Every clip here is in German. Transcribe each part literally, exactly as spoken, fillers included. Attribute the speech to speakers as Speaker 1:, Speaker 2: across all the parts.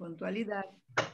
Speaker 1: Pontualidade.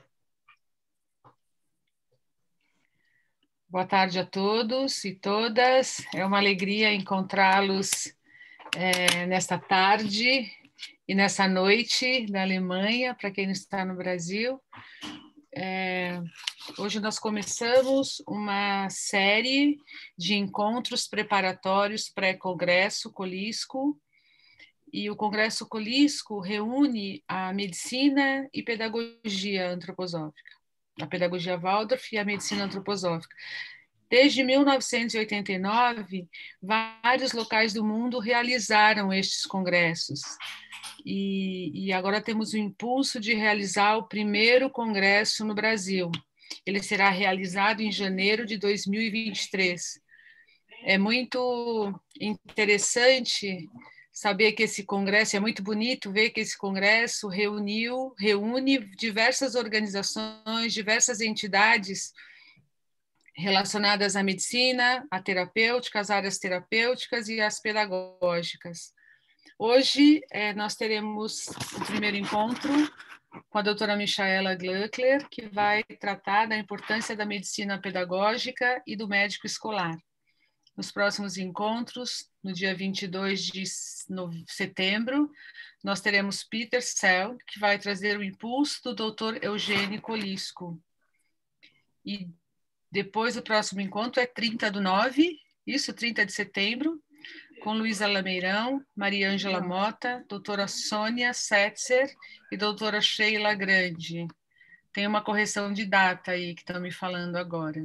Speaker 2: Boa tarde a todos e todas. É uma alegria encontrá-los é, nesta tarde e nessa noite da Alemanha, para quem não está no Brasil. É, hoje nós começamos uma série de encontros preparatórios pré-congresso Colisco, e o Congresso Colisco reúne a medicina e pedagogia antroposófica, a pedagogia Waldorf e a medicina antroposófica. Desde mil novecentos e oitenta e nove, vários locais do mundo realizaram estes congressos. E, e agora temos o impulso de realizar o primeiro congresso no Brasil. Ele será realizado em janeiro de dois mil e vinte e três. É muito interessante saber que esse congresso, é muito bonito ver que esse congresso reuniu, reúne diversas organizações, diversas entidades relacionadas à medicina, à terapêutica, às áreas terapêuticas e às pedagógicas. Hoje, eh, nós teremos o primeiro encontro com a doutora Michaela Glöckler, que vai tratar da importância da medicina pedagógica e do médico escolar. Nos próximos encontros, no dia vinte e dois de setembro, nós teremos Peter Sell, que vai trazer o impulso do doutor Eugênio Colisco. E depois, o próximo encontro é trinta do nove, isso, trinta de setembro, com Luísa Lameirão, Maria Ângela Mota, doutora Sônia Setzer e doutora Sheila Grande. Tem uma correção de data aí que estão me falando agora.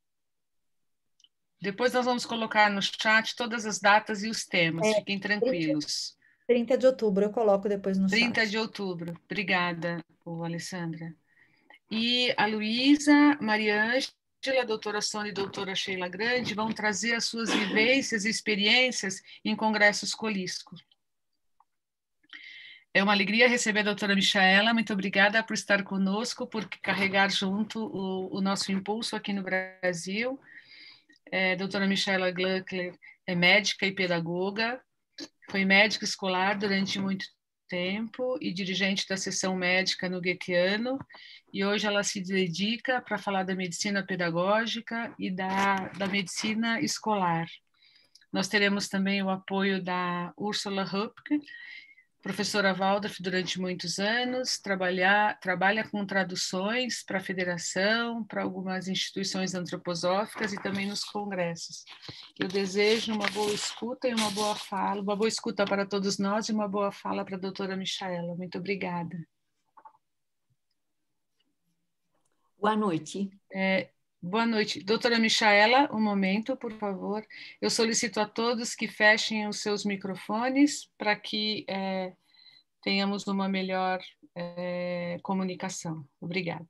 Speaker 2: Depois nós vamos colocar no chat todas as datas e os temas,
Speaker 3: É,
Speaker 2: fiquem tranquilos.
Speaker 3: trinta de outubro, eu coloco depois no
Speaker 2: trinta
Speaker 3: chat.
Speaker 2: de outubro, obrigada, oh, Alessandra. E a Luísa, Maria Ângela, a doutora Sônia e a doutora Sheila Grande vão trazer as suas vivências e experiências em congressos Colisco. É uma alegria receber a doutora Michaela, muito obrigada por estar conosco, por carregar junto o, o nosso impulso aqui no Brasil. É, a doutora Michaela Glöckler é médica e pedagoga, foi médica escolar durante muito tempo e dirigente da seção médica no Goetheano, e hoje ela se dedica para falar da medicina pedagógica e da, da medicina escolar. Nós teremos também o apoio da Ursula Höpke, professora Waldorf durante muitos anos, trabalhar, trabalha com traduções para a federação, para algumas instituições antroposóficas e também nos congressos. Eu desejo uma boa escuta e uma boa fala, uma boa escuta para todos nós e uma boa fala para a doutora Michaela. Muito obrigada.
Speaker 4: Boa noite.
Speaker 2: É, boa noite. Doutora Michaela, um momento, por favor. Eu solicito a todos que fechem os seus microfones para que é, tenhamos uma melhor é, comunicação. Obrigada.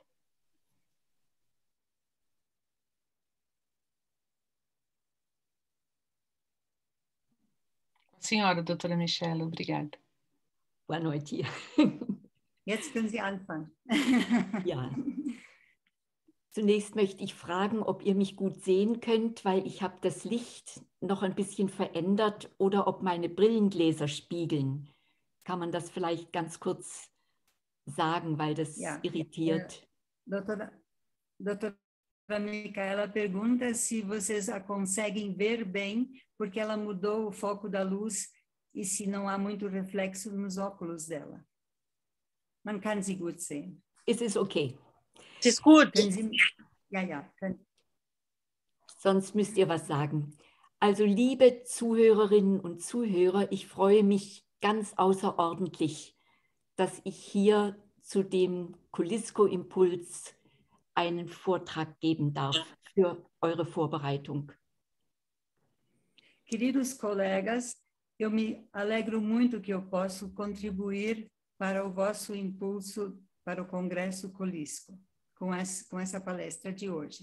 Speaker 2: Senhora, doutora Michaela, obrigada.
Speaker 4: Boa noite.
Speaker 1: Jetzt können Sie anfangen.
Speaker 4: Ja. Zunächst möchte ich fragen, ob ihr mich gut sehen könnt, weil ich habe das Licht noch ein bisschen verändert oder ob meine Brillengläser spiegeln. Kann man das vielleicht ganz kurz sagen, weil das
Speaker 1: Ja.
Speaker 4: irritiert?
Speaker 1: Doutora, doutora Michaela pergunta se vocês a conseguem ver bem, porque ela mudou o foco da luz e se não há muito reflexo nos óculos dela. Man kann sie gut sehen.
Speaker 4: Es ist okay.
Speaker 5: Es ist gut.
Speaker 1: Können Sie, ja, ja. Können.
Speaker 4: Sonst müsst ihr was sagen. Also liebe Zuhörerinnen und Zuhörer, ich freue mich ganz außerordentlich, dass ich hier zu dem Colisco-Impuls einen Vortrag geben darf für eure Vorbereitung.
Speaker 1: Queridos colegas, eu me alegro muito que eu posso contribuir para o vosso impulso para o Congresso Colisco, com essa, com essa palestra de hoje.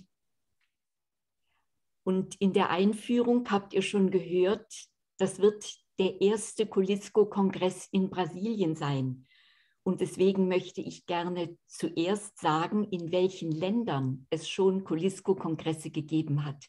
Speaker 4: Und in der Einführung habt ihr schon gehört, das wird der erste Colisco-Kongress in Brasilien sein. Und deswegen möchte ich gerne zuerst sagen, in welchen Ländern es schon Colisco-Kongresse gegeben hat.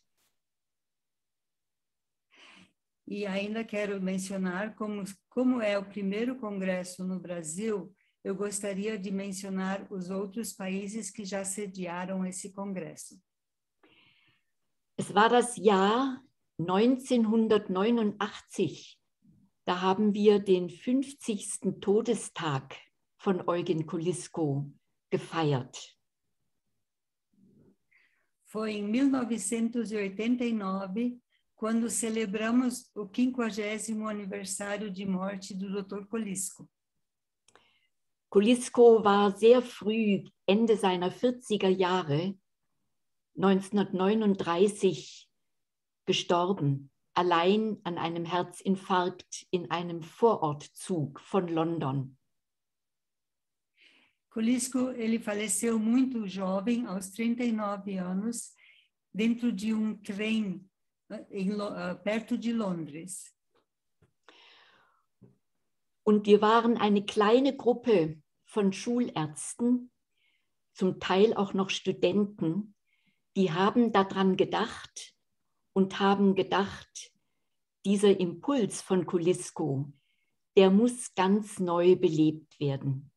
Speaker 1: E ainda quero mencionar como, como é o primeiro congresso no Brasil. eu gostaria de mencionar os outros países que já sediaram esse congresso.
Speaker 4: Es war das Jahr neunzehnhundertneunundachtzig. Da haben wir den fünfzigsten Todestag von Eugen Kulisko gefeiert.
Speaker 1: Foi em mil novecentos e oitenta e nove, quando celebramos o quinquagésimo aniversário de morte do doutor Kulisko.
Speaker 4: Kulisko war sehr früh, Ende seiner vierziger Jahre, neunzehnhundertneununddreißig, gestorben, allein an einem Herzinfarkt in einem Vorortzug von London.
Speaker 1: Kulisko, ele faleceu muito jovem, aos trinta e nove anos, dentro de um trem em, uh, perto de Londres.
Speaker 4: Und wir waren eine kleine Gruppe von Schulärzten, zum Teil auch noch Studenten, die haben daran gedacht und haben gedacht, dieser Impuls von Kulisko, der muss ganz neu belebt werden.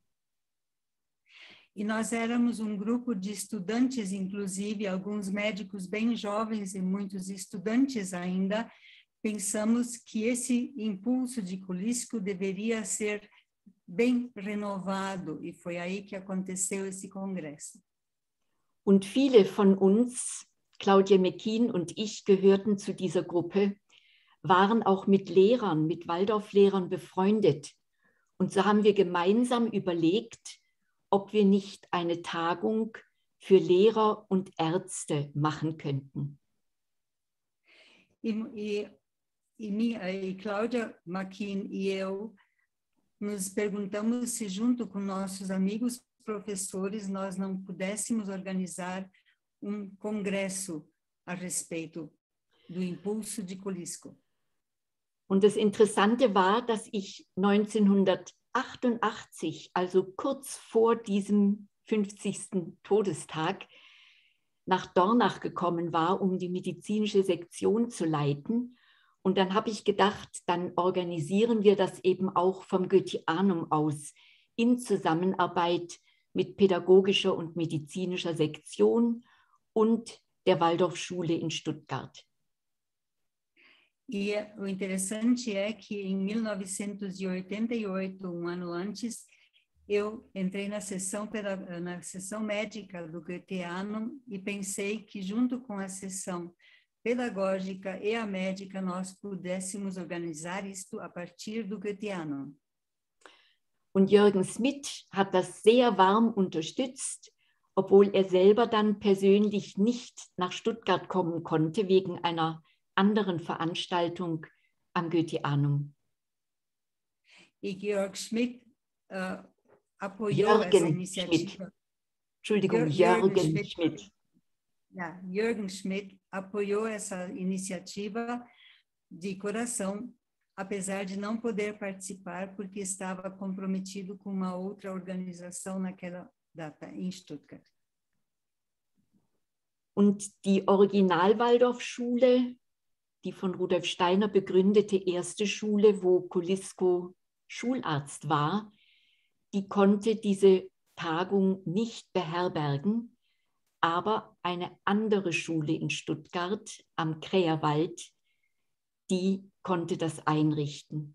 Speaker 1: E nós éramos um grupo de estudantes, inclusive alguns médicos bem jovens e muitos estudantes ainda, pensamos que esse impulso de Kulisko deveria ser bem renovado, e foi aí que aconteceu esse congresso.
Speaker 4: Und viele von uns, Claudia McKean und ich, gehörten zu dieser Gruppe, waren auch mit Lehrern, mit Waldorflehrern befreundet. Und so haben wir gemeinsam überlegt, ob wir nicht eine Tagung für Lehrer und Ärzte machen könnten.
Speaker 1: E, e, e, minha, e Cláudia McKean e eu nos perguntamos se, junto com nossos amigos professores, nós não pudéssemos organizar um congresso a respeito do impulso de Kulisko.
Speaker 4: Und das Interessante war, dass ich neunzehnhundertachtundachtzig, also kurz vor diesem fünfzigsten Todestag, nach Dornach gekommen war, um die medizinische Sektion zu leiten. Und dann habe ich gedacht, dann organisieren wir das eben auch vom Goetheanum aus in Zusammenarbeit mit pädagogischer und medizinischer Sektion und der Waldorfschule in Stuttgart.
Speaker 1: E o interessante é que em mil novecentos e oitenta e oito, um ano antes, eu entrei na sessão, na sessão médica do Goetheanum e pensei que, junto com a sessão pedagógica e a médica, nós pudéssemos organizar isto a partir do Goetheanum.
Speaker 4: Und Jürgen Smith hat das sehr warm unterstützt, obwohl er selber dann persönlich nicht nach Stuttgart kommen konnte, wegen einer anderen Veranstaltung am Goetheanum.
Speaker 1: E Georg Schmidt uh, apoiou
Speaker 4: Jürgen
Speaker 1: essa iniciativa.
Speaker 4: Schmidt. Entschuldigung,
Speaker 1: Jürgen,
Speaker 4: Jürgen
Speaker 1: Schmidt.
Speaker 4: Schmidt.
Speaker 1: Ja, Jürgen Schmidt apoiou essa iniciativa de coração, apesar de não poder participar porque estava comprometido com uma outra organização naquela data em Stuttgart.
Speaker 4: Und die Original-Waldorfschule, die von Rudolf Steiner begründete erste Schule, wo Kulisko Schularzt war, die konnte diese Tagung nicht beherbergen, aber eine andere Schule in Stuttgart am Kräherwald, die konnte das einrichten.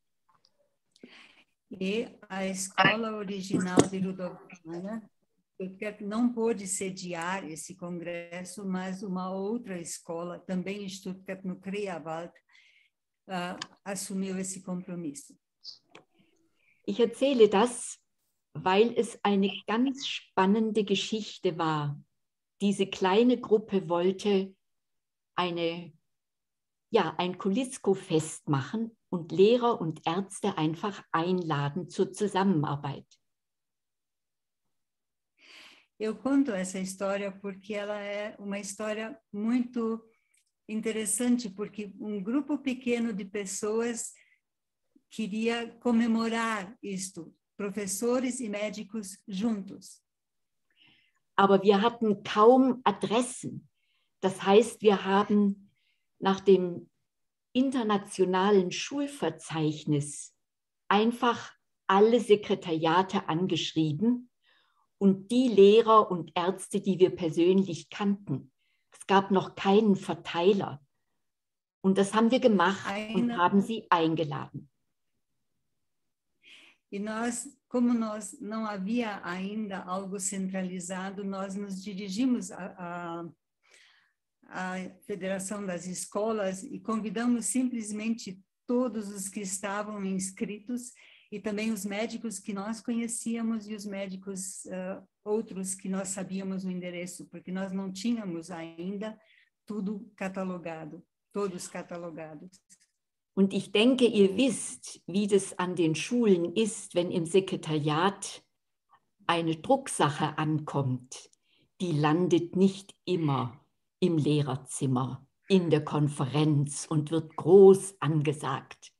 Speaker 1: E a escola original de Rudolf Steiner não pôde sediar esse congresso, mas uma outra escola, também em Stuttgart, no Kräherwald, uh, assumiu esse compromisso.
Speaker 4: Ich erzähle das, weil es eine ganz spannende Geschichte war. Diese kleine Gruppe wollte eine, ja, ein Kulisko-Fest machen und Lehrer und Ärzte einfach einladen zur Zusammenarbeit.
Speaker 1: Eu conto essa história porque ela é uma história muito interessante, porque um grupo pequeno de pessoas queria comemorar isto, professores e médicos juntos.
Speaker 4: Aber wir hatten kaum Adressen. Das heißt, wir haben nach dem internationalen Schulverzeichnis einfach alle Sekretariate angeschrieben und die Lehrer und Ärzte, die wir persönlich kannten. Es gab noch keinen Verteiler. Und das haben wir gemacht und
Speaker 1: Ainda,
Speaker 4: haben sie eingeladen.
Speaker 1: e nós, como nós não havia ainda algo centralizado, nós nos dirigimos à, à, à Federação das Escolas e convidamos simplesmente todos os que estavam inscritos e também os médicos que nós conhecíamos e os médicos uh, outros que nós sabíamos o endereço, porque nós não tínhamos ainda tudo catalogado, todos catalogados.
Speaker 4: Und ich denke, ihr wisst, wie das an den Schulen ist, wenn im Sekretariat eine Drucksache ankommt. Die landet nicht immer im Lehrerzimmer, in der Konferenz und wird groß angesagt.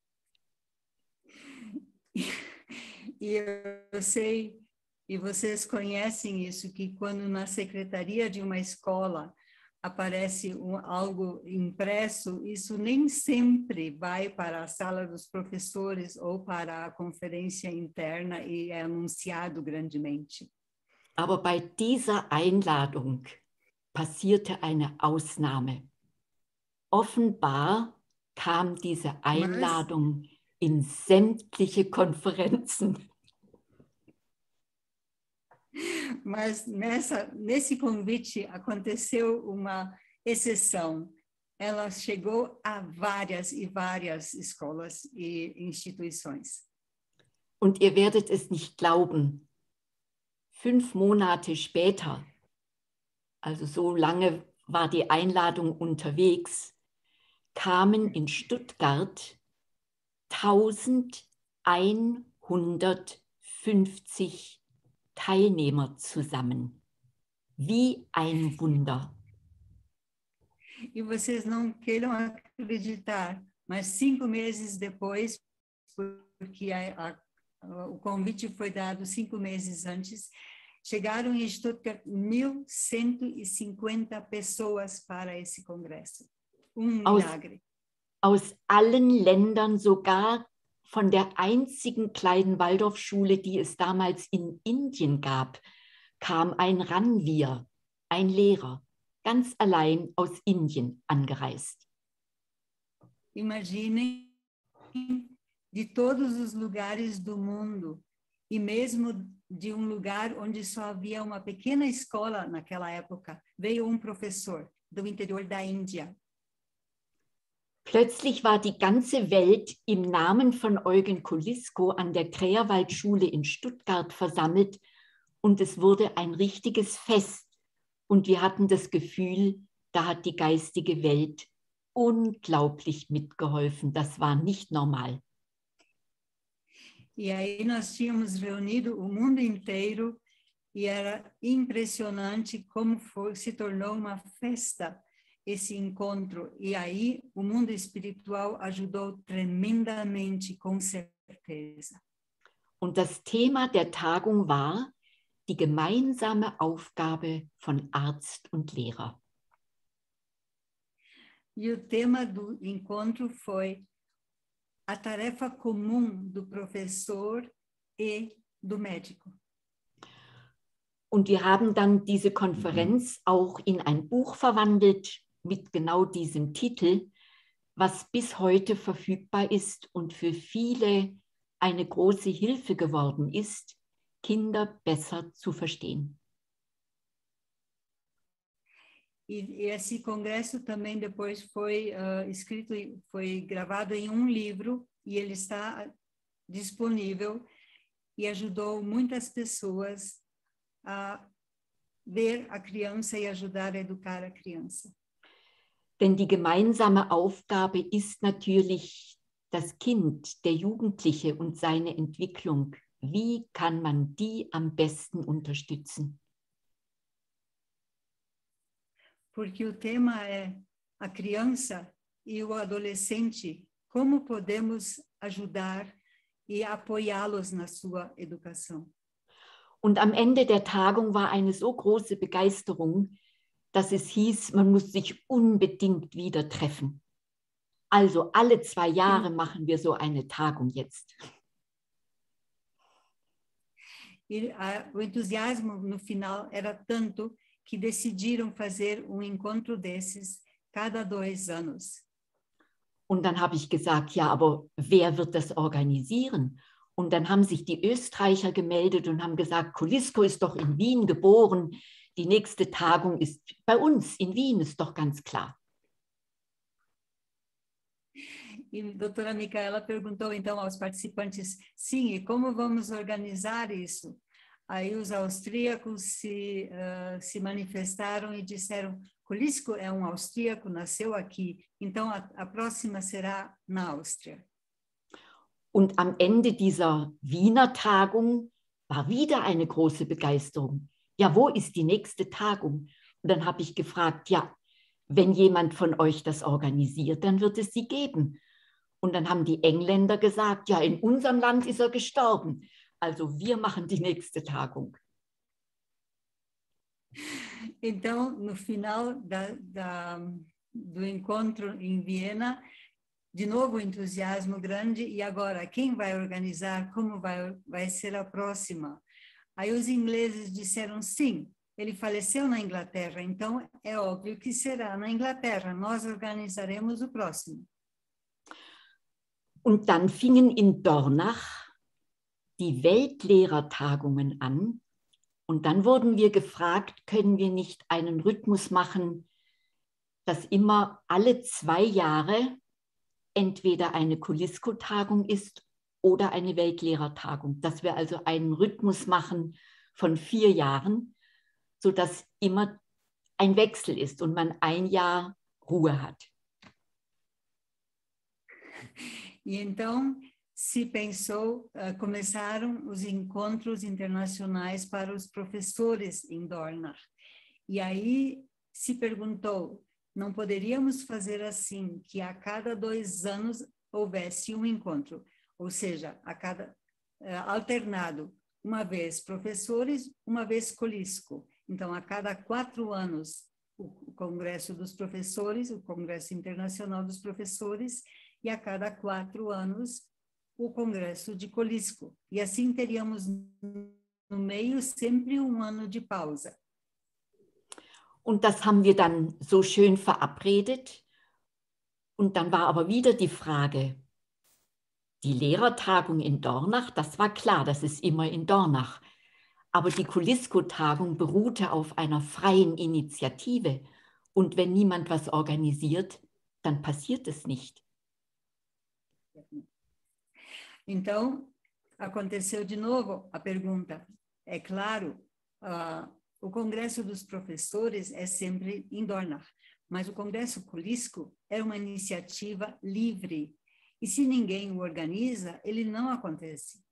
Speaker 1: E eu sei, e vocês conhecem isso, que quando na secretaria de uma escola aparece um, algo impresso, isso nem sempre vai para a sala dos professores ou para a conferência interna e é anunciado grandemente.
Speaker 4: Aber bei dieser Einladung passierte eine Ausnahme. Offenbar kam diese Einladung Mas, in sämtliche Konferenzen.
Speaker 1: Mas nessa, nesse convite aconteceu uma exceção. Ela chegou a várias e várias escolas e instituições.
Speaker 4: Und ihr werdet es nicht glauben, fünf Monate später, also so lange war die Einladung unterwegs, kamen in Stuttgart eintausendeinhundertfünfzig Teilnehmer zusammen. Wie ein Wunder.
Speaker 1: E vocês não queiram acreditar, mas cinco meses depois, porque a, a, o convite foi dado cinco meses antes, chegaram em Stuttgart mil cento e cinquenta pessoas para esse congresso. Um milagre.
Speaker 4: Aus, aus allen Ländern, sogar von der einzigen kleinen Waldorfschule, die es damals in Indien gab, kam ein Ranvir, ein Lehrer, ganz allein aus Indien angereist.
Speaker 1: Imaginem de todos os lugares do mundo e mesmo de um lugar onde só havia uma pequena escola naquela época, veio um professor do interior da Índia.
Speaker 4: Plötzlich war die ganze Welt im Namen von Eugen Kulisko an der Kräherwaldschule in Stuttgart versammelt und es wurde ein richtiges Fest. Und wir hatten das Gefühl, da hat die geistige Welt unglaublich mitgeholfen. Das war nicht normal.
Speaker 1: E aí nós tínhamos reunido o mundo inteiro e era impressionante como foi, se tornou uma festa esse encontro. E aí o mundo espiritual ajudou tremendamente, com certeza.
Speaker 4: Und das Thema der Tagung war die gemeinsame Aufgabe von Arzt und Lehrer.
Speaker 1: E o tema do encontro foi a tarefa comum do professor e do médico.
Speaker 4: Und wir haben dann diese Konferenz auch in ein Buch verwandelt mit genau diesem Titel, was bis heute verfügbar ist und für viele eine große Hilfe geworden ist, Kinder besser zu verstehen.
Speaker 1: E esse congresso também depois foi uh, escrito, foi gravado em um livro e ele está disponível e ajudou muitas pessoas a ver a criança e ajudar a educar a criança.
Speaker 4: Denn die gemeinsame Aufgabe ist natürlich das Kind, der Jugendliche und seine Entwicklung. Wie kann man die am besten unterstützen?
Speaker 1: Porque o tema é a criança e o adolescente, como podemos ajudar e apoiá-los na sua educação.
Speaker 4: Und am Ende der Tagung war eine so große Begeisterung, dass es hieß, man muss sich unbedingt wieder treffen. Also alle zwei Jahre machen wir so eine Tagung jetzt.
Speaker 1: E a, o entusiasmo no final era tanto que decidiram fazer um encontro desses cada dois anos.
Speaker 4: Und dann habe ich gesagt, ja, aber wer wird das organisieren? Und dann haben sich die Österreicher gemeldet und haben gesagt, Kolysko ist doch in Wien geboren, die nächste Tagung ist bei uns in Wien, ist doch ganz klar.
Speaker 1: E a doutora Micaela perguntou então aos participantes, sim, e como vamos organizar isso? Aí os austríacos se, uh, se manifestaram e disseram, Kolysko é um austríaco, nasceu aqui, então a, a próxima será na Áustria.
Speaker 4: Und am Ende dieser Wiener Tagung war wieder eine große Begeisterung. Ja, wo ist die nächste Tagung? Und dann habe ich gefragt, ja, wenn jemand von euch das organisiert, dann wird es sie geben. Und dann haben die Engländer gesagt, ja, in unserem Land ist er gestorben. Also wir machen die nächste Tagung.
Speaker 1: Então, no final da, da, do encontro em Viena, de novo entusiasmo grande, e agora, quem vai organizar, como vai, vai ser a próxima? Aí os ingleses disseram, sim, ele faleceu na Inglaterra, então é óbvio que será na Inglaterra, nós organizaremos o próximo.
Speaker 4: Und dann fingen in Dornach die Weltlehrertagungen an. Und dann wurden wir gefragt, können wir nicht einen Rhythmus machen, dass immer alle zwei Jahre entweder eine Kolysko-Tagung ist oder eine Weltlehrertagung. Dass wir also einen Rhythmus machen von vier Jahren, sodass immer ein Wechsel ist und man ein Jahr Ruhe hat.
Speaker 1: E então se pensou, uh, começaram os encontros internacionais para os professores em Dornach. E aí se perguntou, não poderíamos fazer assim, que a cada dois anos houvesse um encontro, ou seja, a cada uh, alternado, uma vez professores, uma vez Kolysko. Então, a cada quatro anos, o, o Congresso dos Professores, o Congresso Internacional dos Professores, e a cada quatro anos, o Congresso de Kolysko. E assim teríamos no meio sempre um ano de pausa.
Speaker 4: Und das haben wir dann so schön verabredet. Und dann war aber wieder die Frage, die Lehrertagung in Dornach, das war klar, das ist immer in Dornach. Aber die Kolysko-Tagung beruhte auf einer freien Initiative. Und wenn niemand was organisiert, dann passiert es nicht.
Speaker 1: Então, aconteceu de novo a pergunta. É claro, uh, o Congresso dos Professores é sempre em Dornach, mas o Congresso Kolysko é uma iniciativa livre. E se ninguém o organiza, ele não acontece.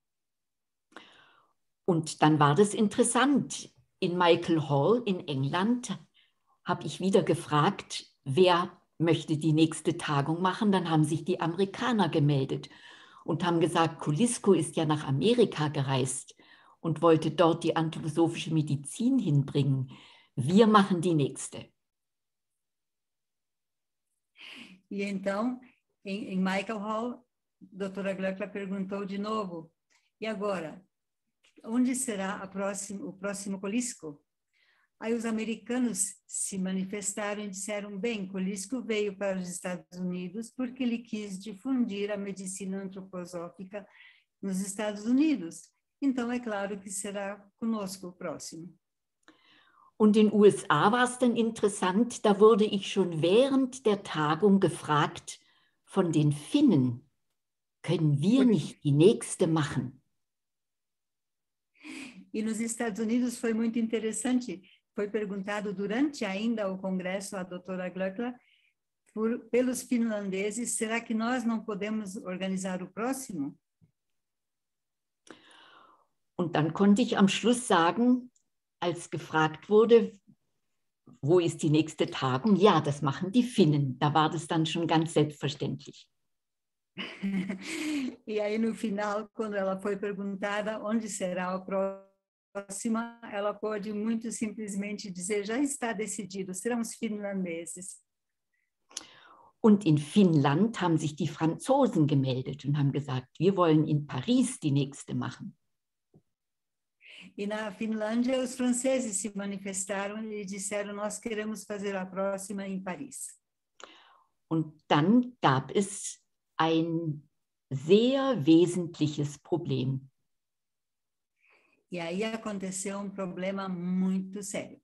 Speaker 4: Und dann war das interessant. In Michael Hall in England habe ich wieder gefragt, wer möchte die nächste Tagung machen. Dann haben sich die Amerikaner gemeldet und haben gesagt, Kolysko ist ja nach Amerika gereist und wollte dort die anthroposophische Medizin hinbringen. Wir machen die nächste.
Speaker 1: E então, em, em Michael Hall, a doutora Glöckler perguntou de novo, e agora, onde será a próxima, o próximo Kolysko? Aí os americanos se manifestaram e disseram, bem, Kolysko veio para os Estados Unidos porque ele quis difundir a medicina antroposófica nos Estados Unidos. Então, é claro que será conosco o próximo.
Speaker 4: Und in den U S A war es dann interessant, da wurde ich schon während der Tagung gefragt von den Finnen, können wir nicht die nächste machen?
Speaker 1: E nos Estados Unidos foi muito interessante. Foi perguntado durante ainda o congresso à doutora Glöckler por, pelos finlandeses, será que nós não podemos organizar o próximo?
Speaker 4: Und dann konnte ich am Schluss sagen, als gefragt wurde, wo ist die nächste Tagung? Ja, das machen die Finnen. Da war das dann schon ganz selbstverständlich.
Speaker 1: E aí no final, quando ela foi perguntada onde será o próximo, próxima, ela pode muito simplesmente dizer, já está decidido, serão os finlandeses.
Speaker 4: Und in Finnland haben sich die Franzosen gemeldet und haben gesagt, wir wollen in Paris die nächste machen.
Speaker 1: E na Finlândia, os franceses se manifestaram e disseram, nós queremos fazer a próxima em Paris.
Speaker 4: Und dann gab es ein sehr wesentliches Problem.
Speaker 1: E aí aconteceu um problema muito sério.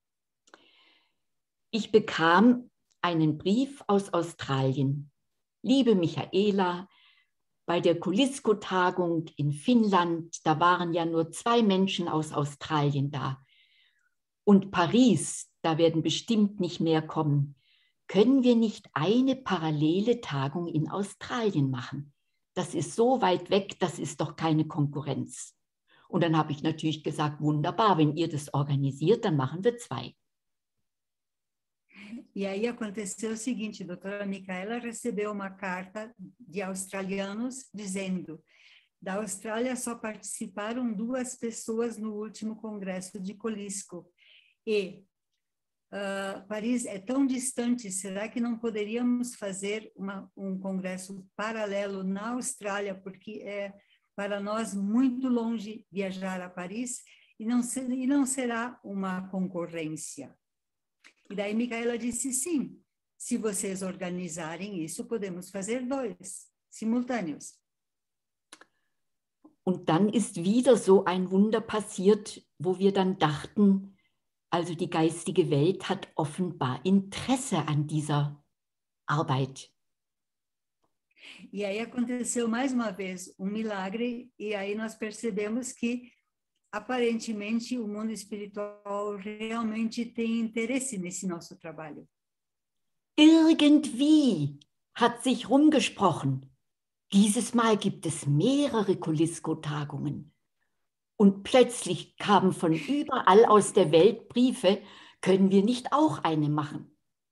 Speaker 4: Ich bekam einen Brief aus Australien. Liebe Michaela, bei der Colisco-Tagung in Finnland, da waren ja nur zwei Menschen aus Australien da. Und Paris, da werden bestimmt nicht mehr kommen. Können wir nicht eine parallele Tagung in Australien machen? Das ist so weit weg, das ist doch keine Konkurrenz. Und dann habe ich natürlich gesagt, wunderbar, wenn ihr das organisiert, dann machen wir zwei.
Speaker 1: E aí aconteceu o seguinte, a doutora Micaela recebeu uma carta de australianos dizendo, da Austrália só participaram duas pessoas no último congresso de Colisco. E uh, Paris é tão distante, será que não poderíamos fazer uma, um congresso paralelo na Austrália, porque é para nós muito longe viajar a Paris e não, ser, e não será uma concorrência? E daí Micaela disse, sim, se vocês organizarem isso, podemos fazer dois, simultâneos.
Speaker 4: Und dann ist wieder so ein Wunder passiert, wo wir dann dachten, also die geistige Welt hat offenbar Interesse an dieser Arbeit.
Speaker 1: E aí aconteceu mais uma vez um milagre, e aí nós percebemos que aparentemente o mundo espiritual realmente tem interesse nesse nosso trabalho.
Speaker 4: Irgendwie hat sich rumgesprochen, dieses Mal gibt es mehrere Colisco-Tagungen. Und plötzlich kamen von überall aus der Welt Briefe, können wir nicht auch eine machen?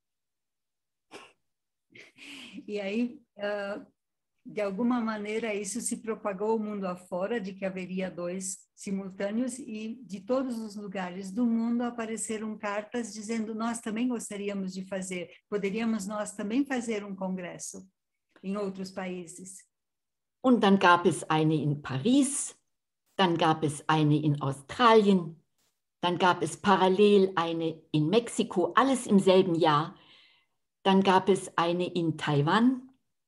Speaker 1: E aí, uh, de alguma maneira, isso se propagou o mundo afora, de que haveria dois simultâneos, e de todos os lugares do mundo apareceram cartas dizendo, nós também gostaríamos de fazer, poderíamos nós também fazer um congresso em outros países.
Speaker 4: Und dann gab es eine in Paris, dann gab es eine in Australien, dann gab es parallel eine in Mexiko, alles im selben Jahr. Dann gab es eine in Taiwan.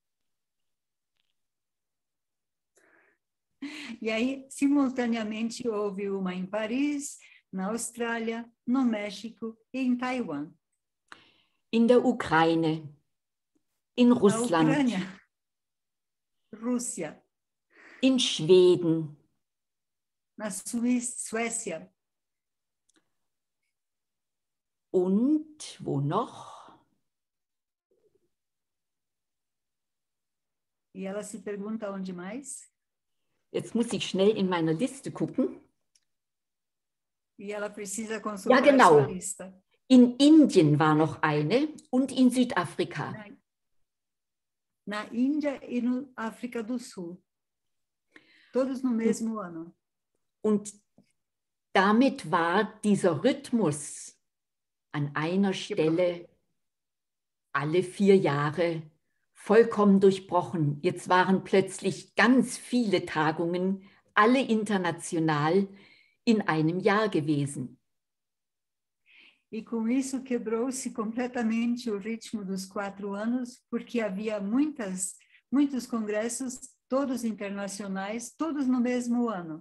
Speaker 1: E aí, simultaneamente, houve uma em Paris, na Austrália, no México e em Taiwan.
Speaker 4: In der Ukraine, in Russland,
Speaker 1: na Ucrânia, Rússia,
Speaker 4: in Schweden,
Speaker 1: na Suécia.
Speaker 4: Und wo noch?
Speaker 1: E ela se pergunta onde mais?
Speaker 4: Jetzt muss ich schnell in meiner Liste gucken.
Speaker 1: E ela precisa consultar
Speaker 4: ja, genau.
Speaker 1: sua lista.
Speaker 4: In Indien war noch eine und in Südafrika.
Speaker 1: Na, na Índia e na África do Sul. Todos no mesmo und, ano.
Speaker 4: Und damit war dieser Rhythmus an einer Stelle alle vier Jahre vollkommen durchbrochen. Jetzt waren plötzlich ganz viele Tagungen, alle international, in einem Jahr gewesen.
Speaker 1: E com isso quebrou-se completamente o ritmo dos quatro anos, porque havia muitas, muitos congressos, todos internacionais, todos no mesmo ano.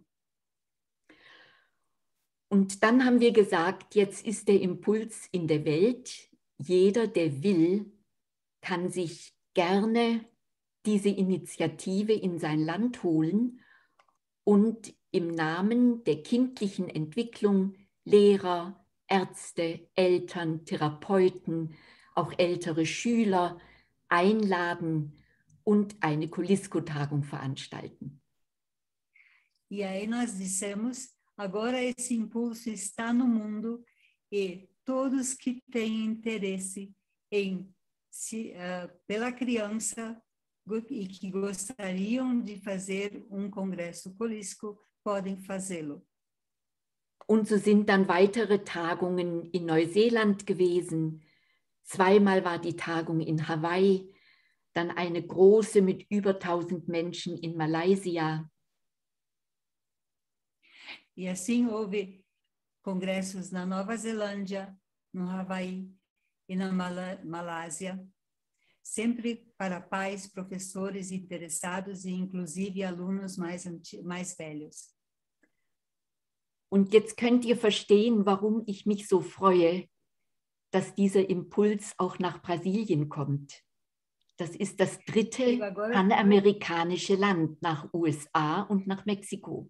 Speaker 4: Und dann haben wir gesagt, jetzt ist der Impuls in der Welt, jeder, der will, kann sich gerne diese Initiative in sein Land holen und im Namen der kindlichen Entwicklung Lehrer, Ärzte, Eltern, Therapeuten, auch ältere Schüler einladen und eine Colisco-Tagung veranstalten.
Speaker 1: E aí nós dissemos, agora esse impulso está no mundo e todos que têm interesse em se, uh, pela criança e que gostariam de fazer um congresso Colisco, podem fazê-lo.
Speaker 4: Und so sind dann weitere Tagungen in Neuseeland gewesen. Zweimal war die Tagung in Hawaii, dann eine große mit über tausend Menschen in Malaysia.
Speaker 1: E assim houve congressos na Nova Zelândia, no Havaí e na Mal- Malásia, sempre para pais, professores interessados e inclusive alunos mais, mais velhos.
Speaker 4: Und jetzt könnt ihr verstehen, warum ich mich so freue, dass dieser Impuls auch nach Brasilien kommt. Das ist das dritte panamerikanische Land nach U S A und nach Mexiko.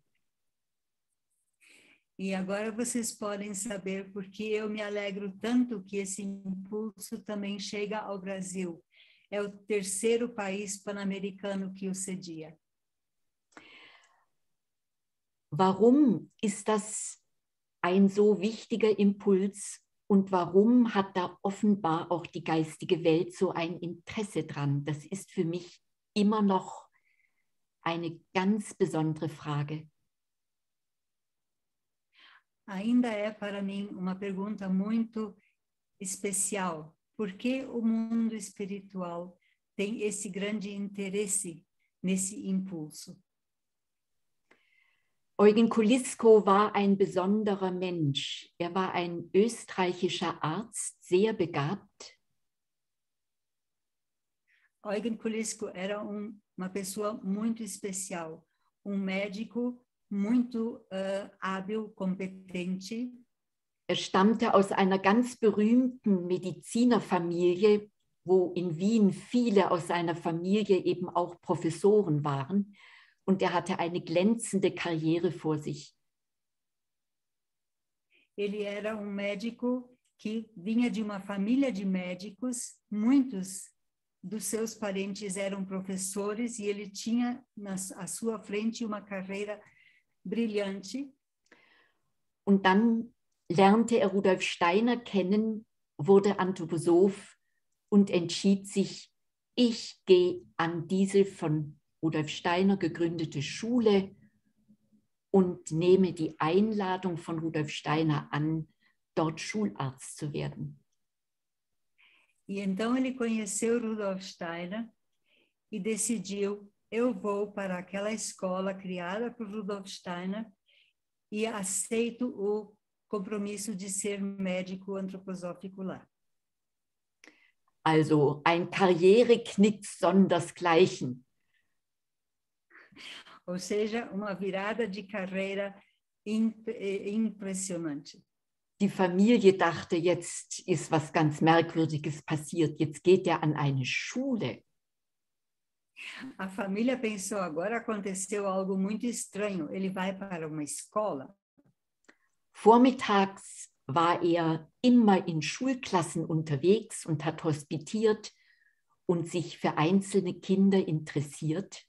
Speaker 1: E agora vocês podem saber por que eu me alegro tanto que esse impulso também chega ao Brasil. É o terceiro país pan-americano que o cedia.
Speaker 4: Warum ist das ein so wichtiger Impuls und warum hat da offenbar auch die geistige Welt so ein Interesse dran? Das ist für mich immer noch eine ganz besondere Frage.
Speaker 1: Ainda é para mim uma pergunta muito especial. Por que o mundo espiritual tem esse grande interesse nesse impulso?
Speaker 4: Eugen Kulisko war ein besonderer Mensch. Er war ein österreichischer Arzt, sehr begabt.
Speaker 1: Eugen Kulisko era um, uma pessoa muito especial, um médico muito uh, hábil, kompetente.
Speaker 4: Er stammte aus einer ganz berühmten Medizinerfamilie, wo in Wien viele aus seiner Familie eben auch Professoren waren. Und er hatte eine glänzende Karriere vor sich.
Speaker 1: Ele era um médico que vinha de uma família de médicos, muitos dos seus parentes eram professores e ele tinha na, à sua frente uma carreira brilhante.
Speaker 4: Und dann lernte er Rudolf Steiner kennen, wurde Anthroposoph und entschied sich, ich gehe an diese von Rudolf Steiner gegründete Schule und nehme die Einladung von Rudolf Steiner an, dort Schularzt zu werden.
Speaker 1: E então ele conheceu Rudolf Steiner e decidiu, eu vou para aquela escola criada por Rudolf Steiner e aceito o compromisso de ser médico antroposófico lá.
Speaker 4: Also ein Karriereknick sondersgleichen.
Speaker 1: Ou seja, uma virada de carreira imp impressionante.
Speaker 4: Die Familie dachte, jetzt ist was ganz Merkwürdiges passiert, jetzt geht er an eine Schule.
Speaker 1: A família pensou, agora aconteceu algo muito estranho, ele vai para uma escola.
Speaker 4: Vormittags war er immer in Schulklassen unterwegs und hat hospitiert und sich für einzelne Kinder interessiert.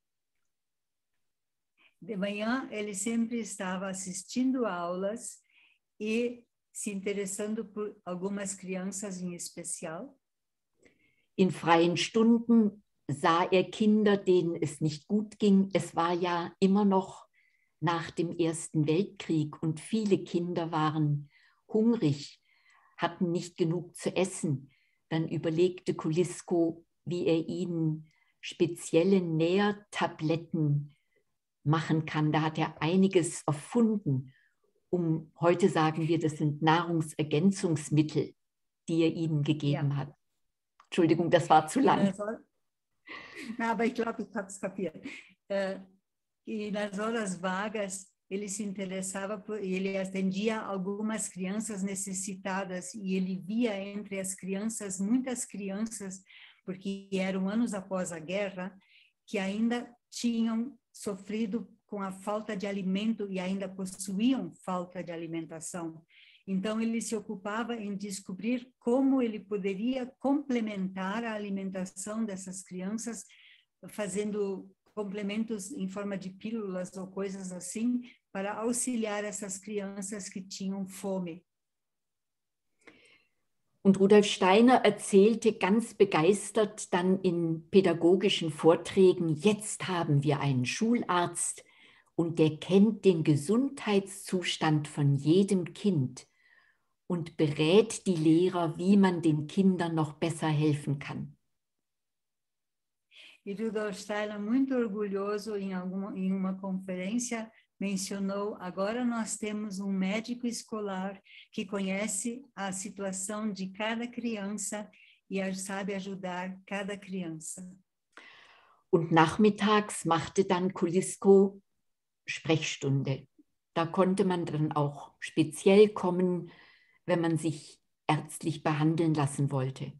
Speaker 1: De manhã, ele sempre estava assistindo aulas e se interessando por algumas crianças em especial.
Speaker 4: In freien Stunden sah er Kinder, denen es nicht gut ging. Es war ja immer noch nach dem Ersten Weltkrieg und viele Kinder waren hungrig, hatten nicht genug zu essen. Dann überlegte Kulisko, wie er ihnen spezielle Nährtabletten machen kann. Da hat er einiges erfunden. Um, heute sagen wir, das sind Nahrungsergänzungsmittel, die er ihnen gegeben ja. hat. Entschuldigung, das war zu lang.
Speaker 1: Não, aber ich glaube, ich habe es kapiert. Uh, e nas horas vagas, ele se interessava, por, ele atendia algumas crianças necessitadas e ele via entre as crianças, muitas crianças, porque eram anos após a guerra, que ainda tinham sofrido com a falta de alimento e ainda possuíam falta de alimentação. Então, ele se ocupava em descobrir como ele poderia complementar a alimentação dessas crianças, fazendo complementos em forma de pílulas ou coisas assim, para auxiliar essas crianças que tinham fome.
Speaker 4: Und Rudolf Steiner erzählte ganz begeistert dann in pädagogischen Vorträgen, jetzt haben wir einen Schularzt und der kennt den Gesundheitszustand von jedem Kind und berät die Lehrer, wie man den Kindern noch besser helfen kann.
Speaker 1: E Rudolf Steiner, muito orgulhoso, em, alguma, em uma conferência mencionou: agora nós temos um médico escolar que conhece a situação de cada criança e sabe ajudar cada criança.
Speaker 4: Und nachmittags machte dann Kulisko Sprechstunde. Da konnte man dann auch speziell kommen, wenn man sich ärztlich behandeln lassen wollte.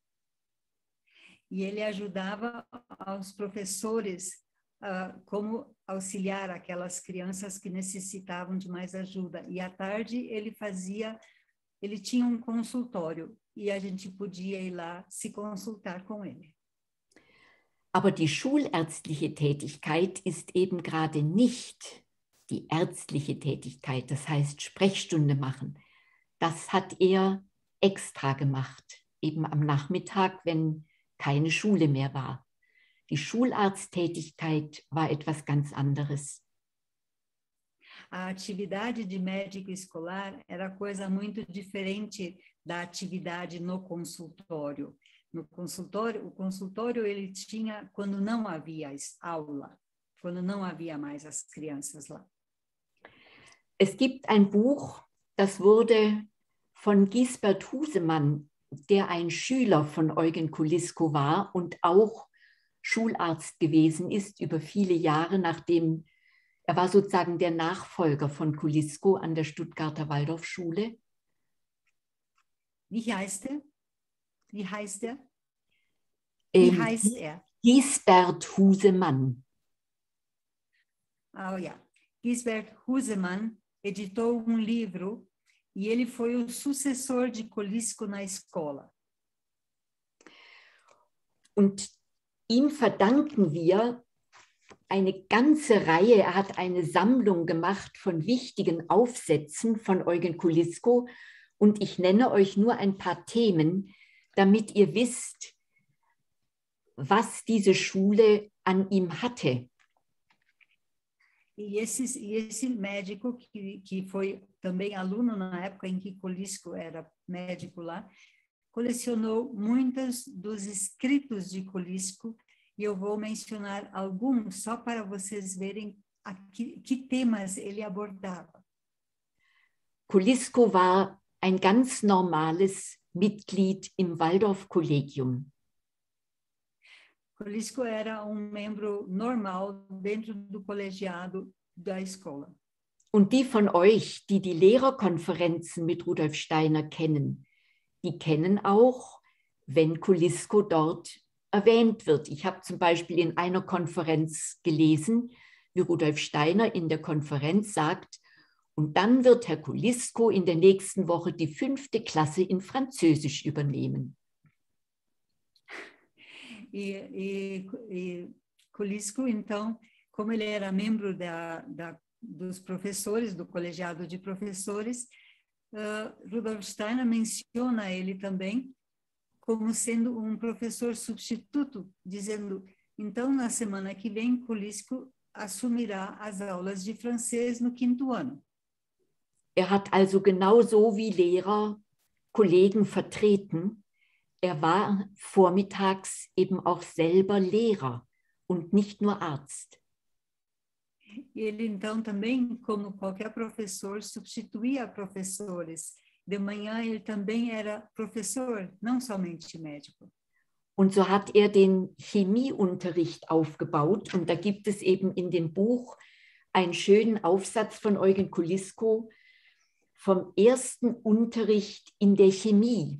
Speaker 1: E ele ajudava aos professores uh, como auxiliar aquelas crianças que necessitavam de mais ajuda. E à tarde ele fazia, ele tinha um consultório e a gente podia ir lá se consultar com ele.
Speaker 4: Aber die schulärztliche Tätigkeit ist eben gerade nicht die ärztliche Tätigkeit, das heißt Sprechstunde machen. Das hat er extra gemacht, eben am Nachmittag, wenn keine Schule mehr war. Die Schularzttätigkeit war etwas ganz anderes.
Speaker 1: A atividade de médico escolar era coisa muito diferente da atividade no consultório. No consultório, o consultório ele tinha quando não havia aula, quando não havia mais as crianças lá.
Speaker 4: Es gibt ein Buch, das wurde von Gisbert Husemann, der ein Schüler von Eugen Kulisko war und auch Schularzt gewesen ist über viele Jahre, nachdem er war sozusagen der Nachfolger von Kulisko an der Stuttgarter Waldorfschule.
Speaker 1: Wie heißt er? Wie heißt er?
Speaker 4: Wie
Speaker 1: ähm, heißt er?
Speaker 4: Gisbert Husemann.
Speaker 1: Oh ja, Gisbert Husemann editou um livro e ele foi o sucessor de Kulisko na escola.
Speaker 4: Und ihm verdanken wir eine ganze Reihe, er hat eine Sammlung gemacht von wichtigen Aufsätzen von Eugen Kulisko und ich nenne euch nur ein paar Themen, damit ihr wisst, was diese Schule an ihm hatte.
Speaker 1: E esse, e esse médico, que, que foi também aluno na época em que Kulisko era médico lá, colecionou muitos dos escritos de Kulisko, e eu vou mencionar alguns só para vocês verem a que, que temas ele abordava.
Speaker 4: Kulisko war ein ganz normales Mitglied im Waldorf-Kollegium.
Speaker 1: Kulisko era um membro normal dentro do colegiado da escola.
Speaker 4: Und die von euch, die die Lehrerkonferenzen mit Rudolf Steiner kennen, die kennen auch, wenn Kulisko dort erwähnt wird. Ich habe zum Beispiel in einer Konferenz gelesen, wie Rudolf Steiner in der Konferenz sagt, und dann wird Herr Kulisko in der nächsten Woche die fünfte Klasse in Französisch übernehmen.
Speaker 1: E, e, e Kulisko, então, como ele era membro da, da, dos professores, do colegiado de professores, uh, Rudolf Steiner menciona ele também como sendo um professor substituto, dizendo, então, na semana que vem, Kulisko assumirá as aulas de francês no quinto ano.
Speaker 4: Er hat also genauso wie Lehrer Kollegen vertreten. Er war vormittags eben auch selber Lehrer und nicht nur Arzt.
Speaker 1: Ele, então, também, como qualquer professor, substituía professores. De manhã, ele também era professor, não somente médico.
Speaker 4: Und so hat er den Chemieunterricht aufgebaut. Und da gibt es eben in dem Buch einen schönen Aufsatz von Eugen Kulisko vom ersten Unterricht in der Chemie.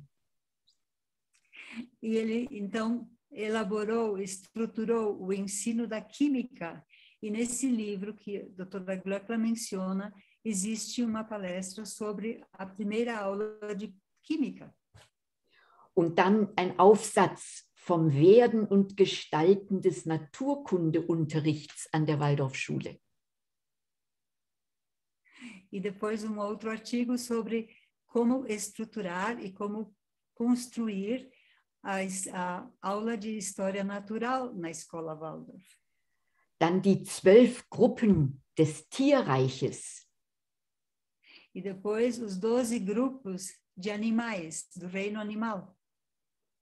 Speaker 1: E ele, então, elaborou, estruturou o ensino da química. E nesse livro que a doutora Glöckler menciona, existe uma palestra sobre a primeira aula de química.
Speaker 4: Und dann ein Aufsatz vom Werden und Gestalten des Naturkundeunterrichts an der Waldorfschule.
Speaker 1: E depois um outro artigo sobre como estruturar e como construir a, a aula de História Natural na Escola Waldorf.
Speaker 4: Dann die zwölf Gruppen des Tierreiches.
Speaker 1: E depois os doze grupos de animais, do reino animal.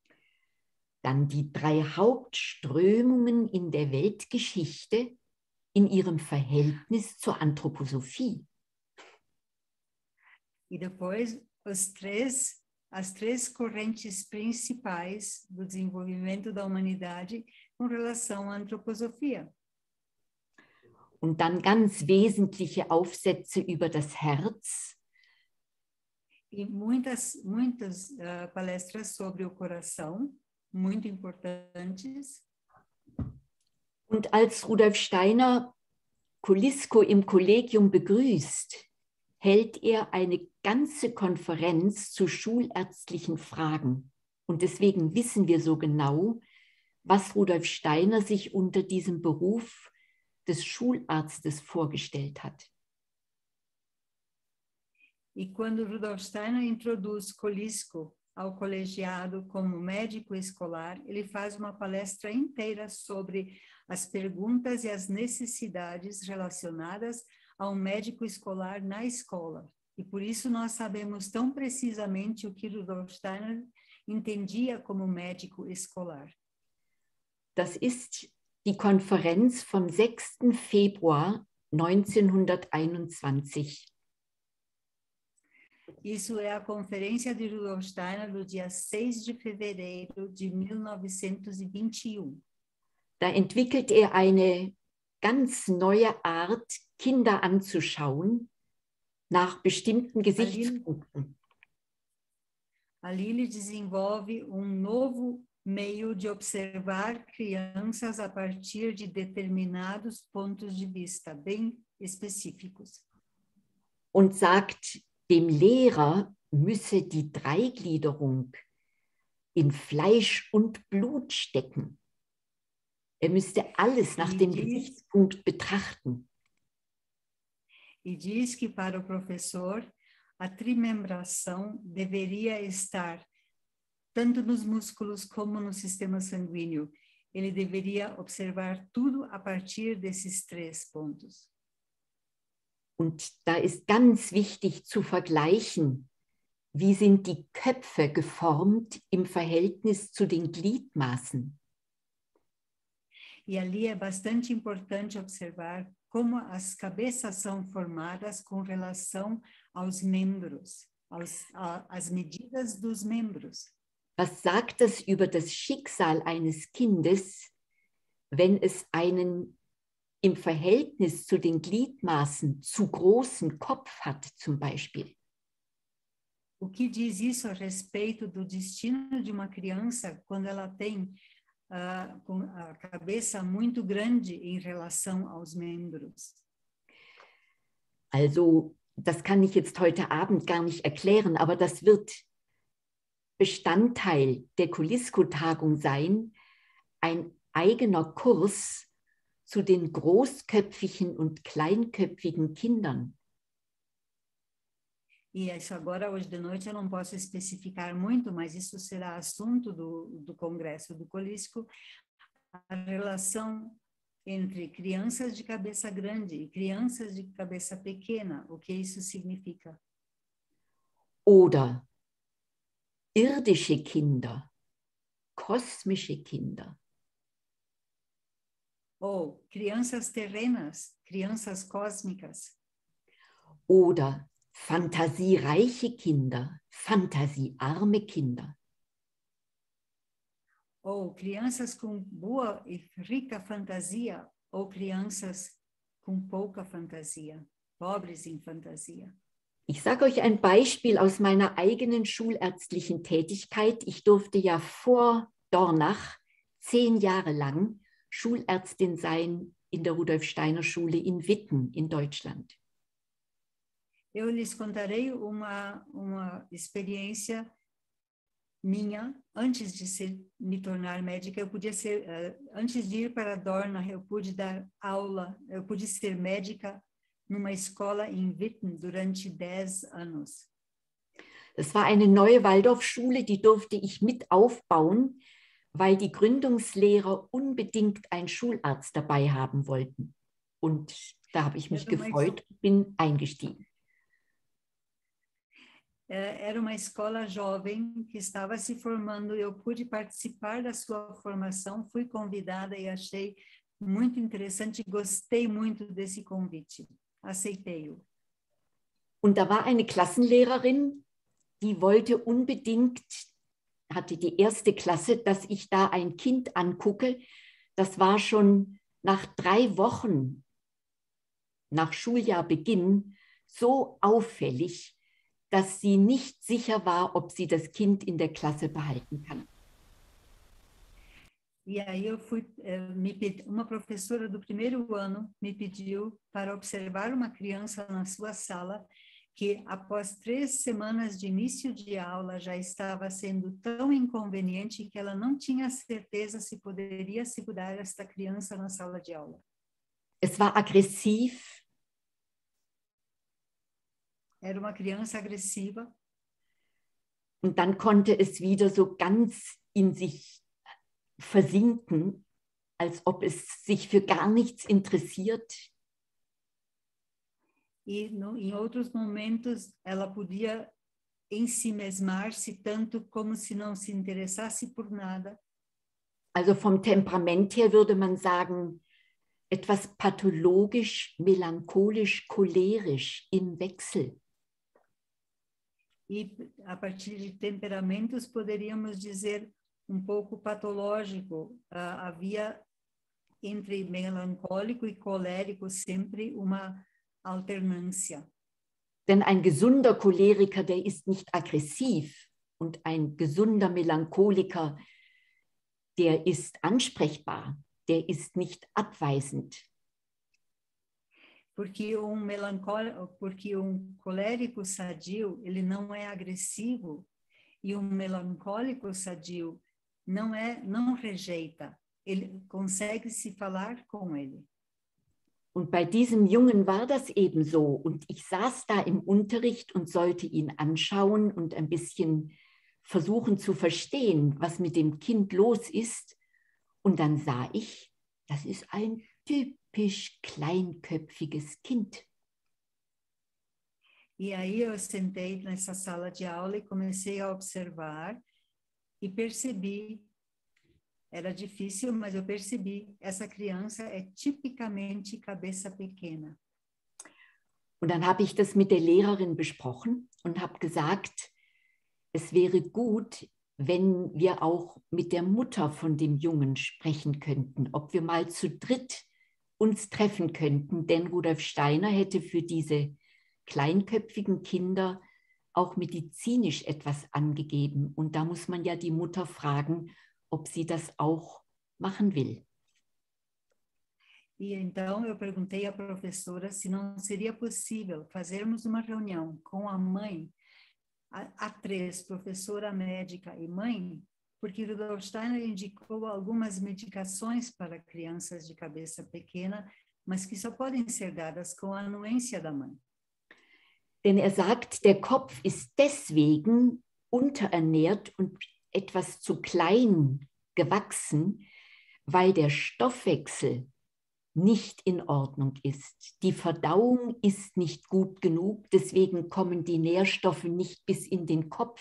Speaker 4: Dann die drei Hauptströmungen in der Weltgeschichte, in ihrem Verhältnis zur Anthroposophie.
Speaker 1: E depois, os três, as três correntes principais do desenvolvimento da humanidade com relação à antroposofia.
Speaker 4: Und dann ganz wesentliche Aufsätze über das Herz.
Speaker 1: E muitas, muitas uh, palestras sobre o coração, muito importantes.
Speaker 4: Und als Rudolf Steiner Kulisko im Kollegium begrüßt, hält er eine ganze Konferenz zu schulärztlichen Fragen. Und deswegen wissen wir so genau, was Rudolf Steiner sich unter diesem Beruf des Schularztes vorgestellt hat.
Speaker 1: E quando Rudolf Steiner introduz Kulisko ao colegiado como médico escolar, ele faz uma palestra inteira sobre as perguntas e as necessidades relacionadas a um médico escolar na escola. E por isso nós sabemos tão precisamente o que Rudolf Steiner entendia como médico escolar.
Speaker 4: Das ist die Konferenz vom sechsten Februar neunzehnhunderteinundzwanzig.
Speaker 1: Isso é a conferência de Rudolf Steiner do dia seis de fevereiro de mil novecentos e vinte e um.
Speaker 4: Da entwickelt er eine ganz neue Art, Kinder anzuschauen, nach bestimmten Gesichtspunkten.
Speaker 1: Ali ele desenvolve um novo meio de observar crianças a partir de determinados pontos de vista, bem específicos.
Speaker 4: Und sagt, dem Lehrer müsse die Dreigliederung in Fleisch und Blut stecken. Er müsste alles nach dem Gesichtspunkt betrachten.
Speaker 1: E diz que para o professor a trimembração deveria estar tanto nos músculos como no sistema sanguíneo. Ele deveria observar tudo a partir desses três pontos.
Speaker 4: Und da ist ganz wichtig zu vergleichen, wie sind die Köpfe geformt im Verhältnis zu den Gliedmaßen.
Speaker 1: E ali é bastante importante observar como as cabeças são formadas com relação aos membros, aos, a, às medidas dos membros.
Speaker 4: Was sagt das über das Schicksal eines Kindes, wenn es einen im Verhältnis zu den Gliedmaßen zu großen Kopf hat, zum Beispiel?
Speaker 1: O que diz isso a respeito do destino de uma criança quando ela tem uh, com a cabeça muito grande em relação aos membros?
Speaker 4: Also, das kann ich jetzt heute Abend gar nicht erklären, aber das wird Bestandteil der Kulisko-Tagung sein, ein eigener Kurs zu den großköpfigen und kleinköpfigen Kindern.
Speaker 1: E isso agora, hoje de noite, eu não posso especificar muito, mas isso será assunto do, do Congresso do Kulisko, a relação entre crianças de cabeça grande e crianças de cabeça pequena, o que isso significa.
Speaker 4: Oder irdische Kinder, kosmische Kinder.
Speaker 1: Ou crianças terrenas, crianças cósmicas.
Speaker 4: Oder fantasiereiche Kinder, fantasiearme Kinder.
Speaker 1: Ou crianças com boa e rica fantasia, ou crianças com pouca fantasia, pobres em fantasia.
Speaker 4: Ich sage euch ein Beispiel aus meiner eigenen schulärztlichen Tätigkeit. Ich durfte ja vor Dornach zehn Jahre lang Schulärztin sein in der Rudolf Steiner Schule in Witten in Deutschland.
Speaker 1: Eu lhes contarei uma, uma experiência minha, antes de ser, me tornar médica, eu podia ser, uh, antes de ir para Dornach, eu pude dar aula, eu pude ser médica numa escola em Witten durante dez anos.
Speaker 4: Das war eine neue Waldorfschule, die durfte ich mit aufbauen, weil die Gründungslehrer unbedingt einen Schularzt dabei haben wollten. Und da habe ich mich gefreut und bin eingestiegen.
Speaker 1: Era uma escola jovem que estava se formando, eu pude participar da sua formação, fui convidada e achei muito interessante, gostei muito desse convite, aceitei-o.
Speaker 4: Und da war eine Klassenlehrerin, die wollte unbedingt, hatte die erste Klasse, dass ich da ein Kind angucke. Das war schon nach drei Wochen nach Schuljahrbeginn so auffällig, dass sie nicht sicher war, ob sie das Kind in der Klasse behalten kann.
Speaker 1: E aí eu fui, me pedi, uma professora do primeiro ano me pediu para observar uma criança na sua sala que após três semanas de início de aula já estava sendo tão inconveniente que ela não tinha certeza se poderia segurar esta criança na sala de aula.
Speaker 4: Es war aggressiv.
Speaker 1: Era uma criança agressiva.
Speaker 4: Und dann konnte es wieder so ganz in sich versinken, als ob es sich für gar nichts interessiert.
Speaker 1: E no, em outros momentos ela podia ensimesmar-se tanto como se não se interessasse por nada.
Speaker 4: Also vom Temperament her würde man sagen, etwas pathologisch, melancholisch, cholerisch im Wechsel.
Speaker 1: E a partir de temperamentos poderíamos dizer um pouco patológico. Uh, havia entre melancólico e colérico sempre uma alternância.
Speaker 4: Denn ein gesunder Choleriker, der ist nicht aggressiv, und ein gesunder Melancholiker, der ist ansprechbar, der ist nicht abweisend.
Speaker 1: Porque um melancólico, porque um colérico sadio, ele não é agressivo, e um melancólico sadio não é, não rejeita, ele consegue se falar com ele.
Speaker 4: Und bei diesem Jungen war das eben so. Und ich saß da im Unterricht und sollte ihn anschauen und ein bisschen versuchen zu verstehen, was mit dem Kind los ist. Und dann sah ich, das ist ein typisch kleinköpfiges Kind.
Speaker 1: E aí eu sentei nessa sala de aula e comecei a observar e percebi, era difícil, mas eu percebi, essa criança é tipicamente cabeça pequena.
Speaker 4: Und dann habe ich das mit der Lehrerin besprochen und habe gesagt, es wäre gut, wenn wir auch mit der Mutter von dem Jungen sprechen könnten, ob wir mal zu dritt uns treffen könnten, denn Rudolf Steiner hätte für diese kleinköpfigen Kinder auch medizinisch etwas angegeben. Und da muss man ja die Mutter fragen, ob sie das auch machen will.
Speaker 1: E então eu perguntei à professora se não seria possível fazermos uma reunião com a mãe, a, a três, professora, médica e mãe, porque Rudolf Steiner indicou algumas medicações para crianças de cabeça pequena, mas que só podem ser dadas com a anuência da mãe.
Speaker 4: Denn er sagt, der Kopf ist deswegen unterernährt und etwas zu klein gewachsen, weil der Stoffwechsel nicht in Ordnung ist. Die Verdauung ist nicht gut genug, deswegen kommen die Nährstoffe nicht bis in den Kopf.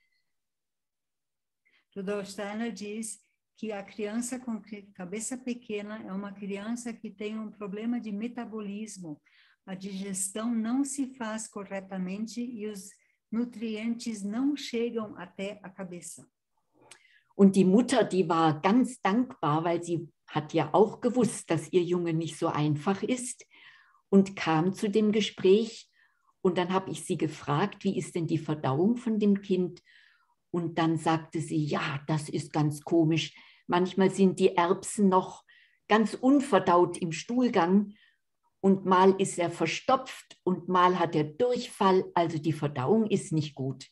Speaker 1: Rudolf Steiner diz que a criança com cabeça pequena é uma criança que tem um problema de metabolismo. A digestão não se faz corretamente e os nutrientes não chegam até a cabeça.
Speaker 4: Und die Mutter, die war ganz dankbar, weil sie hat ja auch gewusst, dass ihr Junge nicht so einfach ist und kam zu dem Gespräch. Und dann habe ich sie gefragt, wie ist denn die Verdauung von dem Kind? Und dann sagte sie, ja, das ist ganz komisch. Manchmal sind die Erbsen noch ganz unverdaut im Stuhlgang und mal ist er verstopft und mal hat er Durchfall. Also die Verdauung ist nicht gut.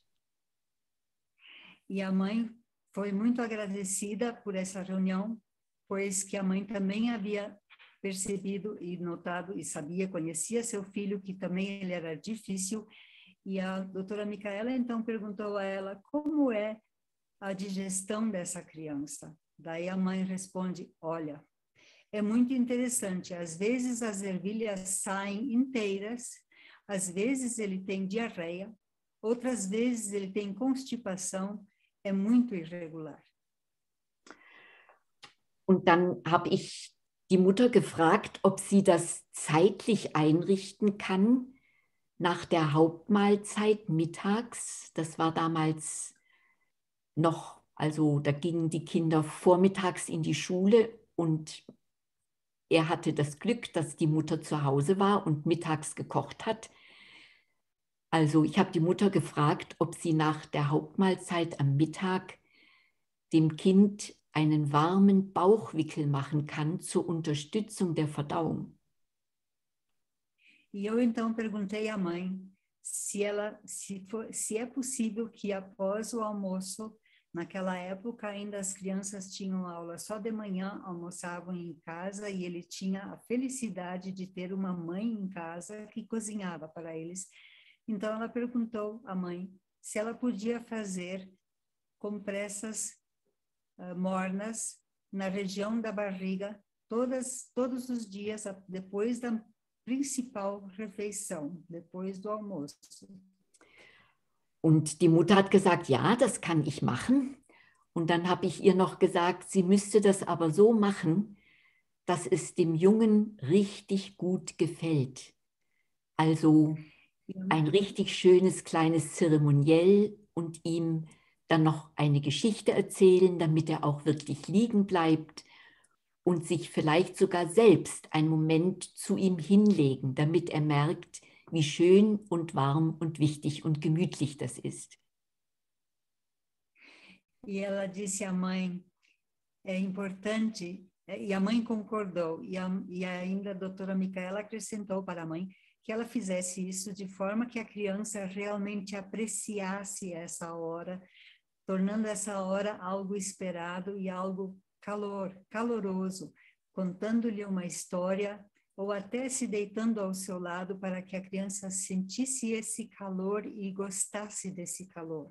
Speaker 1: E a mãe foi muito agradecida por essa reunião, pois que a mãe também havia percebido e notado e sabia, conhecia seu filho, que também ele era difícil. E a doutora Micaela então perguntou a ela como é a digestão dessa criança. Daí a mãe responde, olha, é muito interessante, às vezes as ervilhas saem inteiras, às vezes ele tem diarreia, outras vezes ele tem constipação, é muito irregular.
Speaker 4: Und dann habe ich die Mutter gefragt, ob sie das zeitlich einrichten kann, nach der Hauptmahlzeit mittags. Das war damals noch, also da gingen die Kinder vormittags in die Schule und er hatte das Glück, dass die Mutter zu Hause war und mittags gekocht hat. Also ich habe die Mutter gefragt, ob sie nach der Hauptmahlzeit am Mittag dem Kind einen warmen Bauchwickel machen kann zur Unterstützung der Verdauung.
Speaker 1: E eu então perguntei à mãe se ela, se, for, se é possível que após o almoço, naquela época ainda as crianças tinham aula só de manhã, almoçavam em casa e ele tinha a felicidade de ter uma mãe em casa que cozinhava para eles. Então ela perguntou à mãe se ela podia fazer compressas uh, mornas na região da barriga todas, todos os dias depois da principal refeição, depois do almoço.
Speaker 4: Und die Mutter hat gesagt, ja, das kann ich machen. Und dann habe ich ihr noch gesagt, sie müsste das aber so machen, dass es dem Jungen richtig gut gefällt. Also ein richtig schönes kleines Zeremoniell und ihm dann noch eine Geschichte erzählen, damit er auch wirklich liegen bleibt und sich vielleicht sogar selbst einen Moment zu ihm hinlegen, damit er merkt, wie schön und warm und wichtig und gemütlich das ist.
Speaker 1: E ela disse à mãe, é importante, e a mãe concordou, e, a, e ainda a doutora Micaela acrescentou para a mãe que ela fizesse isso de forma que a criança realmente apreciasse essa hora, tornando essa hora algo esperado e algo calor, caloroso, contando-lhe uma história ou até se deitando ao seu lado para que a criança sentisse esse calor e gostasse desse calor.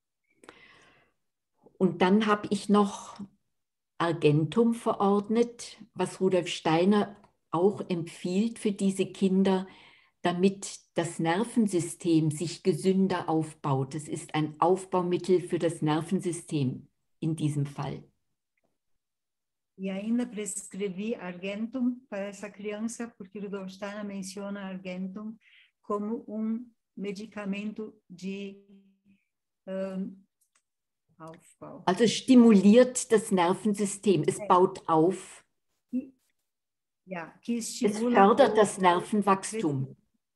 Speaker 4: Und dann habe ich noch Argentum verordnet, was Rudolf Steiner auch empfiehlt für diese Kinder, damit das Nervensystem sich gesünder aufbaut. Es ist ein Aufbaumittel für das Nervensystem in diesem Fall.
Speaker 1: E ainda prescrevi Argentum para essa criança, porque Rudolf Steiner menciona Argentum como um medicamento de um, Aufbau.
Speaker 4: Also stimuliert das Nervensystem, es baut auf,
Speaker 1: Ja, que
Speaker 4: es
Speaker 1: estimula
Speaker 4: fördert
Speaker 1: o,
Speaker 4: das Nervenwachstum.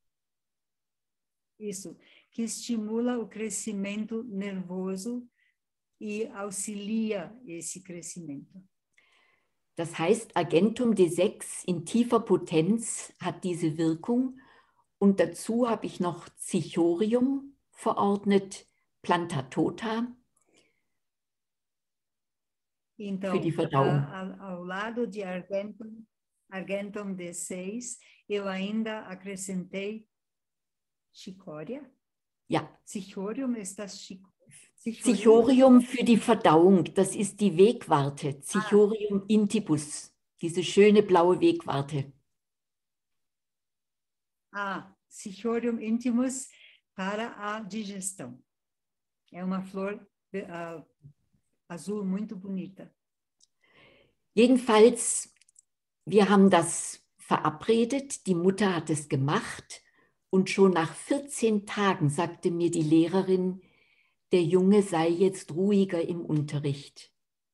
Speaker 1: Isso, que estimula o crescimento nervoso e auxilia esse crescimento.
Speaker 4: Das heißt, Argentum D sechs in tiefer Potenz hat diese Wirkung und dazu habe ich noch Cichorium verordnet, Planta tota,
Speaker 1: Então,
Speaker 4: für die Verdauung.
Speaker 1: a, a, ao lado de Argentum, Argentum D seis, eu ainda acrescentei Chicoria.
Speaker 4: Ja.
Speaker 1: Cichorium ist das Chic
Speaker 4: Cichorium für die Verdauung, das ist die Wegwarte, Cichorium ah. intibus, diese schöne blaue Wegwarte.
Speaker 1: Ah, Cichorium intimus para a digestão. É uma flor uh, azul muito bonita.
Speaker 4: Jedenfalls, wir haben das verabredet, die Mutter hat es gemacht und schon nach vierzehn Tagen sagte mir die Lehrerin, der Junge sei jetzt ruhiger im Unterricht.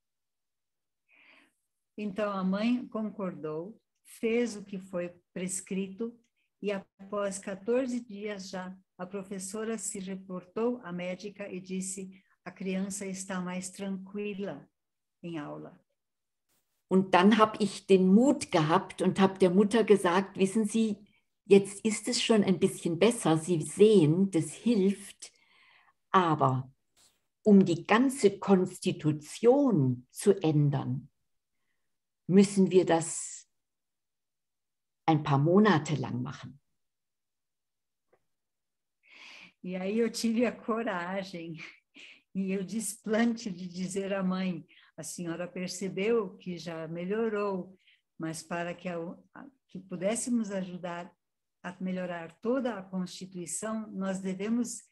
Speaker 1: Então a mãe concordou, fez o que foi prescrito e após quatorze dias já, a professora se reportou à médica e disse: a criança está mais tranquila em aula.
Speaker 4: Und dann habe ich den Mut gehabt und habe der Mutter gesagt, wissen Sie, jetzt ist es schon ein bisschen besser, Sie sehen, das hilft, aber um die ganze Konstitution zu ändern, müssen wir das ein paar Monate lang machen.
Speaker 1: E aí eu tive a coragem e o desplante de dizer à mãe: a senhora percebeu que já melhorou, mas para que, a, que pudéssemos ajudar a melhorar toda a Constituição, nós devemos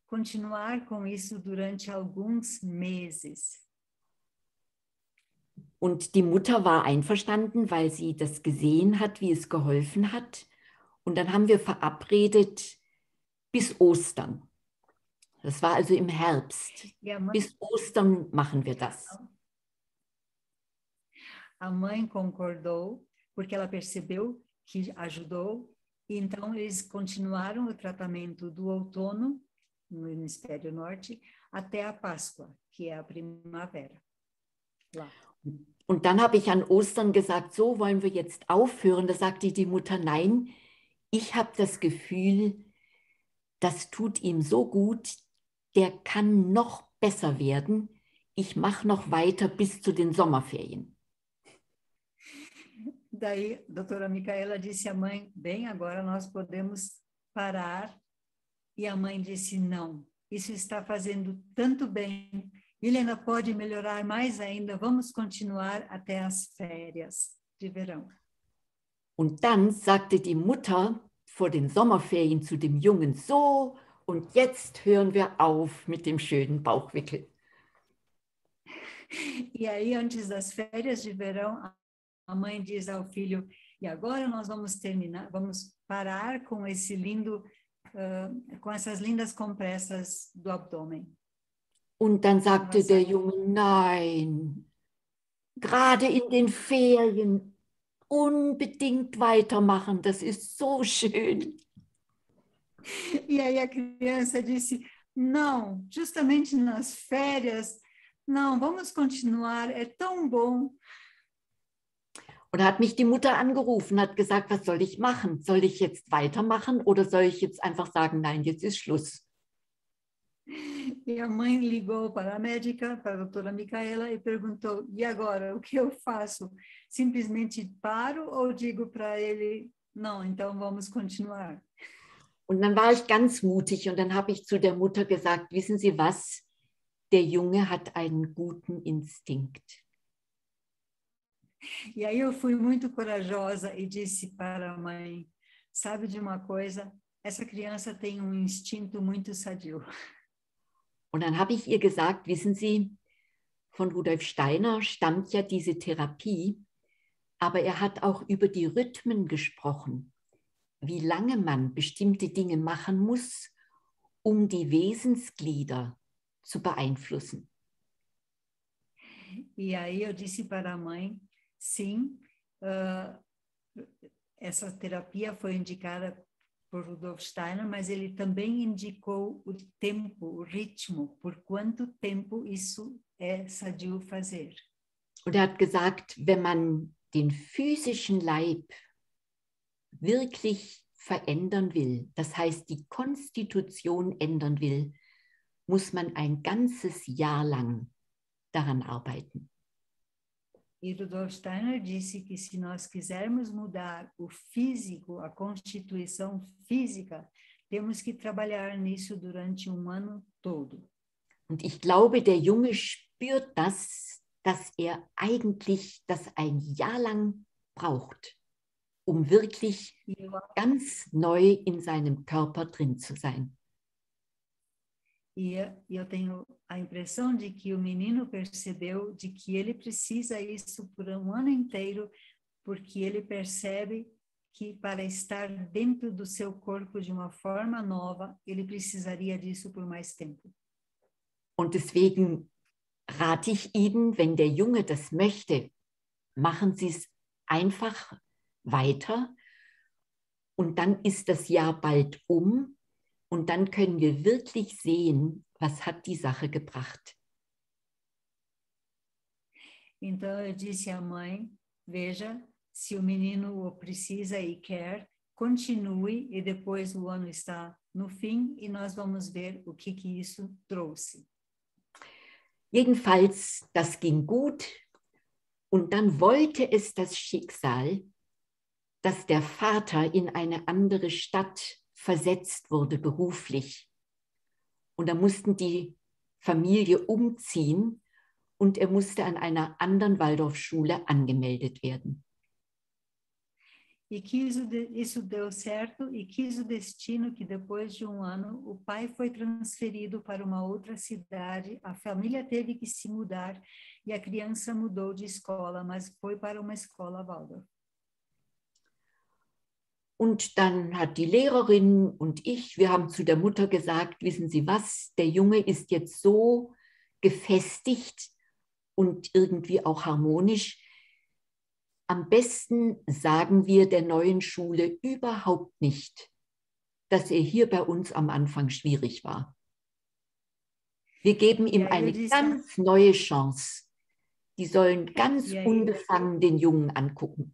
Speaker 1: continuar com isso durante alguns meses.
Speaker 4: Und die Mutter war einverstanden, weil sie das gesehen hat, wie es geholfen hat. Und dann haben wir verabredet bis Ostern. Das war also im Herbst.
Speaker 1: E a mãe,
Speaker 4: Bis Ostern machen wir das.
Speaker 1: a mãe concordou, porque ela percebeu que ajudou, e então eles continuaram o tratamento do outono, no hemisfério norte, até a Páscoa, que é a primavera. Lá.
Speaker 4: Und dann habe ich an Ostern gesagt, so wollen wir jetzt aufhören. Da sagte die Mutter, nein, ich habe das Gefühl, das tut ihm so gut, der kann noch besser werden. Ich mache noch weiter bis zu den Sommerferien.
Speaker 1: Daí, a doutora Micaela disse à mãe, bem, agora nós podemos parar. E a mãe disse, não, isso está fazendo tanto bem, ele ainda pode melhorar mais ainda, vamos continuar até as férias de verão.
Speaker 4: Und dann sagte die Mutter vor den Sommerferien zu dem Jungen, so, und jetzt hören wir auf mit dem schönen Bauchwickel.
Speaker 1: E aí, antes das férias de verão, a mãe diz ao filho, e agora nós vamos terminar, vamos parar com esse lindo, uh, com essas lindas compressas do abdômen.
Speaker 4: Und dann sagte der Junge, nein, gerade in den Ferien unbedingt weitermachen, das ist so schön.
Speaker 1: E aí a criança disse, não, justamente nas férias, não, vamos continuar, é tão bom.
Speaker 4: Und hat mich die Mutter angerufen, hat gesagt, was soll ich machen? Soll ich jetzt weitermachen oder soll ich jetzt einfach sagen, nein, jetzt ist Schluss?
Speaker 1: E a mãe ligou para a médica, para a doutora Micaela, e perguntou, e agora, o que eu faço? Simplesmente paro ou digo para ele, não, então vamos continuar?
Speaker 4: Und dann war ich ganz mutig und dann habe ich zu der Mutter gesagt, wissen Sie was, der Junge hat einen guten Instinkt.
Speaker 1: E aí eu fui muito corajosa e disse para a mãe, sabe de uma coisa? Essa criança tem um instinto muito sadio.
Speaker 4: Und dann habe ich ihr gesagt, wissen Sie, von Rudolf Steiner stammt ja diese Therapie, aber er hat auch über die Rhythmen gesprochen, wie lange man bestimmte Dinge machen muss, um die Wesensglieder zu beeinflussen.
Speaker 1: E aí eu disse para a mãe, sim, uh, essa terapia foi indicada por Rudolf Steiner, mas ele também indicou o tempo, o ritmo, por quanto tempo isso é sadio fazer.
Speaker 4: Und er hat gesagt, wenn man den physischen Leib wirklich verändern will, das heißt die Konstitution ändern will, muss man ein ganzes Jahr lang daran arbeiten.
Speaker 1: E Rudolf Steiner disse que se nós quisermos mudar o físico, a constituição física, temos que trabalhar nisso durante um ano todo.
Speaker 4: Und ich glaube, der Junge spürt das, dass er eigentlich das ein Jahr lang braucht, um wirklich ganz neu in seinem Körper drin zu sein.
Speaker 1: E eu tenho a impressão de que o menino percebeu de que ele precisa isso por um ano inteiro, porque ele percebe que para estar dentro do seu corpo de uma forma nova, ele precisaria disso por mais tempo.
Speaker 4: Und deswegen rate ich Ihnen, wenn der Junge das möchte, machen Sie es einfach weiter und dann ist das Jahr bald um. Und dann können wir wirklich sehen, was hat die Sache gebracht.
Speaker 1: Então eu disse à mãe, veja, se o menino o precisa e quer, continue e depois o ano está no fim e nós vamos ver o que que isso trouxe.
Speaker 4: Jedenfalls, das ging gut und dann wollte es das Schicksal, dass der Vater in eine andere Stadt versetzt wurde beruflich. Und da mussten die Familie umziehen und er musste an einer anderen Waldorfschule angemeldet werden.
Speaker 1: E quis o de, isso deu certo e quis o destino que depois de um ano o pai foi transferido para uma outra cidade, a família teve que se mudar e a criança mudou de escola, mas foi para uma escola Waldorf.
Speaker 4: Und dann hat die Lehrerin und ich, wir haben zu der Mutter gesagt, wissen Sie was, der Junge ist jetzt so gefestigt und irgendwie auch harmonisch. Am besten sagen wir der neuen Schule überhaupt nicht, dass er hier bei uns am Anfang schwierig war. Wir geben ihm eine ganz neue Chance. Die sollen ganz unbefangen den Jungen angucken.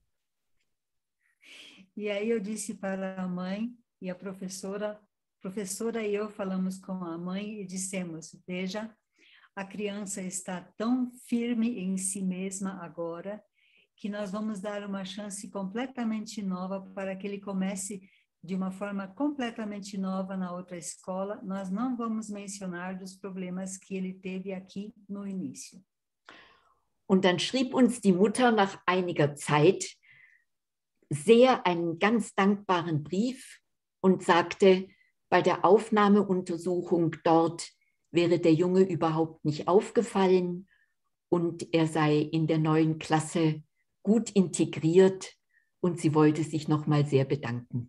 Speaker 1: E aí eu disse para a mãe e a professora, professora e eu falamos com a mãe e dissemos, veja, a criança está tão firme em si mesma agora, que nós vamos dar uma chance completamente nova para que ele comece de uma forma completamente nova na outra escola. Nós não vamos mencionar dos problemas que ele teve aqui no início.
Speaker 4: Und dann schrieb uns die Mutter nach einiger Zeit sehr einen ganz dankbaren Brief und sagte, bei der Aufnahmeuntersuchung dort wäre der Junge überhaupt nicht aufgefallen und er sei in der neuen Klasse gut integriert und sie wollte sich nochmal sehr bedanken.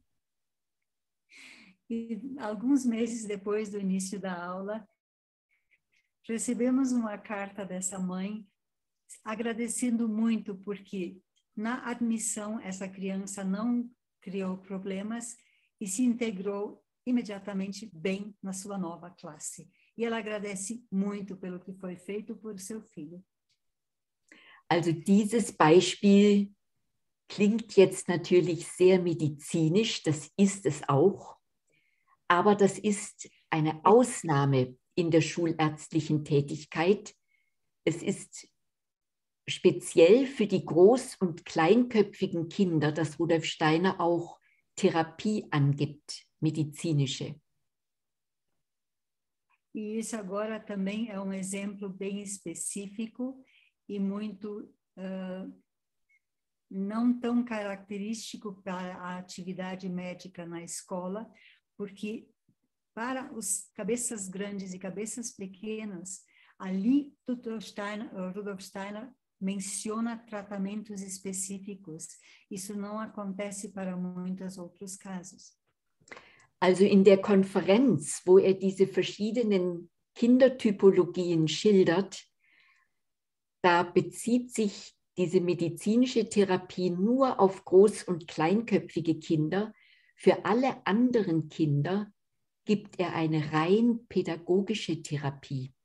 Speaker 1: E alguns meses depois do início da aula, recebemos uma carta dessa mãe agradecendo muito porque na admissão essa criança não criou problemas e se integrou imediatamente bem na sua nova classe. E ela agradece muito pelo que foi feito por seu filho.
Speaker 4: Also dieses Beispiel klingt jetzt natürlich sehr medizinisch, das ist es auch, aber das ist eine Ausnahme in der schulärztlichen Tätigkeit. Es ist speziell für die groß- und kleinköpfigen Kinder, dass Rudolf Steiner auch Therapie angibt, medizinische.
Speaker 1: E isso agora também é um exemplo bem específico e muito uh, não tão característico para a atividade médica na escola, porque para os cabeças grandes e cabeças pequenas, ali doutor Steiner, Rudolf Steiner menciona tratamentos específicos. Isso não acontece para muitos outros casos.
Speaker 4: Also in der Konferenz, wo er diese verschiedenen Kindertypologien schildert, da bezieht sich diese medizinische Therapie nur auf groß- und kleinköpfige Kinder. Für alle anderen Kinder gibt er eine rein pädagogische Therapie.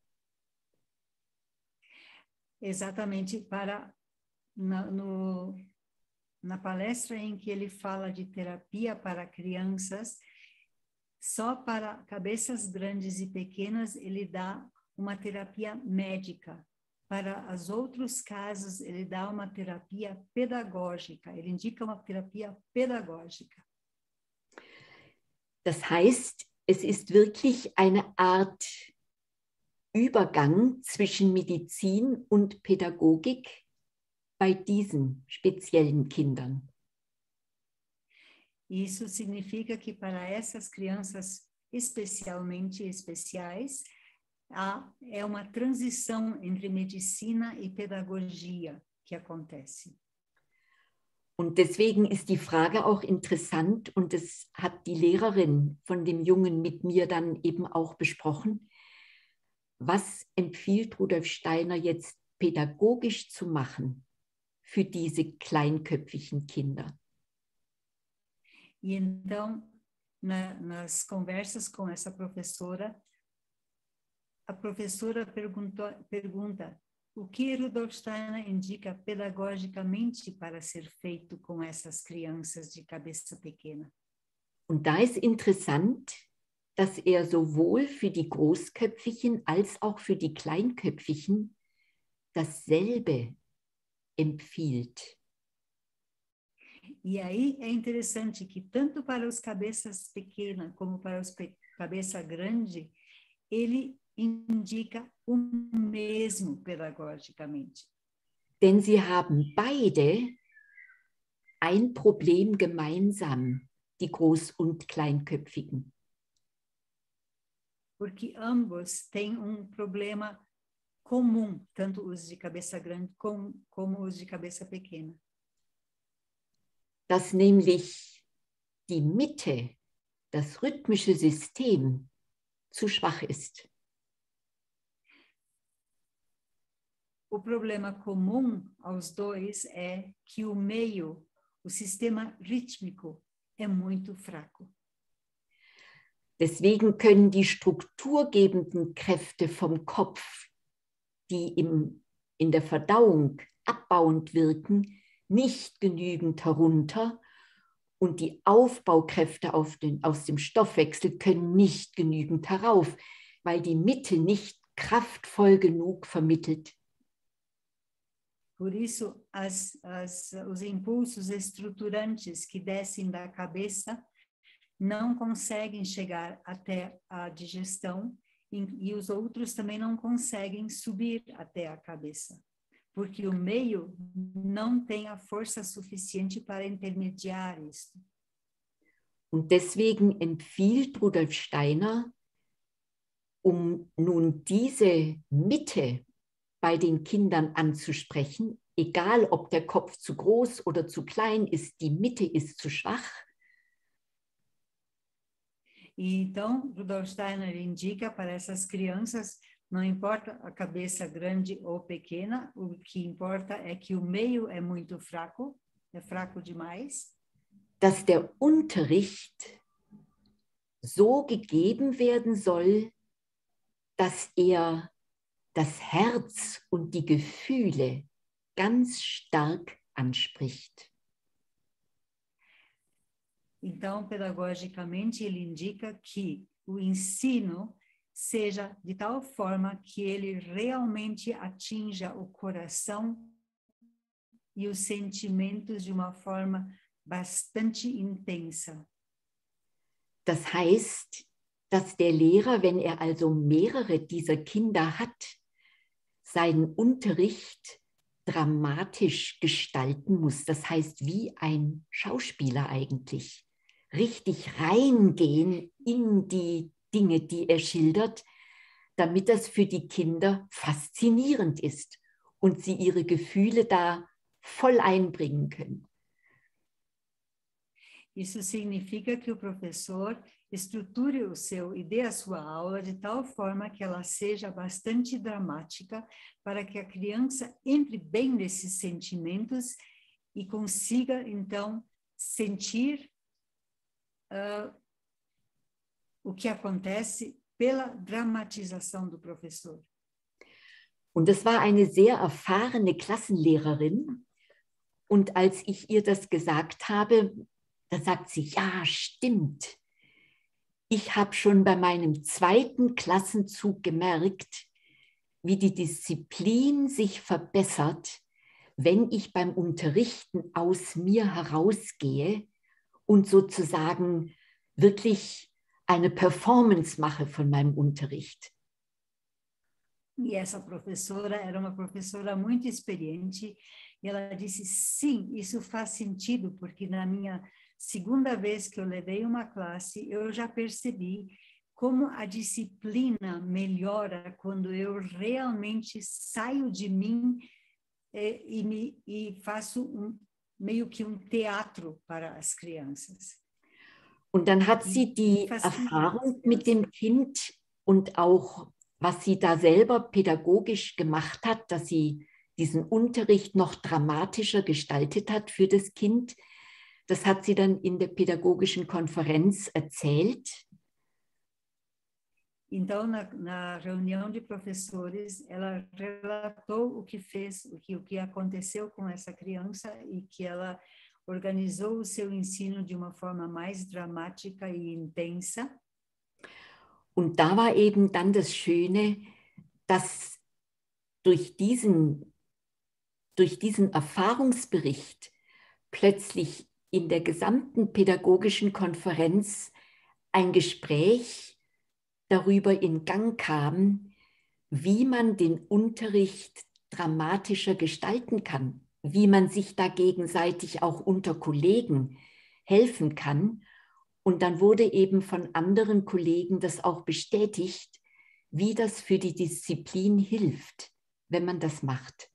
Speaker 1: Exatamente, para na, no, na palestra em que ele fala de terapia para crianças, só para cabeças grandes e pequenas ele dá uma terapia médica. Para os outros casos, ele dá uma terapia pedagógica, ele indica uma terapia pedagógica.
Speaker 4: Das heißt, es ist wirklich eine Art Übergang zwischen Medizin und Pädagogik bei diesen speziellen Kindern.
Speaker 1: Isso significa que para essas crianças especialmente especiais, há, é uma transição entre medicina e pedagogia que acontece.
Speaker 4: Und deswegen ist die Frage auch interessant und das hat die Lehrerin von dem Jungen mit mir dann eben auch besprochen. Was empfiehlt Rudolf Steiner jetzt pädagogisch zu machen für diese kleinköpfigen Kinder?
Speaker 1: E então, na, nas conversas com essa professora, a professora perguntou, pergunta o que Rudolf Steiner indica pedagogicamente para ser feito com essas crianças de cabeça pequena.
Speaker 4: Und da ist interessant, dass er sowohl für die Großköpfigen als auch für die Kleinköpfigen dasselbe empfiehlt.
Speaker 1: E aí é interessante que tanto para os cabeças pequenas como para os cabeça grande, ele indica o mesmo pedagogicamente.
Speaker 4: Denn sie haben beide ein Problem gemeinsam, die Groß- und Kleinköpfigen.
Speaker 1: Porque ambos têm um problema comum, tanto os de cabeça grande como, como os de cabeça pequena.
Speaker 4: Dass nämlich die Mitte, das rhythmische System, zu schwach ist.
Speaker 1: O problema comum aos dois é que o meio, o sistema rítmico, é muito fraco.
Speaker 4: Deswegen können die strukturgebenden Kräfte vom Kopf, die im, in der Verdauung abbauend wirken, nicht genügend herunter und die Aufbaukräfte auf den, aus dem Stoffwechsel können nicht genügend herauf, weil die Mitte nicht kraftvoll genug vermittelt.
Speaker 1: Por isso, as, as, os impulsos estruturantes que descem da cabeça não conseguem chegar até a digestão e, e os outros também não conseguem subir até a cabeça, porque o meio não tem a força suficiente para intermediar isso.
Speaker 4: Und deswegen empfiehlt Rudolf Steiner, um nun diese Mitte bei den Kindern anzusprechen, egal ob der Kopf zu groß oder zu klein ist, die Mitte ist zu schwach.
Speaker 1: E então, Rudolf Steiner indica para essas crianças, não importa a cabeça grande ou pequena, o que importa é que o meio é muito fraco, é fraco demais.
Speaker 4: Dass der Unterricht so gegeben werden soll, dass er das Herz und die Gefühle ganz stark anspricht.
Speaker 1: Então, pedagogicamente, ele indica que o ensino seja de tal forma que ele realmente atinja o coração e os sentimentos de uma forma bastante intensa.
Speaker 4: Das heißt, dass der Lehrer, wenn er also mehrere dieser Kinder hat, seinen Unterricht dramatisch gestalten muss. Das heißt, wie ein Schauspieler eigentlich. Richtig reingehen in die Dinge, die er schildert, damit das für die Kinder faszinierend ist und sie ihre Gefühle da voll einbringen können.
Speaker 1: Isso significa que o professor estruture o seu e dê a sua aula de tal forma que ela seja bastante dramática para que a criança entre bem nesses sentimentos e consiga, então, sentir uh, o que acontece pela dramatização do professor.
Speaker 4: Und das war eine sehr erfahrene Klassenlehrerin. Und als ich ihr das gesagt habe, da sagt sie, ja, stimmt. Ich habe schon bei meinem zweiten Klassenzug gemerkt, wie die Disziplin sich verbessert, wenn ich beim Unterrichten aus mir herausgehe und sozusagen wirklich eine Performance mache von meinem Unterricht.
Speaker 1: E essa professora era uma professora muito experiente e ela disse, sim, isso faz sentido, porque na minha segunda vez que eu levei uma classe, eu já percebi como a disciplina melhora quando eu realmente saio de mim e, e, me, e faço um, meio que um teatro para as crianças.
Speaker 4: Und dann hat sie die Erfahrung mit dem Kind und auch, was sie da selber pädagogisch gemacht hat, dass sie diesen Unterricht noch dramatischer gestaltet hat für das Kind. Das hat sie dann in der pädagogischen Konferenz erzählt.
Speaker 1: Então, na, na reunião de professores, ela relatou o que fez, o que, o que aconteceu com essa criança e que ela organizou o seu ensino de uma forma mais dramática e intensa.
Speaker 4: Und da war eben dann das Schöne, dass durch diesen, durch diesen Erfahrungsbericht plötzlich in der gesamten pädagogischen Konferenz ein Gespräch darüber in Gang kam, wie man den Unterricht dramatischer gestalten kann, wie man sich da gegenseitig auch unter Kollegen helfen kann. Und dann wurde eben von anderen Kollegen das auch bestätigt, wie das für die Disziplin hilft, wenn man das macht.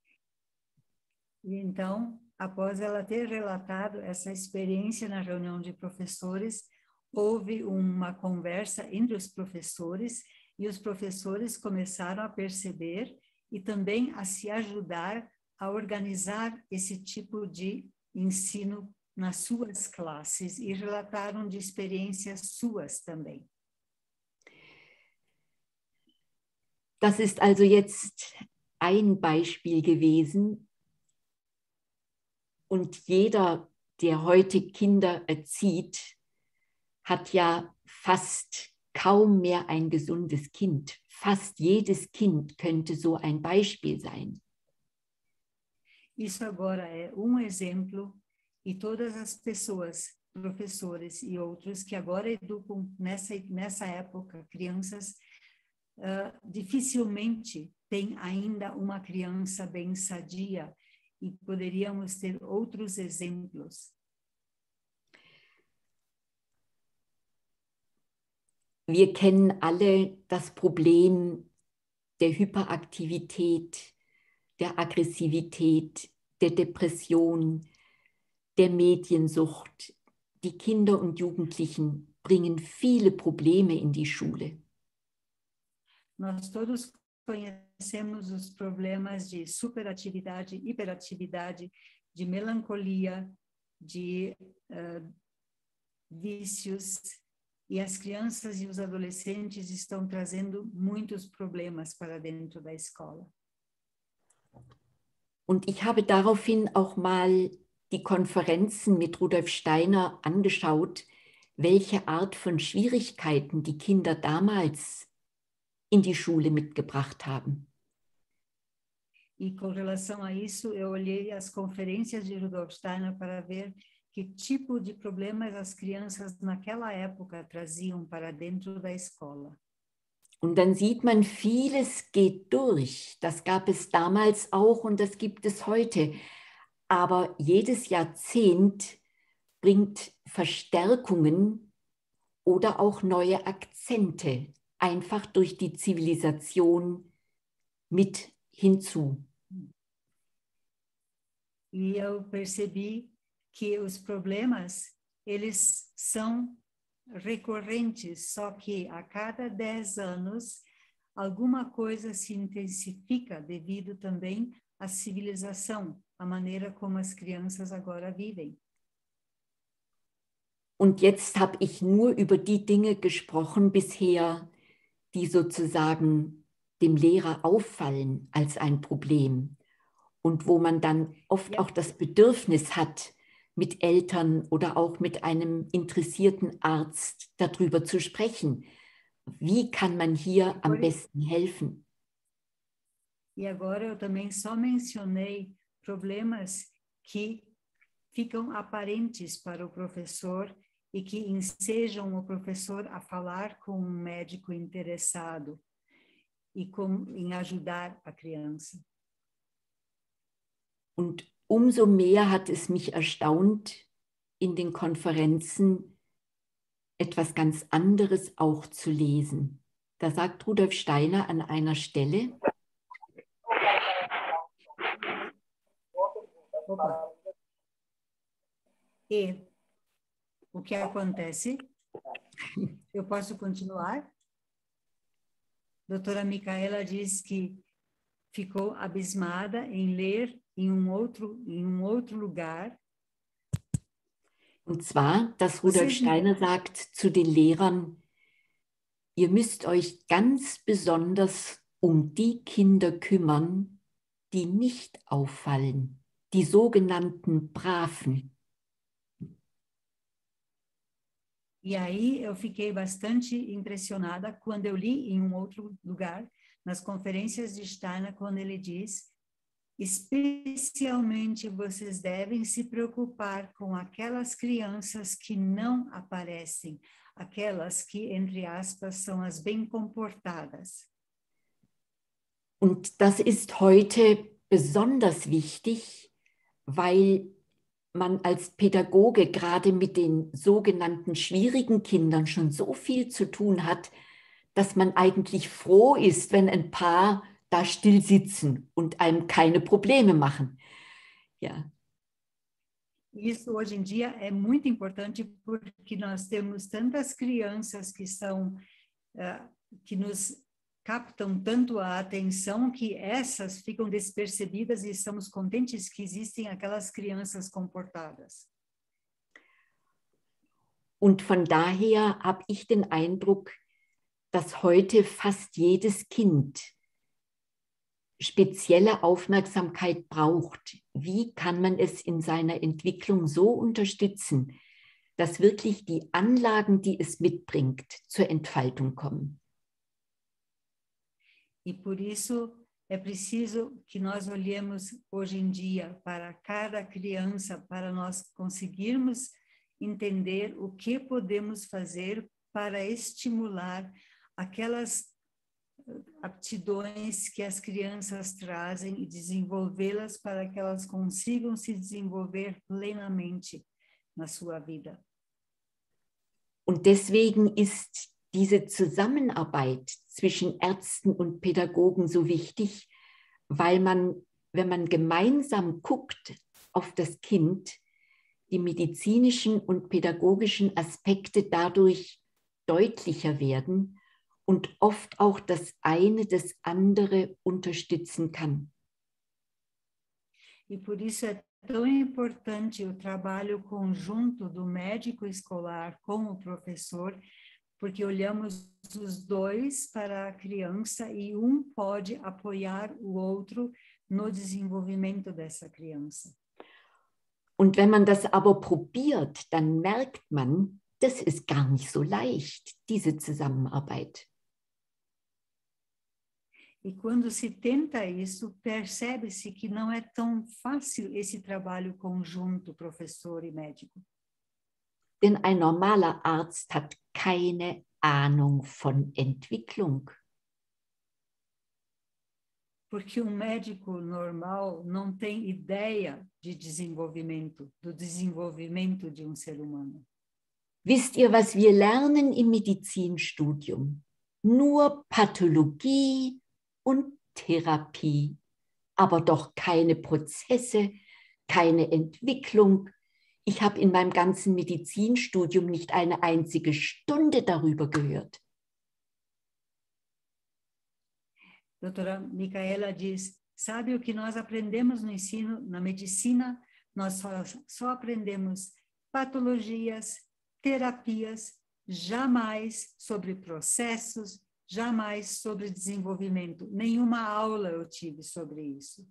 Speaker 1: E então, após ela ter relatado essa experiência na reunião de professores, houve uma conversa entre os professores e os professores começaram a perceber e também a se ajudar a organizar esse tipo de ensino nas suas classes e relataram de experiências suas também.
Speaker 4: Das ist also jetzt ein Beispiel gewesen. Und jeder, der heute Kinder erzieht, hat ja fast kaum mehr ein gesundes Kind. Fast jedes Kind könnte so ein Beispiel sein.
Speaker 1: Isso agora é um exemplo e todas as pessoas, professores e outros que agora educam nessa, nessa época crianças, uh, dificilmente tem ainda uma criança bem sadia e poderíamos ter outros exemplos.
Speaker 4: Wir kennen alle das Problem der Hyperaktivität, der Aggressivität, der Depression, der Mediensucht. Die Kinder und Jugendlichen bringen viele Probleme in die Schule.
Speaker 1: Nós todos conhecemos os problemas de superatividade, hiperatividade, de melancolia, de uh, vícios, e as crianças e os adolescentes estão trazendo muitos problemas para dentro da escola.
Speaker 4: Und ich habe daraufhin auch mal die Konferenzen mit Rudolf Steiner angeschaut, welche Art von Schwierigkeiten die Kinder damals in die Schule mitgebracht haben.
Speaker 1: E com relação a isso, eu olhei as conferências de Rudolf Steiner para ver que tipo de problemas as crianças naquela época traziam para dentro da escola.
Speaker 4: Und dann sieht man, vieles geht durch. Das gab es damals auch und das gibt es heute. Aber jedes Jahrzehnt bringt Verstärkungen oder auch neue Akzente einfach durch die Zivilisation mit hinzu.
Speaker 1: E eu percebi que os problemas, eles são recorrentes, só que a cada dez anos alguma coisa se intensifica devido também à civilização, a maneira como as crianças agora vivem.
Speaker 4: Und jetzt habe ich nur über die Dinge gesprochen bisher, die sozusagen dem Lehrer auffallen als ein Problem und wo man dann oft ja. auch das Bedürfnis hat, mit Eltern oder auch mit einem interessierten Arzt darüber zu sprechen. Wie kann man hier am besten helfen?
Speaker 1: E agora eu também só mencionei problemas que ficam aparentes para o professor e que ensejam o professor a falar com um médico interessado e com, em ajudar a criança.
Speaker 4: Und umso mehr hat es mich erstaunt, in den Konferenzen etwas ganz anderes auch zu lesen. Da sagt Rudolf Steiner an einer Stelle,
Speaker 1: Opa. E o que acontece? Eu posso continuar? Doutora Micaela diz que ficou abismada em ler em um outro, em um outro lugar.
Speaker 4: Und zwar, dass Rudolf Steiner sagt zu den Lehrern, ihr müsst euch ganz besonders um die Kinder kümmern, die nicht auffallen, die sogenannten Braven.
Speaker 1: E aí eu fiquei bastante impressionada quando eu li em um outro lugar, nas conferências de Steiner, quando ele diz, especialmente vocês devem se preocupar com aquelas crianças que não aparecem, aquelas que, entre aspas, são as bem comportadas.
Speaker 4: Und das ist heute besonders wichtig, weil man als Pädagoge gerade mit den sogenannten schwierigen Kindern schon so viel zu tun hat, dass man eigentlich froh ist, wenn ein Paar da still sitzen und einem keine Probleme machen. Ja.
Speaker 1: Isso hoje em dia é muito importante porque nós temos tantas crianças que são uh, que nos captam tanto a atenção que essas ficam despercebidas e estamos contentes que existem aquelas crianças comportadas.
Speaker 4: Und von daher habe ich den Eindruck, dass heute fast jedes Kind spezielle Aufmerksamkeit braucht. Wie kann man es in seiner Entwicklung so unterstützen, dass wirklich die Anlagen, die es mitbringt, zur Entfaltung kommen?
Speaker 1: E por isso é preciso que nós olhemos hoje em dia para cada criança, para nós conseguirmos entender o que podemos fazer para estimular aquelas aptidões que as crianças trazem e desenvolvê-las para que elas consigam se desenvolver plenamente na sua vida.
Speaker 4: Und deswegen ist diese Zusammenarbeit zwischen Ärzten und Pädagogen so wichtig, weil man, wenn man gemeinsam guckt auf das Kind, die medizinischen und pädagogischen Aspekte dadurch deutlicher werden und oft auch das eine das andere unterstützen kann.
Speaker 1: E por isso é tão importante o trabalho conjunto do médico escolar com o professor, porque olhamos os dois para a criança e um pode apoiar o outro no desenvolvimento dessa criança.
Speaker 4: Und wenn man das aber probiert, dann merkt man, das ist gar nicht so leicht, diese Zusammenarbeit.
Speaker 1: E quando se tenta isso, percebe-se que não é tão fácil esse trabalho conjunto, professor e médico.
Speaker 4: Denn ein normaler Arzt hat keine Ahnung von Entwicklung.
Speaker 1: Porque um médico normal não tem ideia de desenvolvimento, do desenvolvimento de um ser humano.
Speaker 4: Wisst ihr, was wir lernen im Medizinstudium? Nur Pathologie und Therapie, aber doch keine Prozesse, keine Entwicklung. Ich habe in meinem ganzen Medizinstudium nicht eine einzige Stunde darüber gehört.
Speaker 1: Doutora Micaela diz, sabe o que nós aprendemos no ensino, na medicina? Nós só, só aprendemos patologias, terapias, jamais sobre processos, jamais sobre desenvolvimento. Nenhuma aula eu tive sobre isso.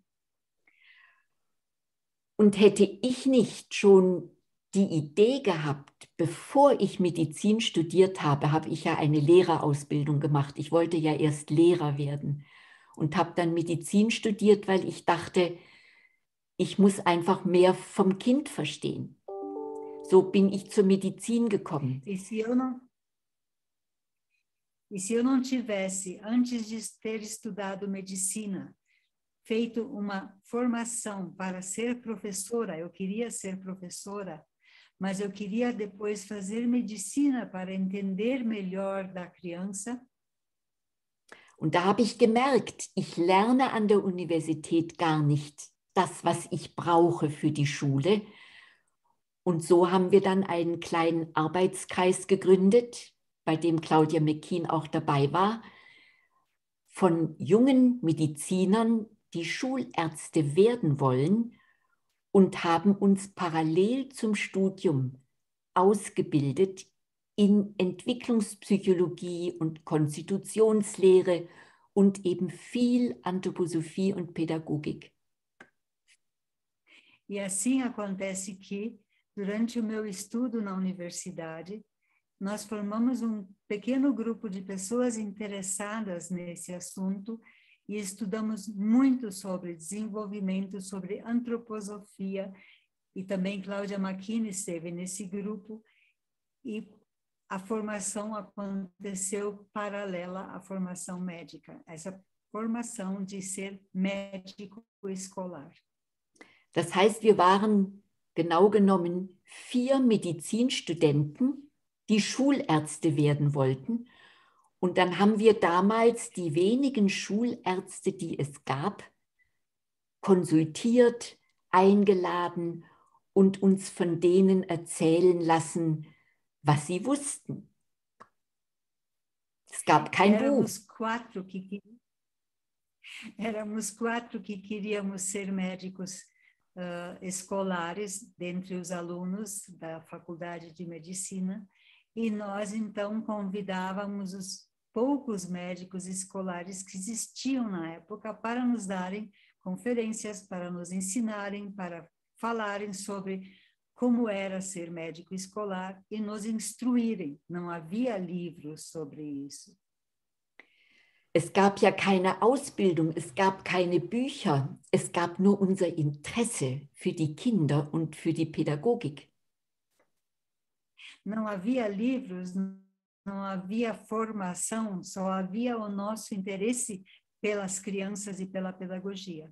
Speaker 4: Und hätte ich nicht schon die Idee gehabt, bevor ich Medizin studiert habe, habe ich ja eine Lehrerausbildung gemacht. Ich wollte ja erst Lehrer werden und habe dann Medizin studiert, weil ich dachte, ich muss einfach mehr vom Kind verstehen. So bin ich zur Medizin gekommen.
Speaker 1: E se eu não, e se eu não tivesse, antes de ter estudado medicina, feito uma formação para ser professora, eu queria ser professora, mas eu queria depois fazer medicina para entender melhor da criança.
Speaker 4: Und da habe ich gemerkt, ich lerne an der Universität gar nicht das, was ich brauche für die Schule. Und so haben wir dann einen kleinen Arbeitskreis gegründet, bei dem Claudia McKean auch dabei war, von jungen Medizinern, die Schulärzte werden wollen, und haben uns parallel zum Studium ausgebildet in Entwicklungspsychologie und Konstitutionslehre und eben viel Anthroposophie und Pädagogik.
Speaker 1: E assim acontece que, durante o meu estudo na universidade, nós formamos um pequeno grupo de pessoas interessadas nesse assunto e estudamos muito sobre desenvolvimento, sobre antroposofia, e também Claudia McKean esteve nesse grupo, e a formação aconteceu paralela à formação médica, essa formação de ser médico escolar.
Speaker 4: Das heißt, wir waren genau genommen vier Medizinstudenten, die Schulärzte werden wollten. Und dann haben wir damals die wenigen Schulärzte, die es gab, konsultiert, eingeladen und uns von denen erzählen lassen, was sie wussten. Es gab kein
Speaker 1: Éramos
Speaker 4: Buch.
Speaker 1: quatro que, éramos quatro que queríamos ser médicos uh, escolares, dentre os alunos da Faculdade de Medicina, e nós, então, convidávamos os poucos médicos escolares que existiam na época para nos darem conferências, para nos ensinarem, para falarem sobre como era ser médico escolar e nos instruírem. Não havia livros sobre isso.
Speaker 4: Es gab ja keine Ausbildung, es gab keine Bücher, es gab nur unser Interesse für die Kinder und für die Pädagogik.
Speaker 1: Não havia livros, não havia formação, só havia o nosso interesse pelas crianças e pela pedagogia.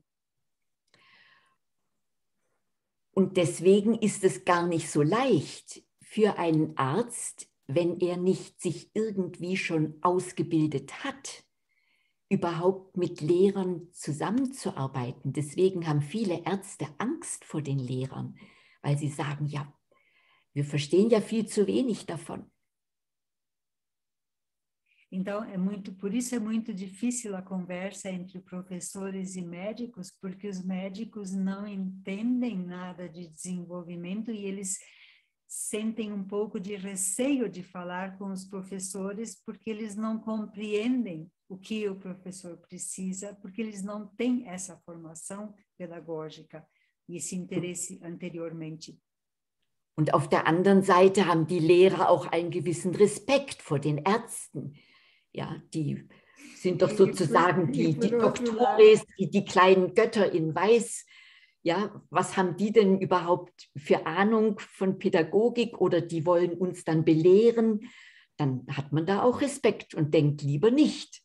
Speaker 4: Und deswegen ist es gar nicht so leicht für einen Arzt, wenn er nicht sich irgendwie schon ausgebildet hat, überhaupt mit Lehrern zusammenzuarbeiten. Deswegen haben viele Ärzte Angst vor den Lehrern, weil sie sagen, ja, wir verstehen ja viel zu wenig davon.
Speaker 1: Então, é muito, por isso é muito difícil a conversa entre professores e médicos, porque os médicos não entendem nada de desenvolvimento e eles sentem um pouco de receio de falar com os professores, porque eles não compreendem o que o professor precisa, porque eles não têm essa formação pedagógica e esse interesse anteriormente.
Speaker 4: Und auf der anderen Seite haben die Lehrer auch einen gewissen Respekt vor den Ärzten. Ja, die sind doch sozusagen die, die Doktores, die, die kleinen Götter in Weiß. Ja, was haben die denn überhaupt für Ahnung von Pädagogik oder die wollen uns dann belehren? Dann hat man da auch Respekt und denkt lieber nicht.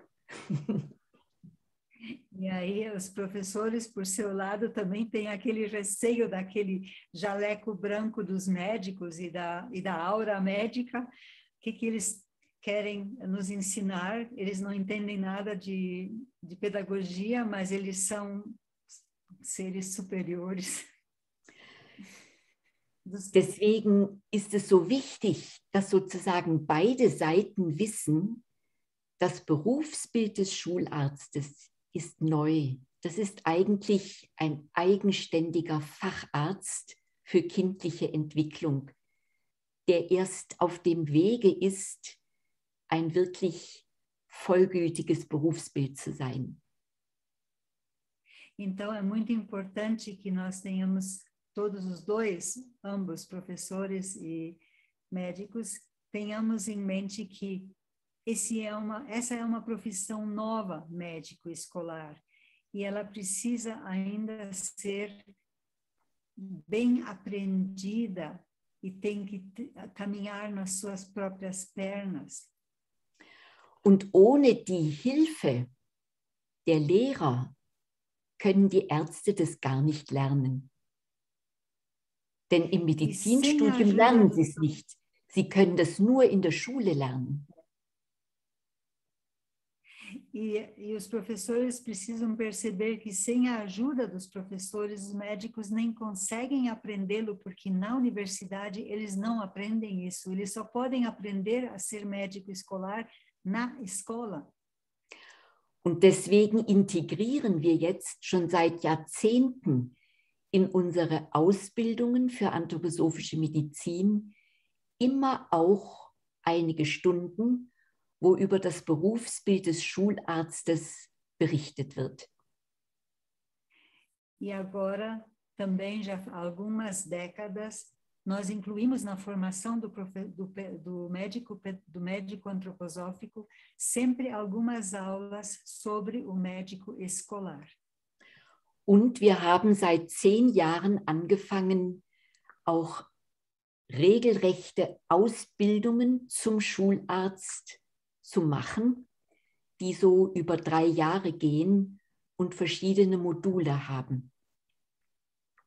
Speaker 1: E aí os professores, por seu lado, também têm aquele receio daquele jaleco branco dos médicos e da, e da aura médica, o que, que eles querem nos ensinar. Eles não entendem nada de, de pedagogia, mas eles são seres superiores.
Speaker 4: Deswegen ist es so wichtig, dass sozusagen beide Seiten wissen, das Berufsbild des Schularztes ist neu. Das ist eigentlich ein eigenständiger Facharzt für kindliche Entwicklung, der erst auf dem Wege ist, ein wirklich vollgültiges Berufsbild zu sein.
Speaker 1: Então, é muito importante que nós tenhamos todos os dois, ambos professores e médicos, tenhamos em mente que esse é uma, essa é uma profissão nova, médico escolar, e ela precisa ainda ser bem aprendida e tem que caminhar nas suas próprias pernas.
Speaker 4: Und ohne die Hilfe der Lehrer können die Ärzte das gar nicht lernen. Denn im Medizinstudium lernen sie es nicht. Sie können das nur in der Schule lernen.
Speaker 1: E, e os professores precisam perceber que sem a ajuda dos professores, os médicos nem conseguem aprendê-lo, porque na universidade eles não aprendem isso. Eles só podem aprender a ser médico escolar na escola.
Speaker 4: Und deswegen integrieren wir jetzt schon seit Jahrzehnten in unsere Ausbildungen für anthroposophische Medizin immer auch einige Stunden, wo über das Berufsbild des Schularztes berichtet wird.
Speaker 1: E agora, também já há algumas décadas, nós incluímos na formação do, do, do, médico, do médico antroposófico sempre algumas aulas sobre o médico escolar.
Speaker 4: Und wir haben seit zehn Jahren angefangen, auch regelrechte Ausbildungen zum Schularzt zu machen, die so über drei Jahre gehen und verschiedene Module haben.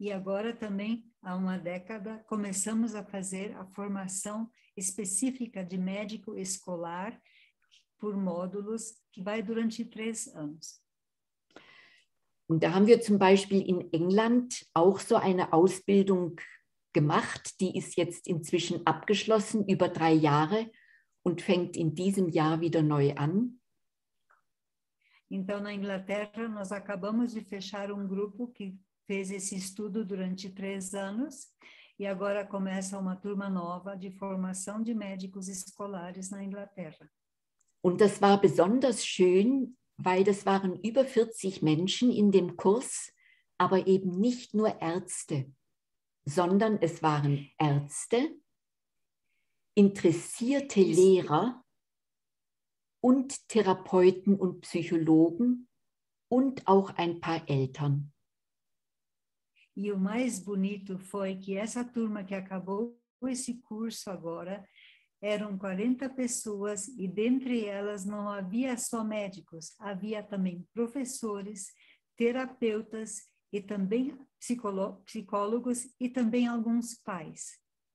Speaker 1: E agora também, há uma década, começamos a fazer a formação específica de médico escolar por módulos, que vai durante três anos.
Speaker 4: Und da haben wir zum Beispiel in England auch so eine Ausbildung gemacht, die ist jetzt inzwischen abgeschlossen, über drei Jahre und fängt in diesem Jahr wieder neu an.
Speaker 1: Então, na Inglaterra, nós acabamos de fechar um grupo que fez esse estudo durante três anos e agora começa uma turma nova de formação de médicos escolares na Inglaterra.
Speaker 4: Und das war besonders schön, weil das waren über vierzig Menschen in dem Kurs, aber eben nicht nur Ärzte, sondern es waren Ärzte, interessierte Lehrer und Therapeuten und Psychologen und auch ein paar Eltern.
Speaker 1: E o mais bonito foi que essa turma que acabou esse curso agora eram quarenta pessoas e dentre elas não havia só médicos, havia também professores, terapeutas e também psicólogos e também alguns pais.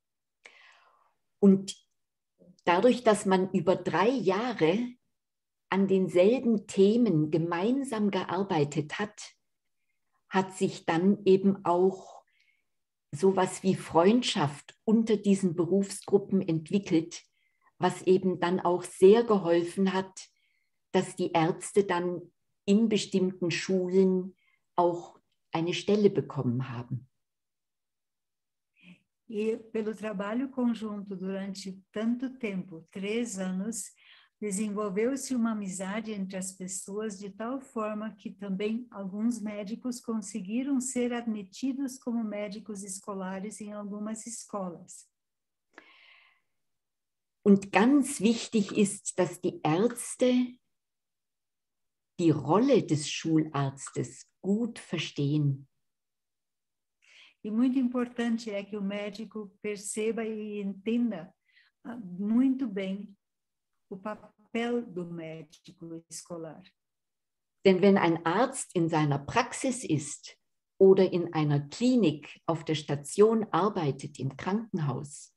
Speaker 4: Und dadurch, dass man über drei Jahre an denselben Themen gemeinsam gearbeitet hat, hat sich dann eben auch sowas wie Freundschaft unter diesen Berufsgruppen entwickelt, was eben dann auch sehr geholfen hat, dass die Ärzte dann in bestimmten Schulen auch eine Stelle bekommen haben.
Speaker 1: E pelo trabalho conjunto durante tanto tempo, três anos, desenvolveu-se uma amizade entre as pessoas de tal forma que também alguns médicos conseguiram ser admitidos como médicos escolares em algumas escolas.
Speaker 4: Und ganz wichtig ist, dass die Ärzte die Rolle des Schularztes gut verstehen.
Speaker 1: E muito importante é que o médico perceba e entenda muito bem o papel do médico escolar.
Speaker 4: Denn wenn ein Arzt in seiner Praxis ist oder in einer Klinik auf der Station arbeitet, im Krankenhaus,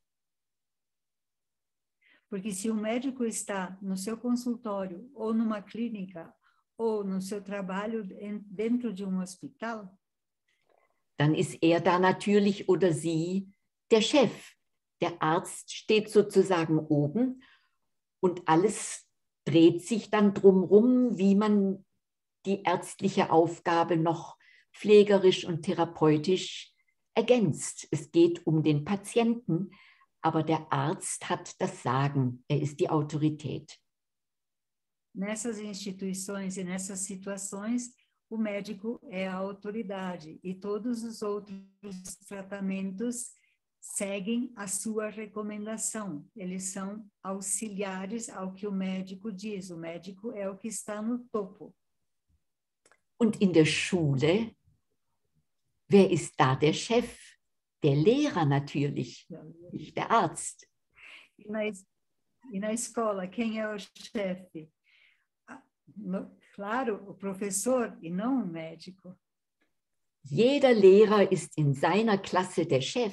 Speaker 1: porque se o médico está no seu consultório ou numa clínica ou no seu trabalho dentro de um hospital,
Speaker 4: dann ist er da natürlich oder sie der Chef. Der Arzt steht sozusagen oben und alles dreht sich dann drumherum, wie man die ärztliche Aufgabe noch pflegerisch und therapeutisch ergänzt. Es geht um den Patienten, aber der Arzt hat das Sagen, er ist die Autorität.
Speaker 1: Nessas instituições e nessas situações, o médico é a autoridade e todos os outros tratamentos seguem a sua recomendação. Eles são auxiliares ao que o médico diz. O médico é o que está no topo.
Speaker 4: Und in der Schule, wer ist da der Chef? Der Lehrer natürlich, nicht der Arzt.
Speaker 1: E na, e na escola, quem é o chefe? Claro, o professor e não o médico.
Speaker 4: Jeder Lehrer ist in seiner Klasse der Chef.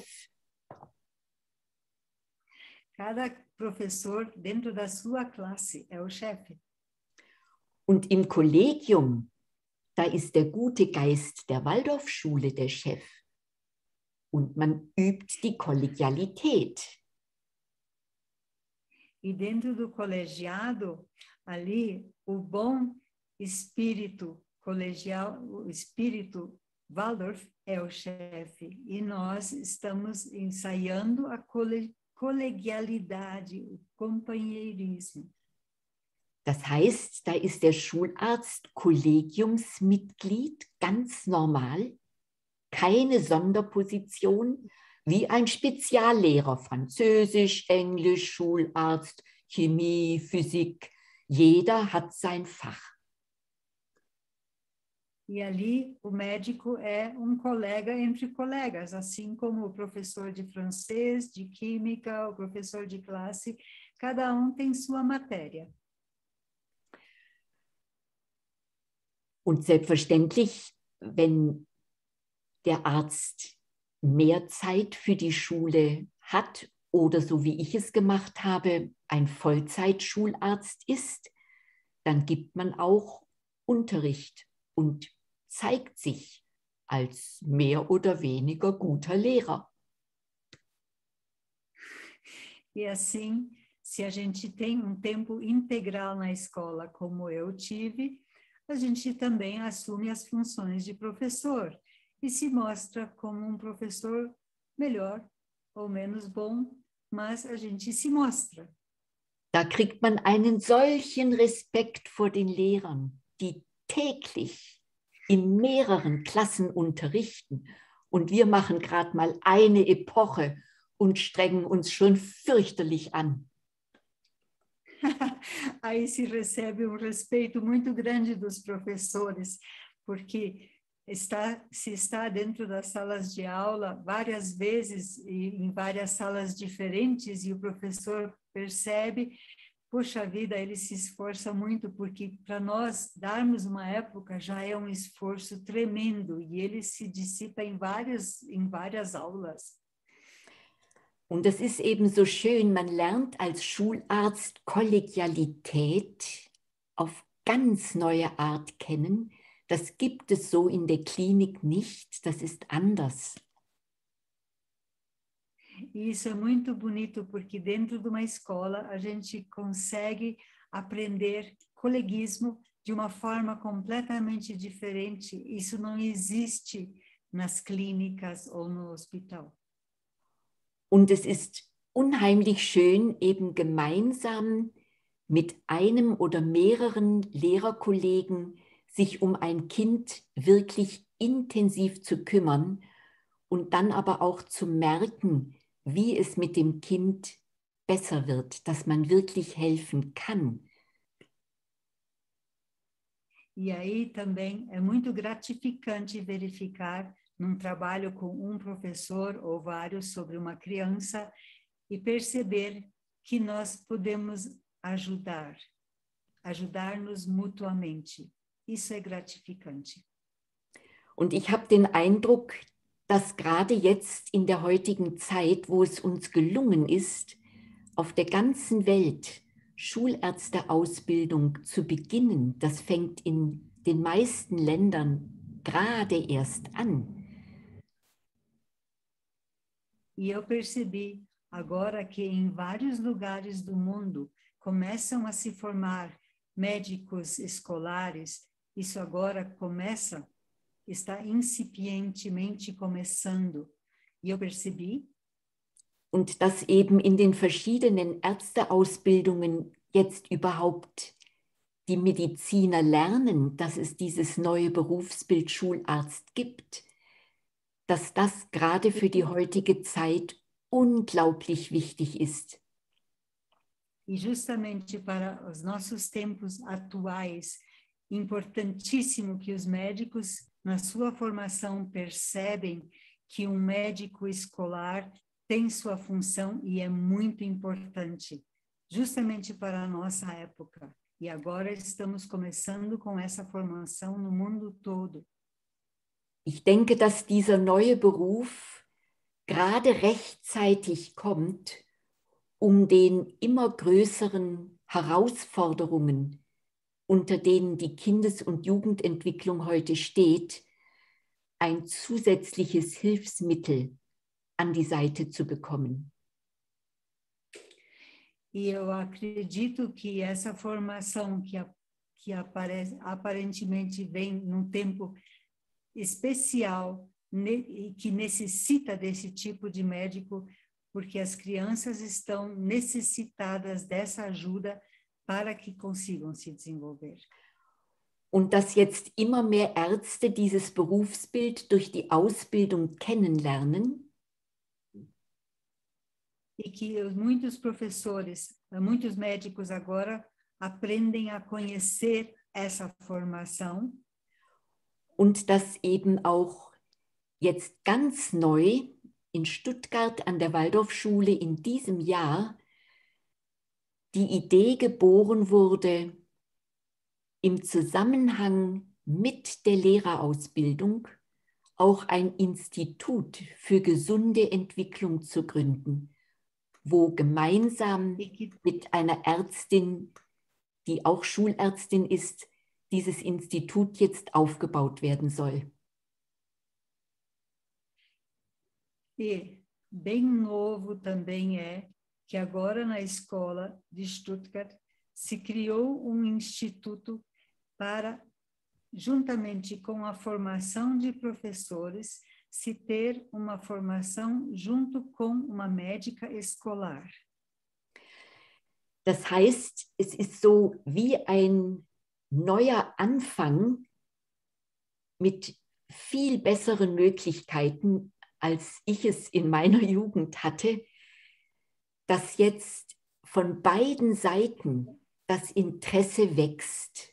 Speaker 1: Cada professor dentro da sua classe é o chefe.
Speaker 4: Und im Kollegium, da ist der gute Geist der Waldorfschule der Chef. Und man übt die Kollegialität.
Speaker 1: E dentro do colegiado, ali, o bom espírito colegial, o espírito Waldorf é o chefe. E nós estamos ensaiando a cole, colegialidade, o companheirismo.
Speaker 4: Das heißt, da ist der Schularzt Kollegiumsmitglied, ganz normal, keine Sonderposition, wie ein Speziallehrer, Französisch, Englisch, Schularzt, Chemie, Physik. Jeder hat sein Fach.
Speaker 1: E ali o médico é um colega entre colegas, assim como o professor de francês, de química, o professor de classe, cada um tem sua matéria.
Speaker 4: Und selbstverständlich, wenn der Arzt mehr Zeit für die Schule hat oder so wie ich es gemacht habe, ein Vollzeitschularzt ist, dann gibt man auch Unterricht und zeigt sich als mehr oder weniger guter Lehrer.
Speaker 1: E assim, se a gente tem um tempo integral na escola, como eu tive, a gente também assume as funções de professor e se mostra como um professor melhor ou menos bom, mas a gente se mostra.
Speaker 4: Da kriegt man einen solchen Respekt vor den Lehrern, die täglich in mehreren Klassen unterrichten. Und wir machen gerade mal eine Epoche und strengen uns schon fürchterlich an.
Speaker 1: Aí se recebe um respeito muito grande dos professores, porque está, se está dentro das salas de aula várias vezes e em várias salas diferentes e o professor percebe, poxa vida, ele se esforça muito, porque para nós darmos uma época já é um esforço tremendo e ele se dissipa em várias, em várias aulas.
Speaker 4: Und das ist eben so schön, man lernt als Schularzt Kollegialität auf ganz neue Art kennen. Das gibt es so in der Klinik nicht, das ist anders.
Speaker 1: E isso é muito bonito, porque dentro de uma escola a gente consegue aprender coleguismo de uma forma completamente diferente. Isso não existe nas clínicas ou no hospital.
Speaker 4: Und es ist unheimlich schön, eben gemeinsam mit einem oder mehreren Lehrerkollegen sich um ein Kind wirklich intensiv zu kümmern und dann aber auch zu merken, wie es mit dem Kind besser wird, dass man wirklich helfen kann.
Speaker 1: E aí também é muito gratificante verificar num trabalho com um professor ou vários sobre uma criança e perceber que nós podemos ajudar, ajudar-nos mutuamente. Isso é gratificante.
Speaker 4: Und ich habe den Eindruck, dass gerade jetzt in der heutigen Zeit, wo es uns gelungen ist, auf der ganzen Welt Schulärzteausbildung zu beginnen, das fängt in den meisten Ländern gerade erst an.
Speaker 1: E eu percebi agora que em vários lugares do mundo começam a se formar médicos escolares. Isso agora começa, está incipientemente começando. E eu percebi.
Speaker 4: Und dass eben in den verschiedenen Ärzteausbildungen jetzt überhaupt die Mediziner lernen, dass es dieses neue Berufsbild Schularzt gibt, dass das gerade für die heutige Zeit unglaublich wichtig ist.
Speaker 1: E justamente para os nossos tempos atuais, importantíssimo que os médicos, na sua formação, percebem que um médico escolar tem sua função e é muito importante, justamente para a nossa época. E agora estamos começando com essa formação no mundo todo.
Speaker 4: Ich denke, dass dieser neue Beruf gerade rechtzeitig kommt, um den immer größeren Herausforderungen, unter denen die Kindes- und Jugendentwicklung heute steht, ein zusätzliches Hilfsmittel an die Seite zu bekommen.
Speaker 1: E eu acredito que essa formação que, a, que aparece, aparentemente vem num tempo especial e que necessita desse tipo de médico, porque as crianças estão necessitadas dessa ajuda para que consigam se desenvolver.
Speaker 4: Und dass jetzt immer mehr Ärzte dieses Berufsbild durch die Ausbildung kennenlernen.
Speaker 1: E que muitos professores, muitos médicos agora aprendem a conhecer essa formação.
Speaker 4: Und dass eben auch jetzt ganz neu in Stuttgart an der Waldorfschule in diesem Jahr die Idee geboren wurde, im Zusammenhang mit der Lehrerausbildung auch ein Institut für gesunde Entwicklung zu gründen, wo gemeinsam mit einer Ärztin, die auch Schulärztin ist, dieses Institut jetzt aufgebaut werden soll.
Speaker 1: E bem novo também é que agora na escola de Stuttgart se criou um instituto para, juntamente com a formação de professores, se ter uma formação junto com uma médica escolar.
Speaker 4: Das heißt, es ist so wie ein neuer Anfang mit viel besseren Möglichkeiten, als ich es in meiner Jugend hatte, dass jetzt von beiden Seiten das Interesse wächst.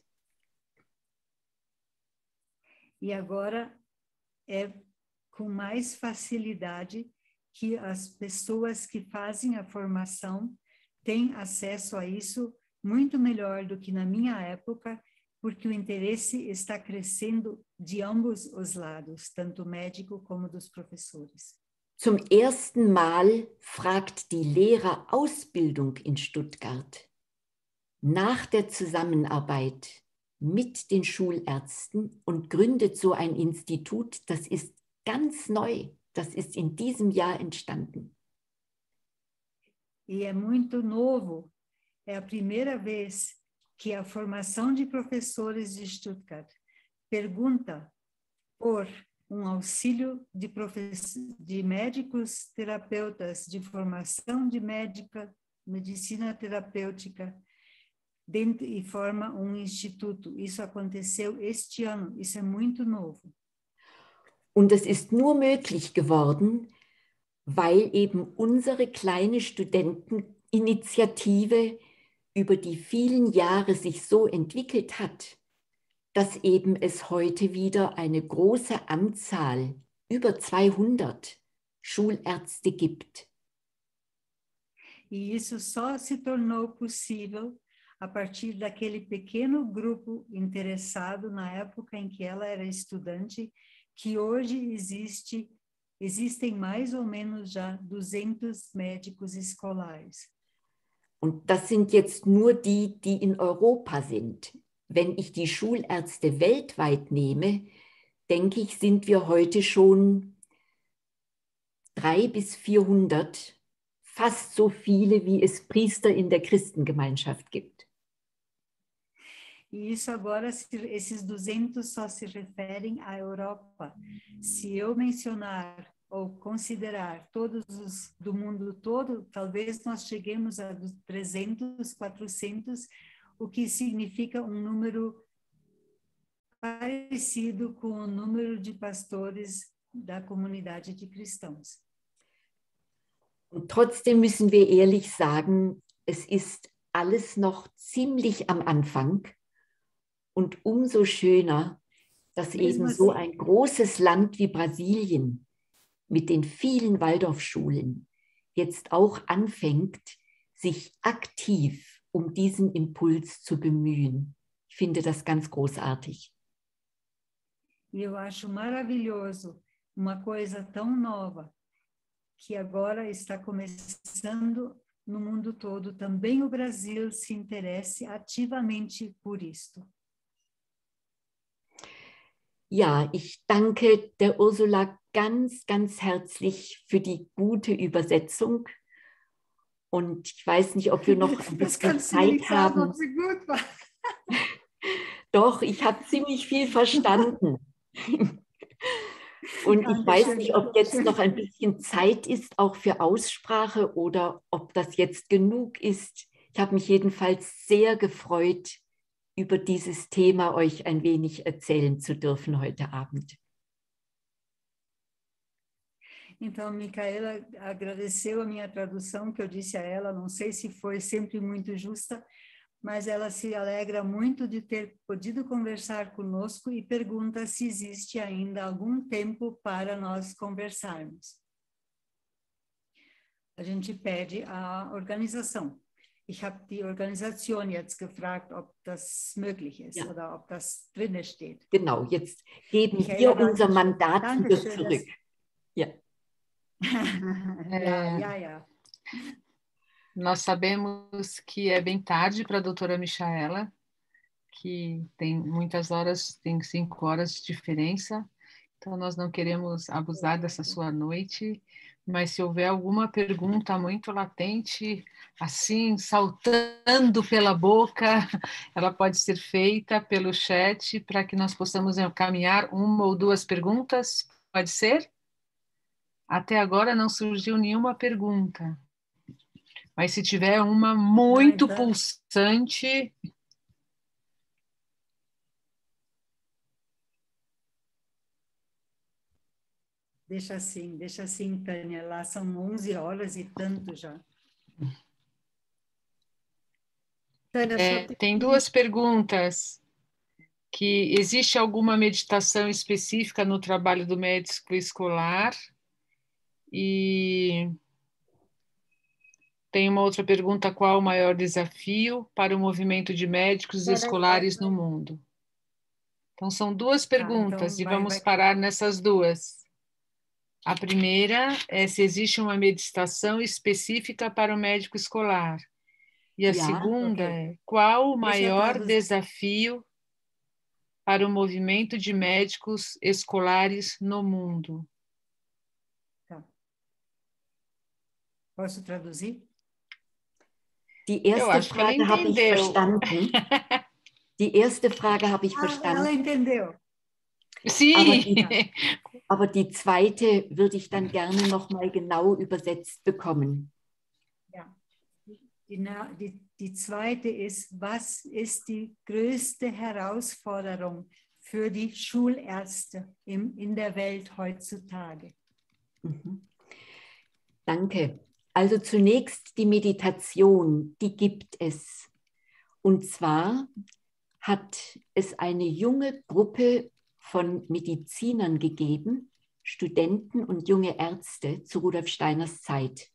Speaker 1: E agora é com mais facilidade que as pessoas que fazem a formação têm acesso a isso muito melhor do que na minha época, porque o interesse está crescendo de ambos os lados, tanto médico como dos professores.
Speaker 4: Zum ersten Mal fragt die Lehrerausbildung in Stuttgart nach der Zusammenarbeit mit den Schulärzten und gründet so ein Institut, das ist ganz neu, das ist in diesem Jahr entstanden.
Speaker 1: E é muito novo, é a primeira vez que a formação de professores de Stuttgart pergunta por um auxílio de, de médicos terapeutas, de formação de médica, medicina terapêutica, dentro, e forma um instituto. Isso aconteceu este ano, isso é muito novo.
Speaker 4: Und es ist nur möglich geworden, weil eben unsere kleine Studenteninitiative über die vielen Jahre sich so entwickelt hat, dass eben es heute wieder eine große Anzahl, über zweihundert Schulärzte gibt.
Speaker 1: E isso só se tornou possível a partir daquele pequeno grupo interessado na época em que ela era estudante, que hoje existe, existem mais ou menos já duzentos médicos escolares.
Speaker 4: Und das sind jetzt nur die, die in Europa sind. Wenn ich die Schulärzte weltweit nehme, denke ich, sind wir heute schon drei bis vierhundert, fast so viele, wie es Priester in der Christengemeinschaft gibt.
Speaker 1: E isso agora, esses duzentos só se referem à Europa. Se eu mencionar ou considerar todos os do mundo todo, talvez nós cheguemos a trezentos, quatrocentos, o que significa um número parecido com o número de pastores da comunidade de cristãos.
Speaker 4: Und trotzdem müssen wir ehrlich sagen, es ist alles noch ziemlich am Anfang und umso schöner, dass eben so ein großes Land wie Brasilien mit den vielen Waldorfschulen jetzt auch anfängt, sich aktiv um diesen Impuls zu bemühen. Ich finde das ganz großartig.
Speaker 1: E eu acho maravilhoso uma coisa tão nova que agora está começando no mundo todo. Também o Brasil se interesse ativamente por isto.
Speaker 4: Ja, ich danke der Ursula ganz, ganz herzlich für die gute Übersetzung. Und ich weiß nicht, ob wir noch ein bisschen Zeit haben. Doch, ich habe ziemlich viel verstanden. Und ich weiß nicht, ob jetzt noch ein bisschen Zeit ist, auch für Aussprache oder ob das jetzt genug ist. Ich habe mich jedenfalls sehr gefreut, über dieses Thema euch ein wenig erzählen zu dürfen heute Abend.
Speaker 1: Então, Micaela agradeceu a minha tradução, que eu disse a ela, não sei se foi sempre muito justa, mas ela se alegra muito de ter podido conversar conosco e pergunta se existe ainda algum tempo para nós conversarmos. A gente pede à organização Ich habe die Organisation jetzt gefragt, ob das möglich ist
Speaker 4: Ja.
Speaker 1: oder ob das drin steht.
Speaker 4: Genau, jetzt geben
Speaker 1: Ich
Speaker 4: wir
Speaker 1: erinnere
Speaker 4: unser
Speaker 1: mich.
Speaker 4: Mandat wieder
Speaker 1: Dankeschön,
Speaker 4: zurück. Ja.
Speaker 1: ja,
Speaker 2: É.
Speaker 1: ja, ja.
Speaker 2: Nós sabemos que é bem tarde para a doutora Michaela, que tem muitas horas, tem cinco horas de diferença, então nós não queremos abusar dessa sua noite, mas se houver alguma pergunta muito latente, assim, saltando pela boca, ela pode ser feita pelo chat para que nós possamos encaminhar uma ou duas perguntas, pode ser? Até agora não surgiu nenhuma pergunta. Mas se tiver uma muito
Speaker 1: então-
Speaker 2: pulsante...
Speaker 1: Deixa assim, deixa assim, Tânia. Lá são onze horas e tanto já.
Speaker 3: Tânia, só
Speaker 2: É,
Speaker 3: tem...
Speaker 2: tem duas perguntas. Que existe alguma meditação específica no trabalho do médico escolar? E tem uma outra pergunta: qual o maior desafio para o movimento de médicos escolares no mundo? Então, são duas perguntas,
Speaker 1: então
Speaker 2: e
Speaker 1: vai-
Speaker 2: vamos
Speaker 1: vai-
Speaker 2: parar nessas duas. A primeira é se existe uma meditação específica para o médico escolar. E a
Speaker 4: Ja,
Speaker 2: segunda
Speaker 1: ok.
Speaker 2: é qual o
Speaker 1: Deixa eu
Speaker 2: maior
Speaker 1: traduzir.
Speaker 2: desafio para o movimento de médicos escolares no mundo?
Speaker 1: Tá. Posso traduzir?
Speaker 4: Die
Speaker 2: Eu
Speaker 4: erste
Speaker 2: acho que ela
Speaker 4: Frage habe ich
Speaker 2: entendeu.
Speaker 4: verstanden. Die erste Frage habe ich
Speaker 1: Ah, ela
Speaker 4: verstanden.
Speaker 1: entendeu.
Speaker 2: Sim!
Speaker 4: Aber die, aber die zweite würde ich dann gerne nochmal genau übersetzt bekommen.
Speaker 1: Ja. Die, na- die, die zweite ist, was ist die größte Herausforderung für die Schulärzte im, in der Welt heutzutage?
Speaker 4: Mhm. Danke. Also zunächst die Meditation, die gibt es. Und zwar hat es eine junge Gruppe von Medizinern gegeben, Studenten und junge Ärzte zu Rudolf Steiners Zeit.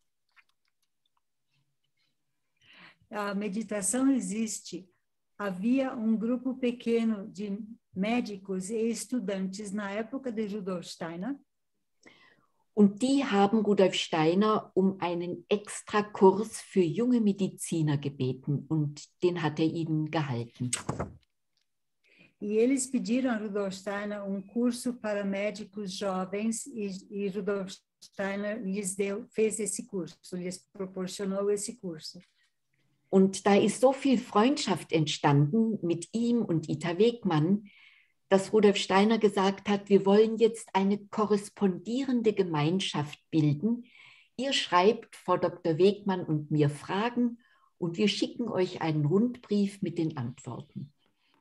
Speaker 1: A meditação existe. Havia um grupo pequeno de médicos e estudantes na época de Rudolf Steiner.
Speaker 4: Und die haben Rudolf Steiner um einen Extrakurs für junge Mediziner gebeten und den hat er ihnen gehalten.
Speaker 1: E eles pediram a Rudolf Steiner um curso para médicos jovens e, e Rudolf Steiner lhes deu, fez esse curso, lhes proporcionou esse curso.
Speaker 4: Und da ist so viel Freundschaft entstanden mit ihm und Ita Wegmann, dass Rudolf Steiner gesagt hat, wir wollen jetzt eine korrespondierende Gemeinschaft bilden. Ihr schreibt Frau Doktor Wegmann und mir Fragen und wir schicken euch einen Rundbrief mit den Antworten.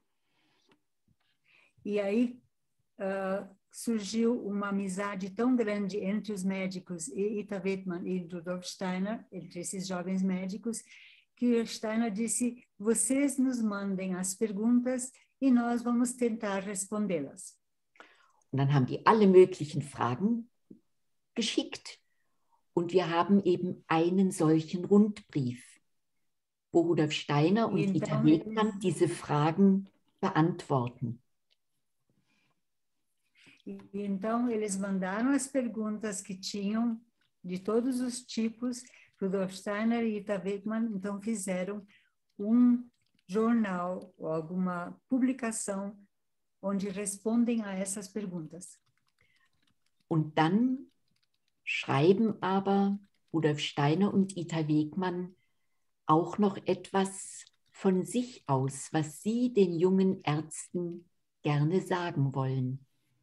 Speaker 1: E aí uh, surgiu uma amizade tão grande entre os médicos e Ita Wegmann e Rudolf Steiner, entre esses jovens médicos, que Steiner disse, vocês nos mandem as perguntas e nós vamos tentar respondê-las.
Speaker 4: Und dann haben die alle möglichen Fragen geschickt und wir haben eben einen solchen Rundbrief, wo Rudolf Steiner und
Speaker 1: Então,
Speaker 4: Ita Wegmann diese Fragen beantworten.
Speaker 1: E então eles mandaram as perguntas que tinham de todos os tipos. Rudolf Steiner e Ita Wegmann então fizeram um jornal ou alguma publicação onde respondem a essas perguntas.
Speaker 4: Und dann schreiben aber Rudolf Steiner und Ita Wegmann auch noch etwas von sich aus, was sie den jungen Ärzten gerne sagen wollen.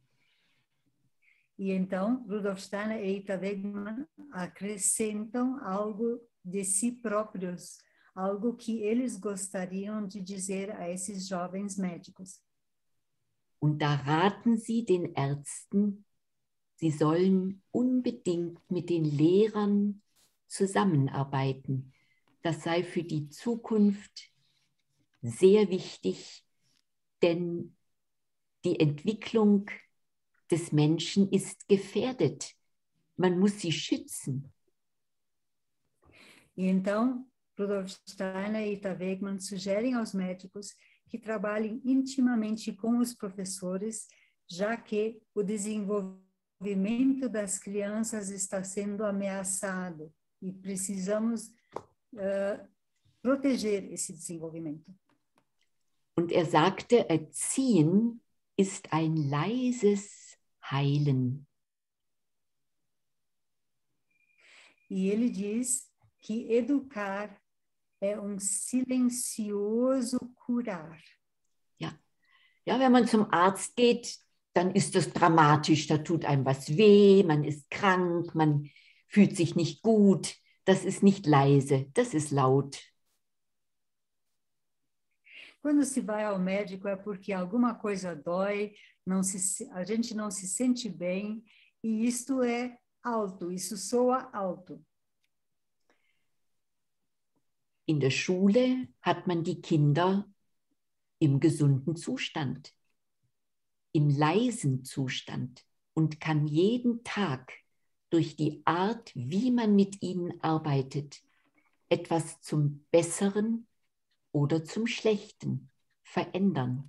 Speaker 1: E então, Rudolf Steiner e Ita Wegmann acrescentam algo de si próprios, algo que eles gostariam de dizer a esses jovens médicos.
Speaker 4: Und da raten sie den Ärzten, sie sollen unbedingt mit den Lehrern zusammenarbeiten. Das sei für die Zukunft sehr wichtig, denn die Entwicklung des Menschen ist gefährdet. Man muss sie schützen.
Speaker 1: E então, Rudolf Steiner e Ita Wegman sugerem aos médicos que trabalhem intimamente com os professores, já que o desenvolvimento das crianças está sendo ameaçado e precisamos uh, proteger esse desenvolvimento.
Speaker 4: Und er sagte, Erziehen ist ein leises Heilen.
Speaker 1: E ele diz que educar é um silencioso curar.
Speaker 4: Ja. Ja, wenn man zum Arzt geht, dann ist das dramatisch, da tut einem was weh, man ist krank, man fühlt sich nicht gut. Das ist nicht leise, das ist laut.
Speaker 1: Quando se vai ao médico é porque alguma coisa dói, não se, a gente não se sente bem, e isto é alto, isso soa alto.
Speaker 4: In der Schule hat man die Kinder im gesunden Zustand, im leisen Zustand und kann jeden Tag durch die Art, wie man mit ihnen arbeitet, etwas zum Besseren oder zum Schlechten verändern.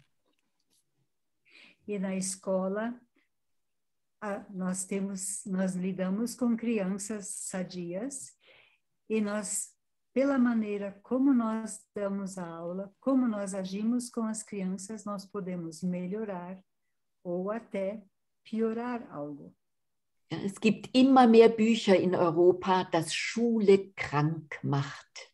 Speaker 1: E na escola, a, nós temos, nós lidamos com crianças sadias e nós, pela maneira como nós damos a aula, como nós agimos com as crianças, nós podemos melhorar ou até piorar algo.
Speaker 4: Ja, es gibt immer mehr Bücher in Europa, das Schule krank macht.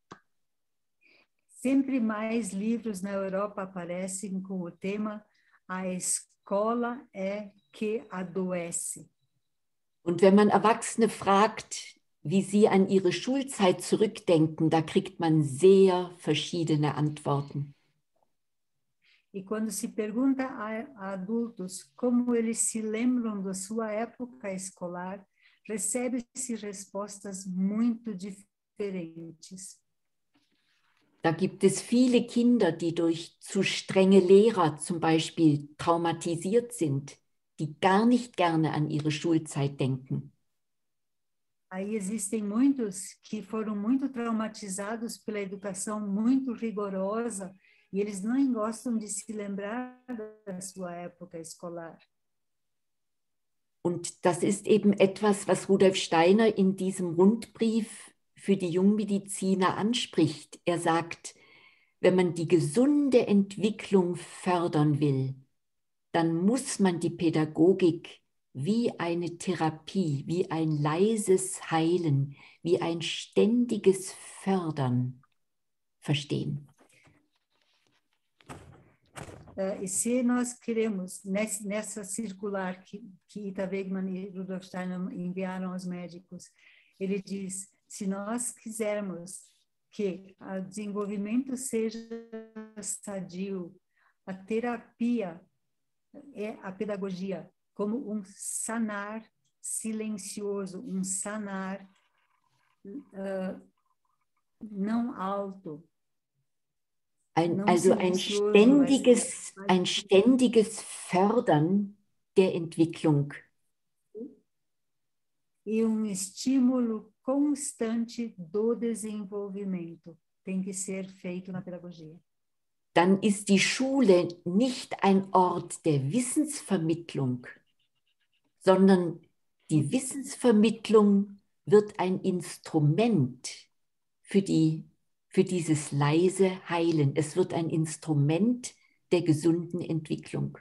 Speaker 1: Sempre mais livros na Europa aparecem com o tema A escola é que adoece.
Speaker 4: Und wenn man Erwachsene fragt, wie sie an ihre Schulzeit zurückdenken, da kriegt man sehr verschiedene Antworten.
Speaker 1: E quando se pergunta a, a adultos como eles se lembram da sua época escolar, recebe-se respostas muito diferentes.
Speaker 4: Da gibt es viele Kinder, die durch zu strenge Lehrer zum Beispiel traumatisiert sind, die gar nicht gerne an ihre Schulzeit denken.
Speaker 1: Aí existem muitos que foram muito traumatizados pela educação muito rigorosa e eles nem gostam de se lembrar da sua época escolar.
Speaker 4: Und das ist eben etwas, was Rudolf Steiner in diesem Rundbrief für die Jungmediziner anspricht. Er sagt, wenn man die gesunde Entwicklung fördern will, dann muss man die Pädagogik wie eine Therapie, wie ein leises Heilen, wie ein ständiges Fördern verstehen.
Speaker 1: Uh, e se nós queremos, nessa, nessa circular que, que Ita Wegman e Rudolf Steiner enviaram aos médicos, ele diz, se nós quisermos que o desenvolvimento seja sadio, a terapia é a pedagogia como um sanar silencioso, um sanar uh, não alto.
Speaker 4: Ein, also ein ständiges, ein ständiges Fördern der Entwicklung.
Speaker 1: E um estímulo constante do desenvolvimento tem que ser feito na pedagogia.
Speaker 4: Dann ist die Schule nicht ein Ort der Wissensvermittlung, sondern die Wissensvermittlung wird ein Instrument für die für dieses leise Heilen. Es wird ein Instrument der gesunden Entwicklung.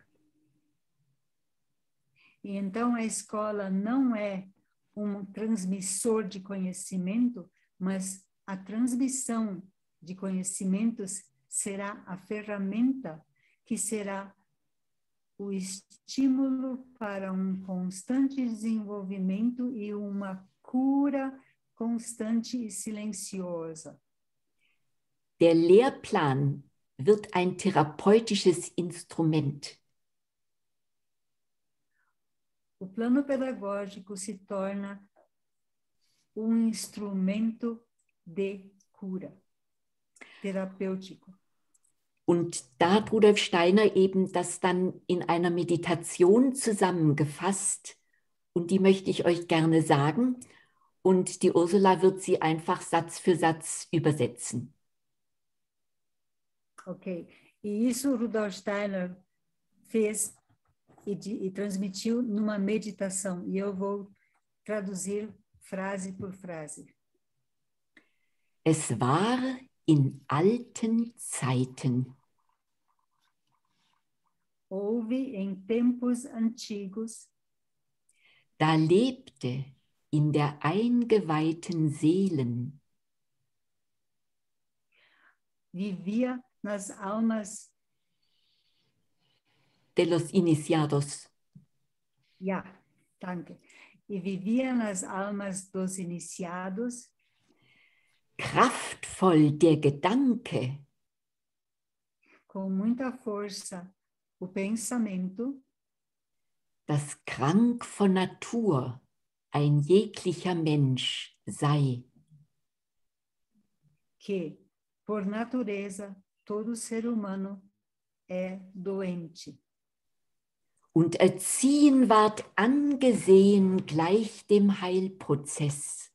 Speaker 1: E então a escola não é um transmissor de conhecimento, mas a transmissão de conhecimentos será a ferramenta que será o estímulo para um constante desenvolvimento e uma cura constante e silenciosa.
Speaker 4: Der Lehrplan wird ein therapeutisches Instrument.
Speaker 1: O plano pedagógico se torna um instrumento de cura, terapêutico.
Speaker 4: Und da hat Rudolf Steiner eben das dann in einer Meditation zusammengefasst und die möchte ich euch gerne sagen. und die Ursula wird sie einfach Satz für Satz übersetzen.
Speaker 1: Ok. E isso o Rudolf Steiner fez e, de, e transmitiu numa meditação. E eu vou traduzir frase por frase.
Speaker 4: Es war in alten Zeiten.
Speaker 1: Houve em tempos antigos,
Speaker 4: Da lebte in der eingeweihten Seelen
Speaker 1: vivia nas almas,
Speaker 4: de los iniciados
Speaker 1: ja, danke, e vivia nas almas dos iniciados,
Speaker 4: kraftvoll der Gedanke,
Speaker 1: com muita força, o pensamento,
Speaker 4: dass krank von Natur ein jeglicher Mensch sei.
Speaker 1: que, por natureza, todo ser humano é doente.
Speaker 4: Und Erziehen ward angesehen gleich dem Heilprozess.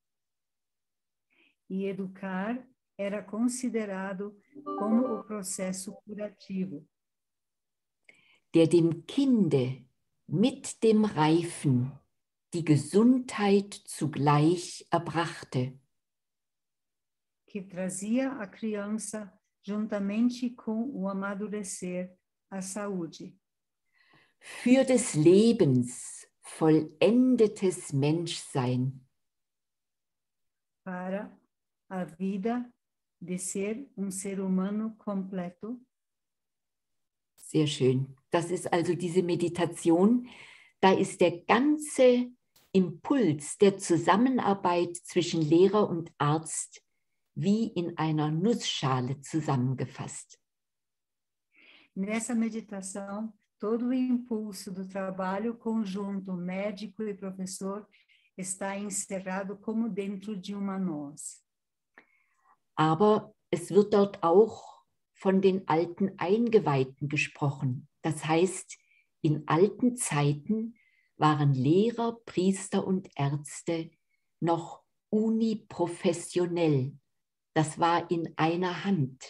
Speaker 1: E educar era considerado como o processo curativo,
Speaker 4: Der dem Kinde mit dem Reifen die Gesundheit zugleich erbrachte.
Speaker 1: que trazia a criança, juntamente com o amadurecer, a saúde.
Speaker 4: Für des Lebens vollendetes Menschsein.
Speaker 1: Para a vida de ser um ser humano completo.
Speaker 4: Sehr schön. Das ist also diese Meditation. Da ist der ganze Impuls der Zusammenarbeit zwischen Lehrer und Arzt wie in einer Nussschale zusammengefasst.
Speaker 1: Nessa meditação, todo o impulso do trabalho conjunto médico e professor está encerrado como dentro de uma noz.
Speaker 4: Aber es wird dort auch von den alten Eingeweihten gesprochen. Das heißt, in alten Zeiten waren Lehrer, Priester und Ärzte noch uniprofessionell. Das war in einer Hand.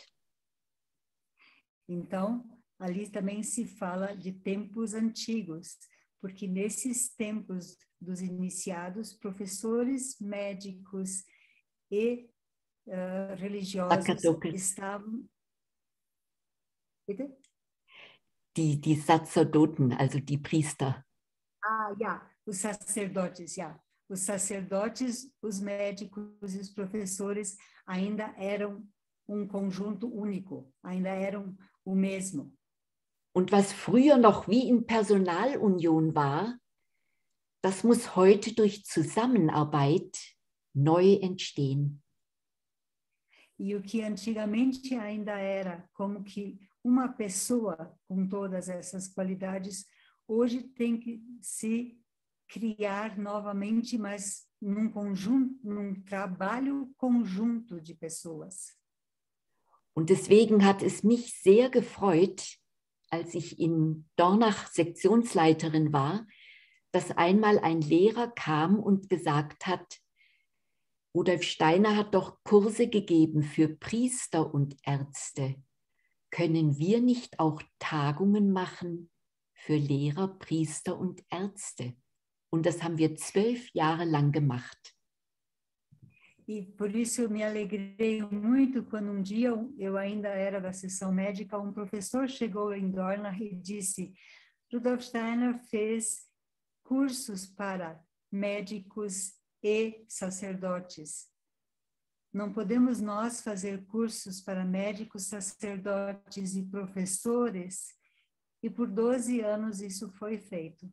Speaker 1: Então, ali também se fala de tempos antigos, porque nesses tempos dos iniciados, professores, médicos e uh, religiosos
Speaker 4: Sacerdotes.
Speaker 1: estavam... Bitte?
Speaker 4: Die, die Sacerdoten, also die Priester.
Speaker 1: Ah, ja, os sacerdotes, ja. Os sacerdotes, os médicos e os professores ainda eram um conjunto único, ainda eram o mesmo.
Speaker 4: Und was früher noch wie in Personalunion war, das muss heute durch Zusammenarbeit neu entstehen.
Speaker 1: E o que antigamente ainda era como que uma pessoa com todas essas qualidades, hoje tem que se criar novamente, mas num conjunto, num trabalho conjunto de pessoas.
Speaker 4: Und deswegen hat es mich sehr gefreut, als ich in Dornach Sektionsleiterin war, dass einmal ein Lehrer kam und gesagt hat, Rudolf Steiner hat doch Kurse gegeben für Priester und Ärzte. Können wir nicht auch Tagungen machen für Lehrer, Priester und Ärzte? Und das haben wir zwölf Jahre lang gemacht.
Speaker 1: E por isso eu me alegrei muito quando um dia eu ainda era da sessão médica, um professor chegou em Dornach e disse: Rudolf Steiner fez cursos para médicos e sacerdotes. Não podemos nós fazer cursos para médicos, sacerdotes e professores? E por doze anos isso foi feito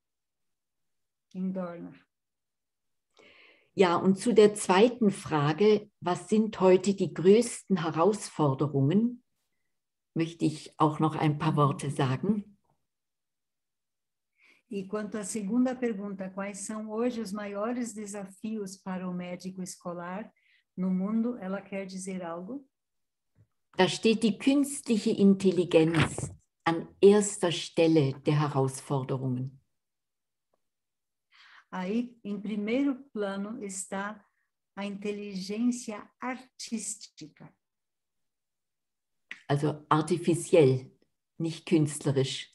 Speaker 1: em Dornach.
Speaker 4: Ja, und zu der zweiten Frage, was sind heute die größten Herausforderungen, möchte ich auch noch ein paar Worte sagen.
Speaker 1: E quanto à segunda pergunta, quais são hoje os maiores desafios para o médico escolar no mundo? Ela quer dizer algo?
Speaker 4: Da steht die künstliche Intelligenz an erster Stelle der Herausforderungen.
Speaker 1: Aí, em primeiro plano, está a inteligência artística.
Speaker 4: Also artifiziell, nicht künstlerisch.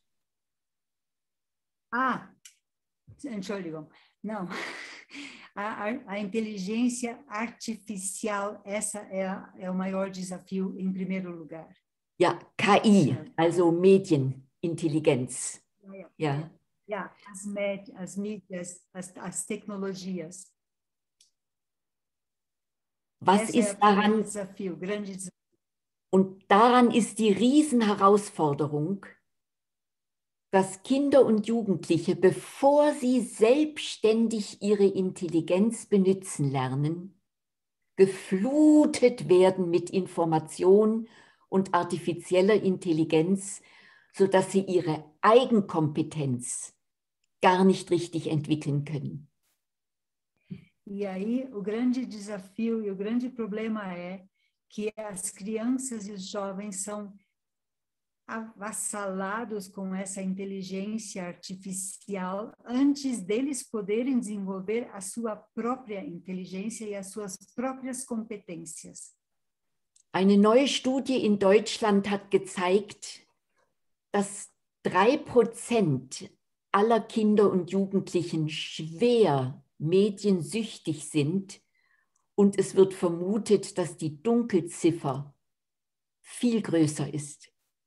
Speaker 1: Ah, Entschuldigung, não. A, a, a inteligência artificial, essa é, a, é o maior desafio em primeiro lugar.
Speaker 4: Ja, K I, also Medienintelligenz.
Speaker 1: Ja,
Speaker 4: Ja.
Speaker 1: ja as, med, as mídias, as, as tecnologias.
Speaker 4: Was
Speaker 1: Esse
Speaker 4: ist
Speaker 1: é
Speaker 4: daran,
Speaker 1: o desafio, grande desafio.
Speaker 4: und daran ist die Riesenherausforderung, dass Kinder und Jugendliche, bevor sie selbstständig ihre Intelligenz benutzen lernen, geflutet werden mit Information und artifizieller Intelligenz, sodass sie ihre Eigenkompetenz gar nicht richtig entwickeln können.
Speaker 1: E aí, o grande desafio e o grande problema é que as crianças e os jovens são avassalados com essa inteligência artificial antes deles poderem desenvolver a sua própria inteligência e as suas próprias competências.
Speaker 4: Eine neue Studie in Deutschland hat gezeigt, dass drei Prozent aller Kinder und Jugendlichen schwer mediensüchtig sind und es wird vermutet, dass die Dunkelziffer viel größer ist.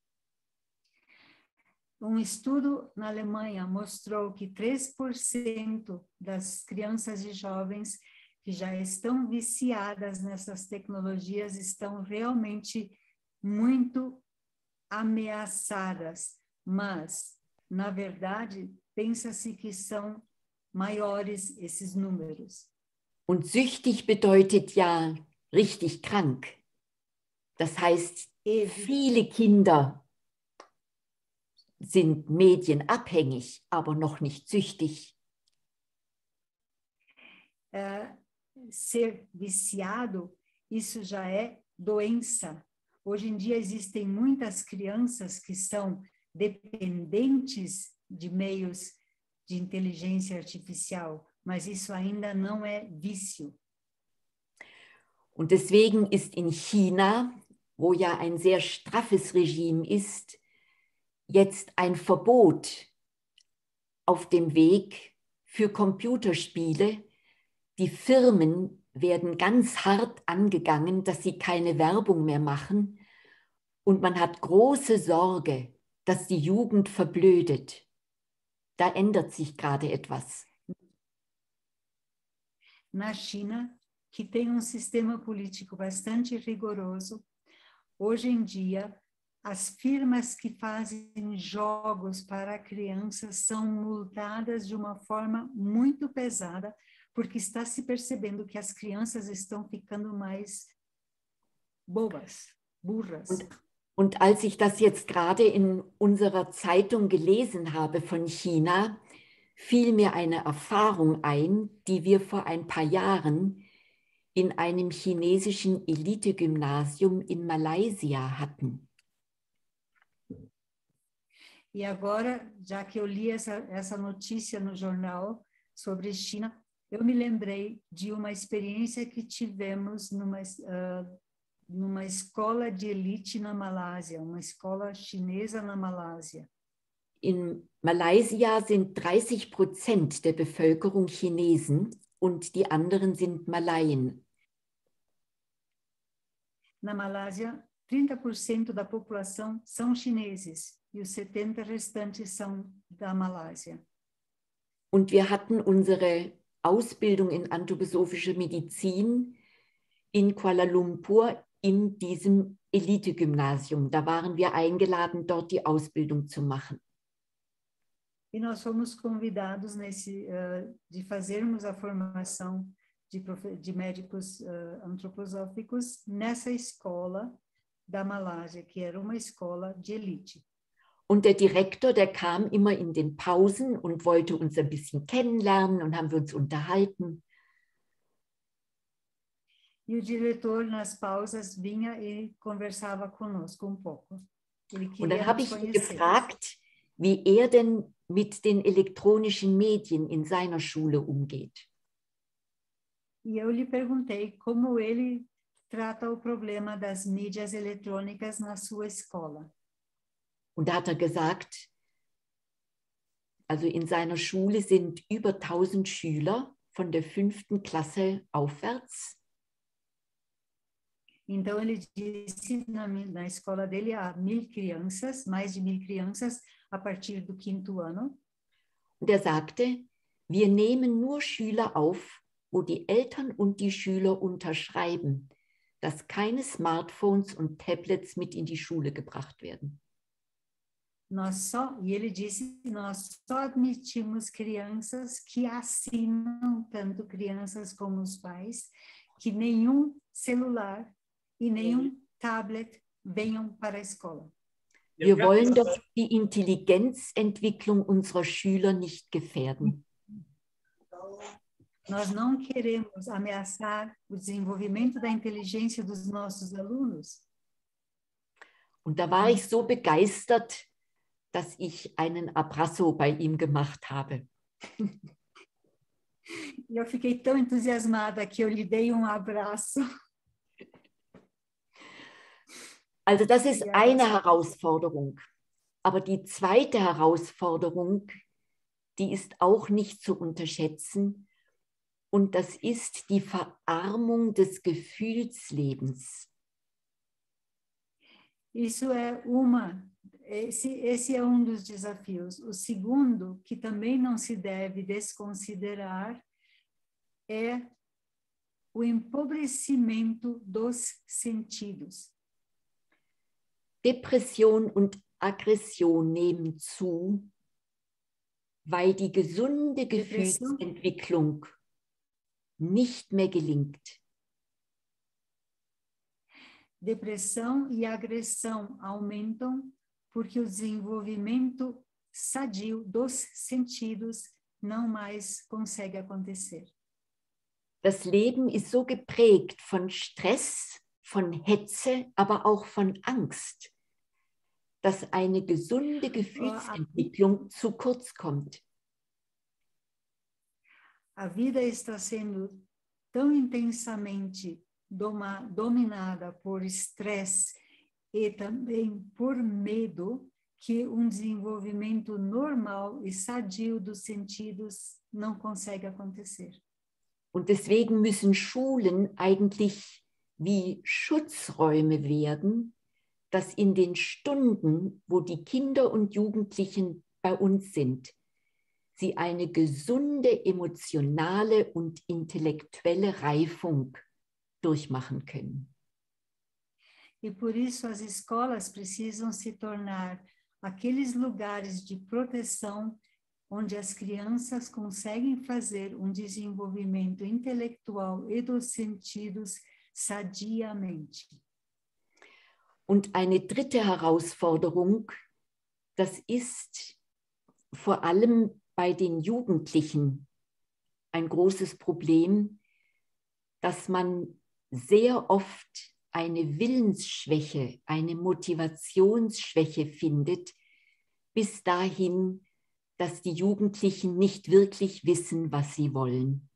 Speaker 1: Um estudo na Alemanha mostrou que três por cento das crianças e jovens que já estão viciadas nessas tecnologias estão realmente muito ameaçadas, mas, na verdade, pensa-se que são maiores esses números.
Speaker 4: Und süchtig bedeutet ja richtig krank. Das heißt, viele Kinder sind medienabhängig, aber noch nicht süchtig.
Speaker 1: É, ser viciado, isso já é doença. Hoje em dia existem muitas crianças que são dependentes de meios de inteligência artificial, mas isso ainda não é vício.
Speaker 4: Und deswegen ist in China, wo ja ein sehr straffes Regime ist, jetzt ein Verbot auf dem Weg für Computerspiele. Die Firmen werden ganz hart angegangen, dass sie keine Werbung mehr machen. Und man hat große Sorge, dass die Jugend verblödet. Da ändert sich gerade etwas.
Speaker 1: Na China, que tem um sistema político bastante rigoroso, hoje em dia, as firmas que fazem jogos para crianças são multadas de uma forma muito pesada, porque está se percebendo que as crianças estão ficando mais bobas, burras.
Speaker 4: Und, und als ich das jetzt gerade in unserer Zeitung gelesen habe von China, fiel mir eine Erfahrung ein, die wir vor ein paar Jahren in einem chinesischen Elite-Gymnasium in Malaysia hatten.
Speaker 1: E agora, já que eu li essa, essa notícia no jornal sobre China, eu me lembrei de uma experiência que tivemos numa, uh, numa escola de elite na Malásia, uma escola chinesa na Malásia.
Speaker 4: In Malaysia sind dreißig Prozent der Bevölkerung Chinesen und die anderen sind Malaien.
Speaker 1: Na Malásia, trinta por cento da população são chineses e os setenta por cento restantes são da Malásia.
Speaker 4: Und wir hatten unsere Ausbildung in anthroposophische Medizin in Kuala Lumpur in diesem Elite-Gymnasium. Da waren wir eingeladen, dort die Ausbildung zu machen.
Speaker 1: E nós fomos convidados nesse, uh, de fazermos a formação de, de médicos uh, antroposóficos nessa escola da Malásia, que era uma escola de elite.
Speaker 4: Und der Direktor, der kam immer in den Pausen und wollte uns ein bisschen kennenlernen und haben wir uns unterhalten.
Speaker 1: E o diretor, nas pausas, vinha e conversava conosco um pouco. Ele
Speaker 4: und dann
Speaker 1: queria
Speaker 4: habe
Speaker 1: nos
Speaker 4: ich ihn
Speaker 1: conhecer.
Speaker 4: gefragt, wie er denn mit den elektronischen Medien in seiner Schule umgeht.
Speaker 1: E eu lhe perguntei como ele trata o problema das mídias eletrônicas na sua escola.
Speaker 4: Und da hat er gesagt, also in seiner Schule sind über tausend Schüler von der fünften Klasse aufwärts.
Speaker 1: Então ele disse na, na escola dele há mil crianças, mais de mil crianças a partir do quinto ano.
Speaker 4: Und er sagte, wir nehmen nur Schüler auf, wo die Eltern und die Schüler unterschreiben, dass keine Smartphones und Tablets mit in die Schule gebracht werden.
Speaker 1: Nós só, e ele disse, nós só admitimos crianças que assinam, tanto crianças como os pais, que nenhum celular e nenhum tablet venham para a escola.
Speaker 4: Wir wollen doch die Intelligenzentwicklung unserer Schüler nicht gefährden.
Speaker 1: Nós não queremos ameaçar o desenvolvimento da inteligência dos nossos alunos.
Speaker 4: Und da war ich so begeistert, dass ich einen Abrazo bei ihm gemacht habe.
Speaker 1: E eu fiquei tão entusiasmada que eu lhe dei um abraço.
Speaker 4: Also das ist eine Herausforderung. Aber die zweite Herausforderung, die ist auch nicht zu unterschätzen. Und das ist die Verarmung des Gefühlslebens.
Speaker 1: Isso é uma, esse, esse é um dos desafios. O segundo, que também não se deve desconsiderar, é o empobrecimento dos sentidos.
Speaker 4: Depression und Aggression nehmen zu, weil die gesunde
Speaker 1: Depression.
Speaker 4: Gefühlsentwicklung nicht mehr gelingt.
Speaker 1: Depressão e agressão aumentam porque o desenvolvimento sadio dos sentidos não mais consegue acontecer.
Speaker 4: Das Leben ist so geprägt von Stress, von Hetze, aber auch von Angst, dass eine gesunde Gefühlsentwicklung zu kurz kommt.
Speaker 1: A vida está sendo tão intensamente doma, dominada por estresse e também por medo que um desenvolvimento normal e sadio dos sentidos não consegue acontecer.
Speaker 4: Und deswegen müssen Schulen eigentlich wie Schutzräume werden, dass in den Stunden, wo die Kinder und Jugendlichen bei uns sind, sie eine gesunde emotionale und intellektuelle Reifung durchmachen können.
Speaker 1: E por isso as escolas precisam se tornar aqueles lugares de proteção onde as crianças conseguem fazer um desenvolvimento intelectual e dos sentidos sadiamente.
Speaker 4: Und eine dritte Herausforderung, das ist vor allem bei den Jugendlichen ein großes Problem, dass man sehr oft eine Willensschwäche, eine Motivationsschwäche findet, bis dahin, dass die Jugendlichen nicht wirklich wissen, was sie wollen.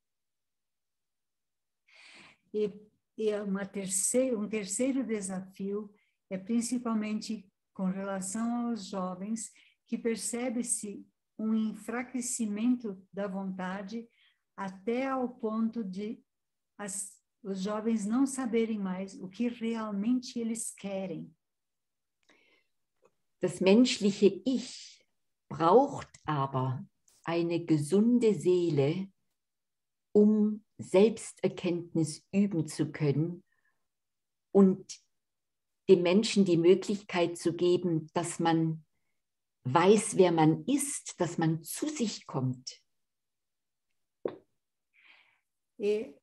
Speaker 1: E, e uma terceira, um terceiro desafio é principalmente com relação aos jovens, que percebe-se um enfraquecimento da vontade até ao ponto de as, os jovens não saberem mais o que realmente eles querem.
Speaker 4: Das menschliche Ich braucht aber eine gesunde Seele, um Selbsterkenntnis üben zu können und dem Menschen die Möglichkeit zu geben, dass man weiß, wer man ist, dass man zu sich kommt.
Speaker 1: E...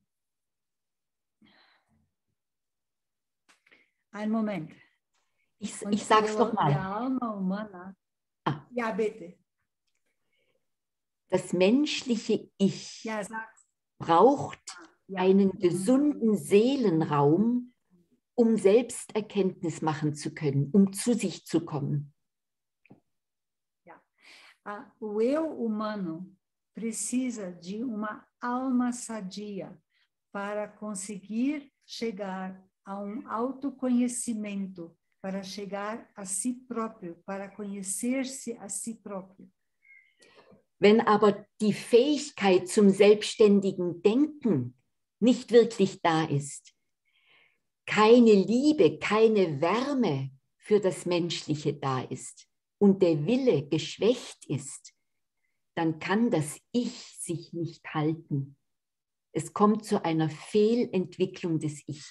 Speaker 1: Ein Moment.
Speaker 4: Ich, ich sage es nochmal.
Speaker 1: Die Alma humana.
Speaker 4: Ah.
Speaker 1: Ja, bitte.
Speaker 4: Das menschliche Ich
Speaker 1: ja, sag's.
Speaker 4: braucht
Speaker 1: ja.
Speaker 4: einen gesunden Seelenraum, um Selbsterkenntnis machen zu können, um zu sich zu kommen.
Speaker 1: Ja. A, o eu humano precisa de uma alma sadia para conseguir chegar a um autoconhecimento, para chegar a si próprio, para conhecer-se a si próprio.
Speaker 4: Wenn aber die Fähigkeit zum selbstständigen Denken nicht wirklich da ist, keine Liebe, keine Wärme für das Menschliche da ist und der Wille geschwächt ist, dann kann das Ich sich nicht halten. Es kommt zu einer Fehlentwicklung des Ich.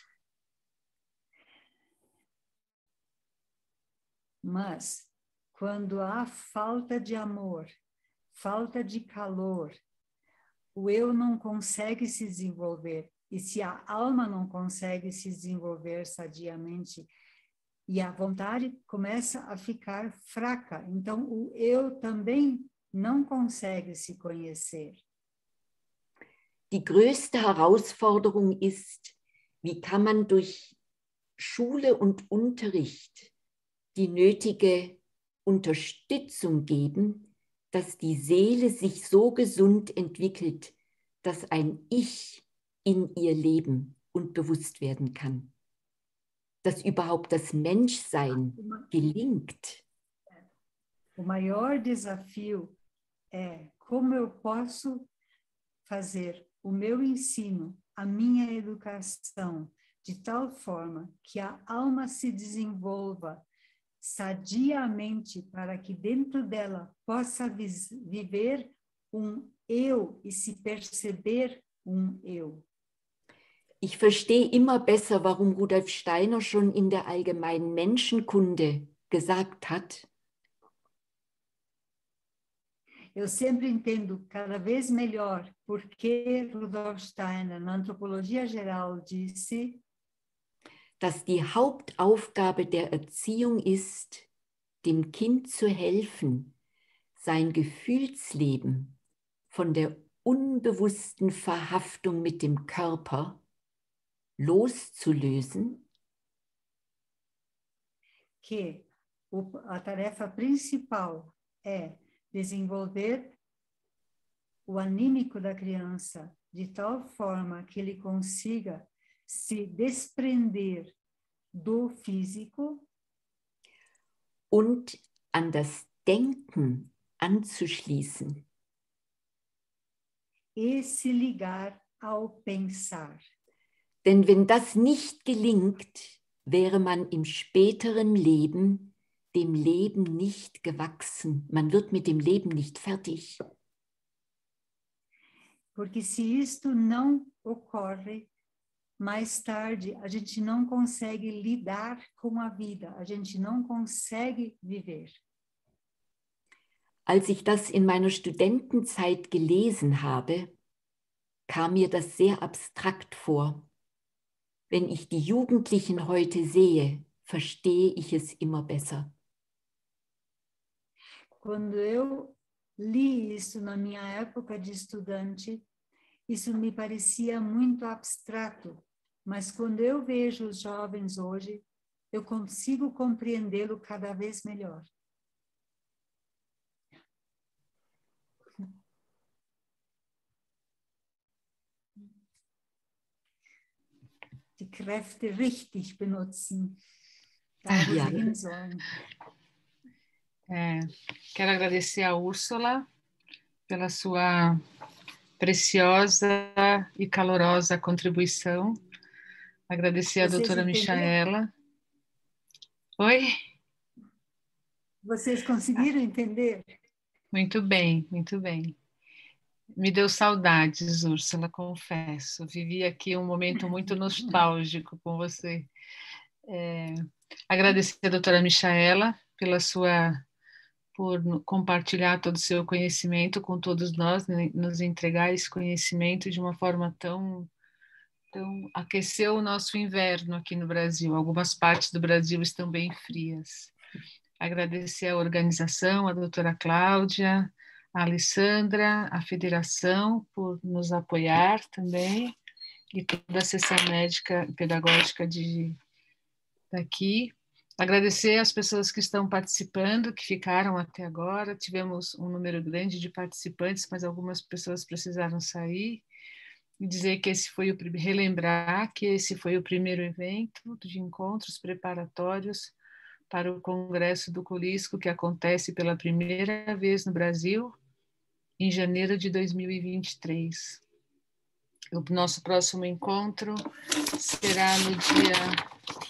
Speaker 1: Mas, quando há falta de amor, falta de calor, o eu não consegue se desenvolver. E se a alma não consegue se desenvolver sadiamente, e a vontade começa a ficar fraca, então o eu também não consegue se conhecer.
Speaker 4: Die größte Herausforderung ist, wie kann man durch Schule und Unterricht die nötige Unterstützung geben, dass die Seele sich so gesund entwickelt, dass ein Ich in ihr leben und bewusst werden kann. Dass überhaupt das Menschsein gelingt.
Speaker 1: O maior desafio é como eu posso fazer o meu ensino, a minha educação, de tal forma que a alma se desenvolva sadiamente para que dentro dela possa viver um eu e se perceber um eu.
Speaker 4: Ich verstehe immer besser, warum Rudolf Steiner schon in der allgemeinen Menschenkunde gesagt hat,
Speaker 1: eu sempre entendo cada vez melhor porque Rudolf Steiner, na Antropologia Geral, disse
Speaker 4: dass die Hauptaufgabe der Erziehung ist, dem Kind zu helfen, sein Gefühlsleben von der unbewussten Verhaftung mit dem Körper loszulösen.
Speaker 1: Que a tarefa principal é desenvolver o anímico da criança de tal forma que ele consiga se desprender do físico
Speaker 4: und an das Denken anzuschließen.
Speaker 1: E se ligar ao pensar.
Speaker 4: Denn wenn das nicht gelingt, wäre man im späteren Leben dem Leben nicht gewachsen. Man wird mit dem Leben nicht fertig.
Speaker 1: Porque se isto não ocorre, mais tarde a gente não consegue lidar com a vida, a gente não consegue viver.
Speaker 4: Als ich das in meiner Studentenzeit gelesen habe, kam mir das sehr abstrakt vor. Wenn ich die Jugendlichen heute sehe, verstehe ich es immer besser.
Speaker 1: Quando eu li isso na minha época de estudante, isso me parecia muito abstrato, mas quando eu vejo os jovens hoje, eu consigo compreendê-lo cada vez melhor. Die Kräfte richtig benutzen, da wo
Speaker 4: Ja.
Speaker 1: sie hin sollen.
Speaker 2: É, quero agradecer a Úrsula pela sua preciosa e calorosa contribuição. Agradecer à
Speaker 1: Vocês
Speaker 2: doutora
Speaker 1: entenderam?
Speaker 2: Michaela. Oi?
Speaker 1: Vocês conseguiram entender?
Speaker 2: Muito bem, muito bem. Me deu saudades, Úrsula, confesso. Vivi aqui um momento muito nostálgico com você. É, agradecer à doutora Michaela pela sua, por compartilhar todo o seu conhecimento com todos nós, né, nos entregar esse conhecimento de uma forma tão, tão... aqueceu o nosso inverno aqui no Brasil. Algumas partes do Brasil estão bem frias. Agradecer à organização, a doutora Cláudia, a Alessandra, a federação por nos apoiar também e toda a sessão médica pedagógica de, daqui. Agradecer às pessoas que estão participando, que ficaram até agora. Tivemos um número grande de participantes, mas algumas pessoas precisaram sair. E dizer que esse foi o relembrar que esse foi o primeiro evento de encontros preparatórios para o Congresso do Colisco, que acontece pela primeira vez no Brasil, em janeiro de dois mil e vinte e três. O nosso próximo encontro será no dia...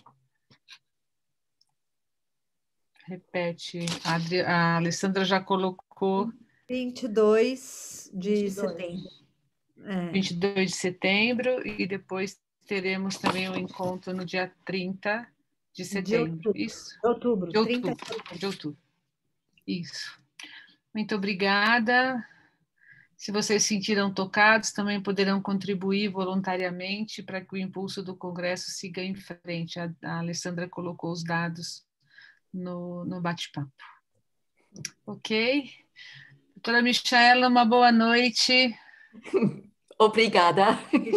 Speaker 2: Repete, a, Adri... a Alessandra já colocou...
Speaker 3: vinte e dois de
Speaker 1: vinte e dois.
Speaker 3: setembro. É.
Speaker 2: vinte e dois de setembro, e depois teremos também o um encontro no dia trinta de setembro.
Speaker 3: De outubro.
Speaker 2: Isso?
Speaker 3: De outubro.
Speaker 2: De outubro.
Speaker 3: trinta de outubro.
Speaker 2: De outubro. Isso. Muito obrigada. Se vocês se sentiram tocados, também poderão contribuir voluntariamente para que o impulso do Congresso siga em frente. A, a Alessandra colocou os dados no, no bate-papo. Ok? Doutora Michaela, uma boa noite.
Speaker 4: Obrigada.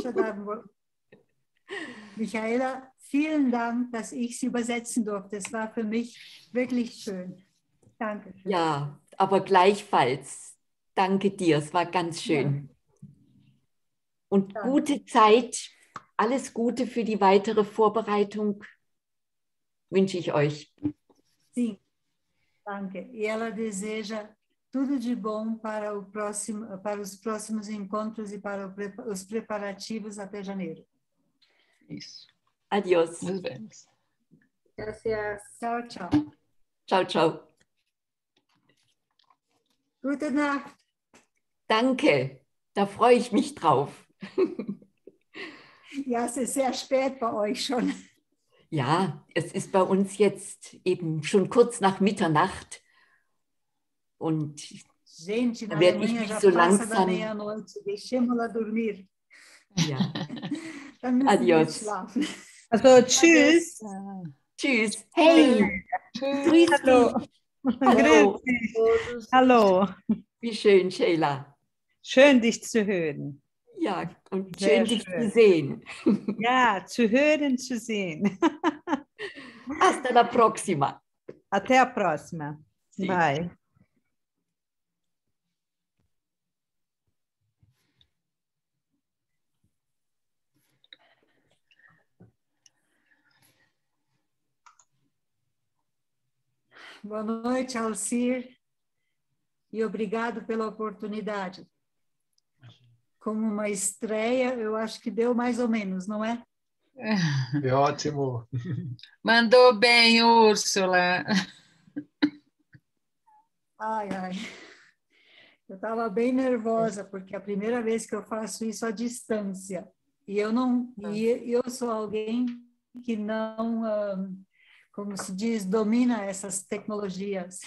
Speaker 1: Michaela, vielen Dank, dass ich Sie übersetzen durfte. Es war für mich wirklich schön. Danke.
Speaker 4: Ja, aber gleichfalls. Danke dir, es war ganz schön. Ja. Und Danke. Gute Zeit, alles Gute für die weitere Vorbereitung wünsche ich euch.
Speaker 1: Sim, danke. E ela deseja tudo de bom para, o próximo, para os próximos encontros e para o, os preparativos até janeiro.
Speaker 2: Isso.
Speaker 4: Adiós.
Speaker 2: Nos vemos.
Speaker 1: Gracias. Tchau, tchau.
Speaker 4: Tchau, tchau.
Speaker 1: Gute Nacht.
Speaker 4: Danke, da freue ich mich drauf.
Speaker 1: Ja, es ist sehr spät bei euch schon.
Speaker 4: Ja, es ist bei uns jetzt eben schon kurz nach Mitternacht. Und
Speaker 1: Gente,
Speaker 4: da werde ich mich so langsam...
Speaker 1: meia-noite, deixemos-la dormir.
Speaker 4: Ja.
Speaker 1: Dann müssen
Speaker 4: Adios.
Speaker 1: wir schlafen.
Speaker 3: Also, tschüss.
Speaker 2: Ah.
Speaker 4: Tschüss. Hey, grüß
Speaker 3: Hallo.
Speaker 4: dich. Hallo.
Speaker 3: Hallo.
Speaker 4: Wie schön, Sheila.
Speaker 3: Schön, dich zu hören.
Speaker 4: Ja, und
Speaker 3: Sehr
Speaker 4: schön, dich
Speaker 3: schön.
Speaker 4: zu sehen.
Speaker 3: Ja, zu hören, zu sehen.
Speaker 4: Hasta la próxima.
Speaker 3: Até a próxima.
Speaker 4: Sim.
Speaker 3: Bye.
Speaker 1: Boa noite, Alcir, e obrigado pela oportunidade. Como uma estreia, eu acho que deu mais ou menos, não é?
Speaker 5: É ótimo.
Speaker 2: Mandou bem, Úrsula.
Speaker 1: Ai, ai. Eu estava bem nervosa, porque é a primeira vez que eu faço isso à distância. E eu não, e eu sou alguém que não... Um, como se diz, domina essas tecnologias.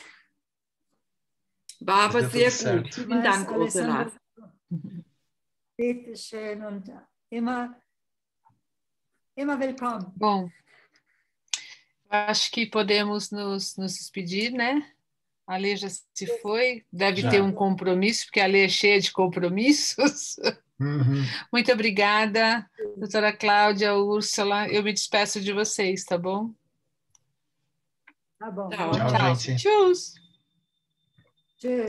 Speaker 4: War aber sehr gut. Vielen Dank, Ursula.
Speaker 1: Bitte schön und immer, immer willkommen.
Speaker 2: Bom, acho que podemos nos, nos despedir, né? A Lê já se foi, deve já ter um compromisso, porque a Lê é cheia de compromissos.
Speaker 5: Uhum.
Speaker 2: Muito obrigada, doutora Cláudia, Úrsula. Eu me despeço de vocês, tá bom?
Speaker 1: Tá bom.
Speaker 4: Tchau,
Speaker 5: tchau, gente.
Speaker 2: Tchau.
Speaker 1: Tchau.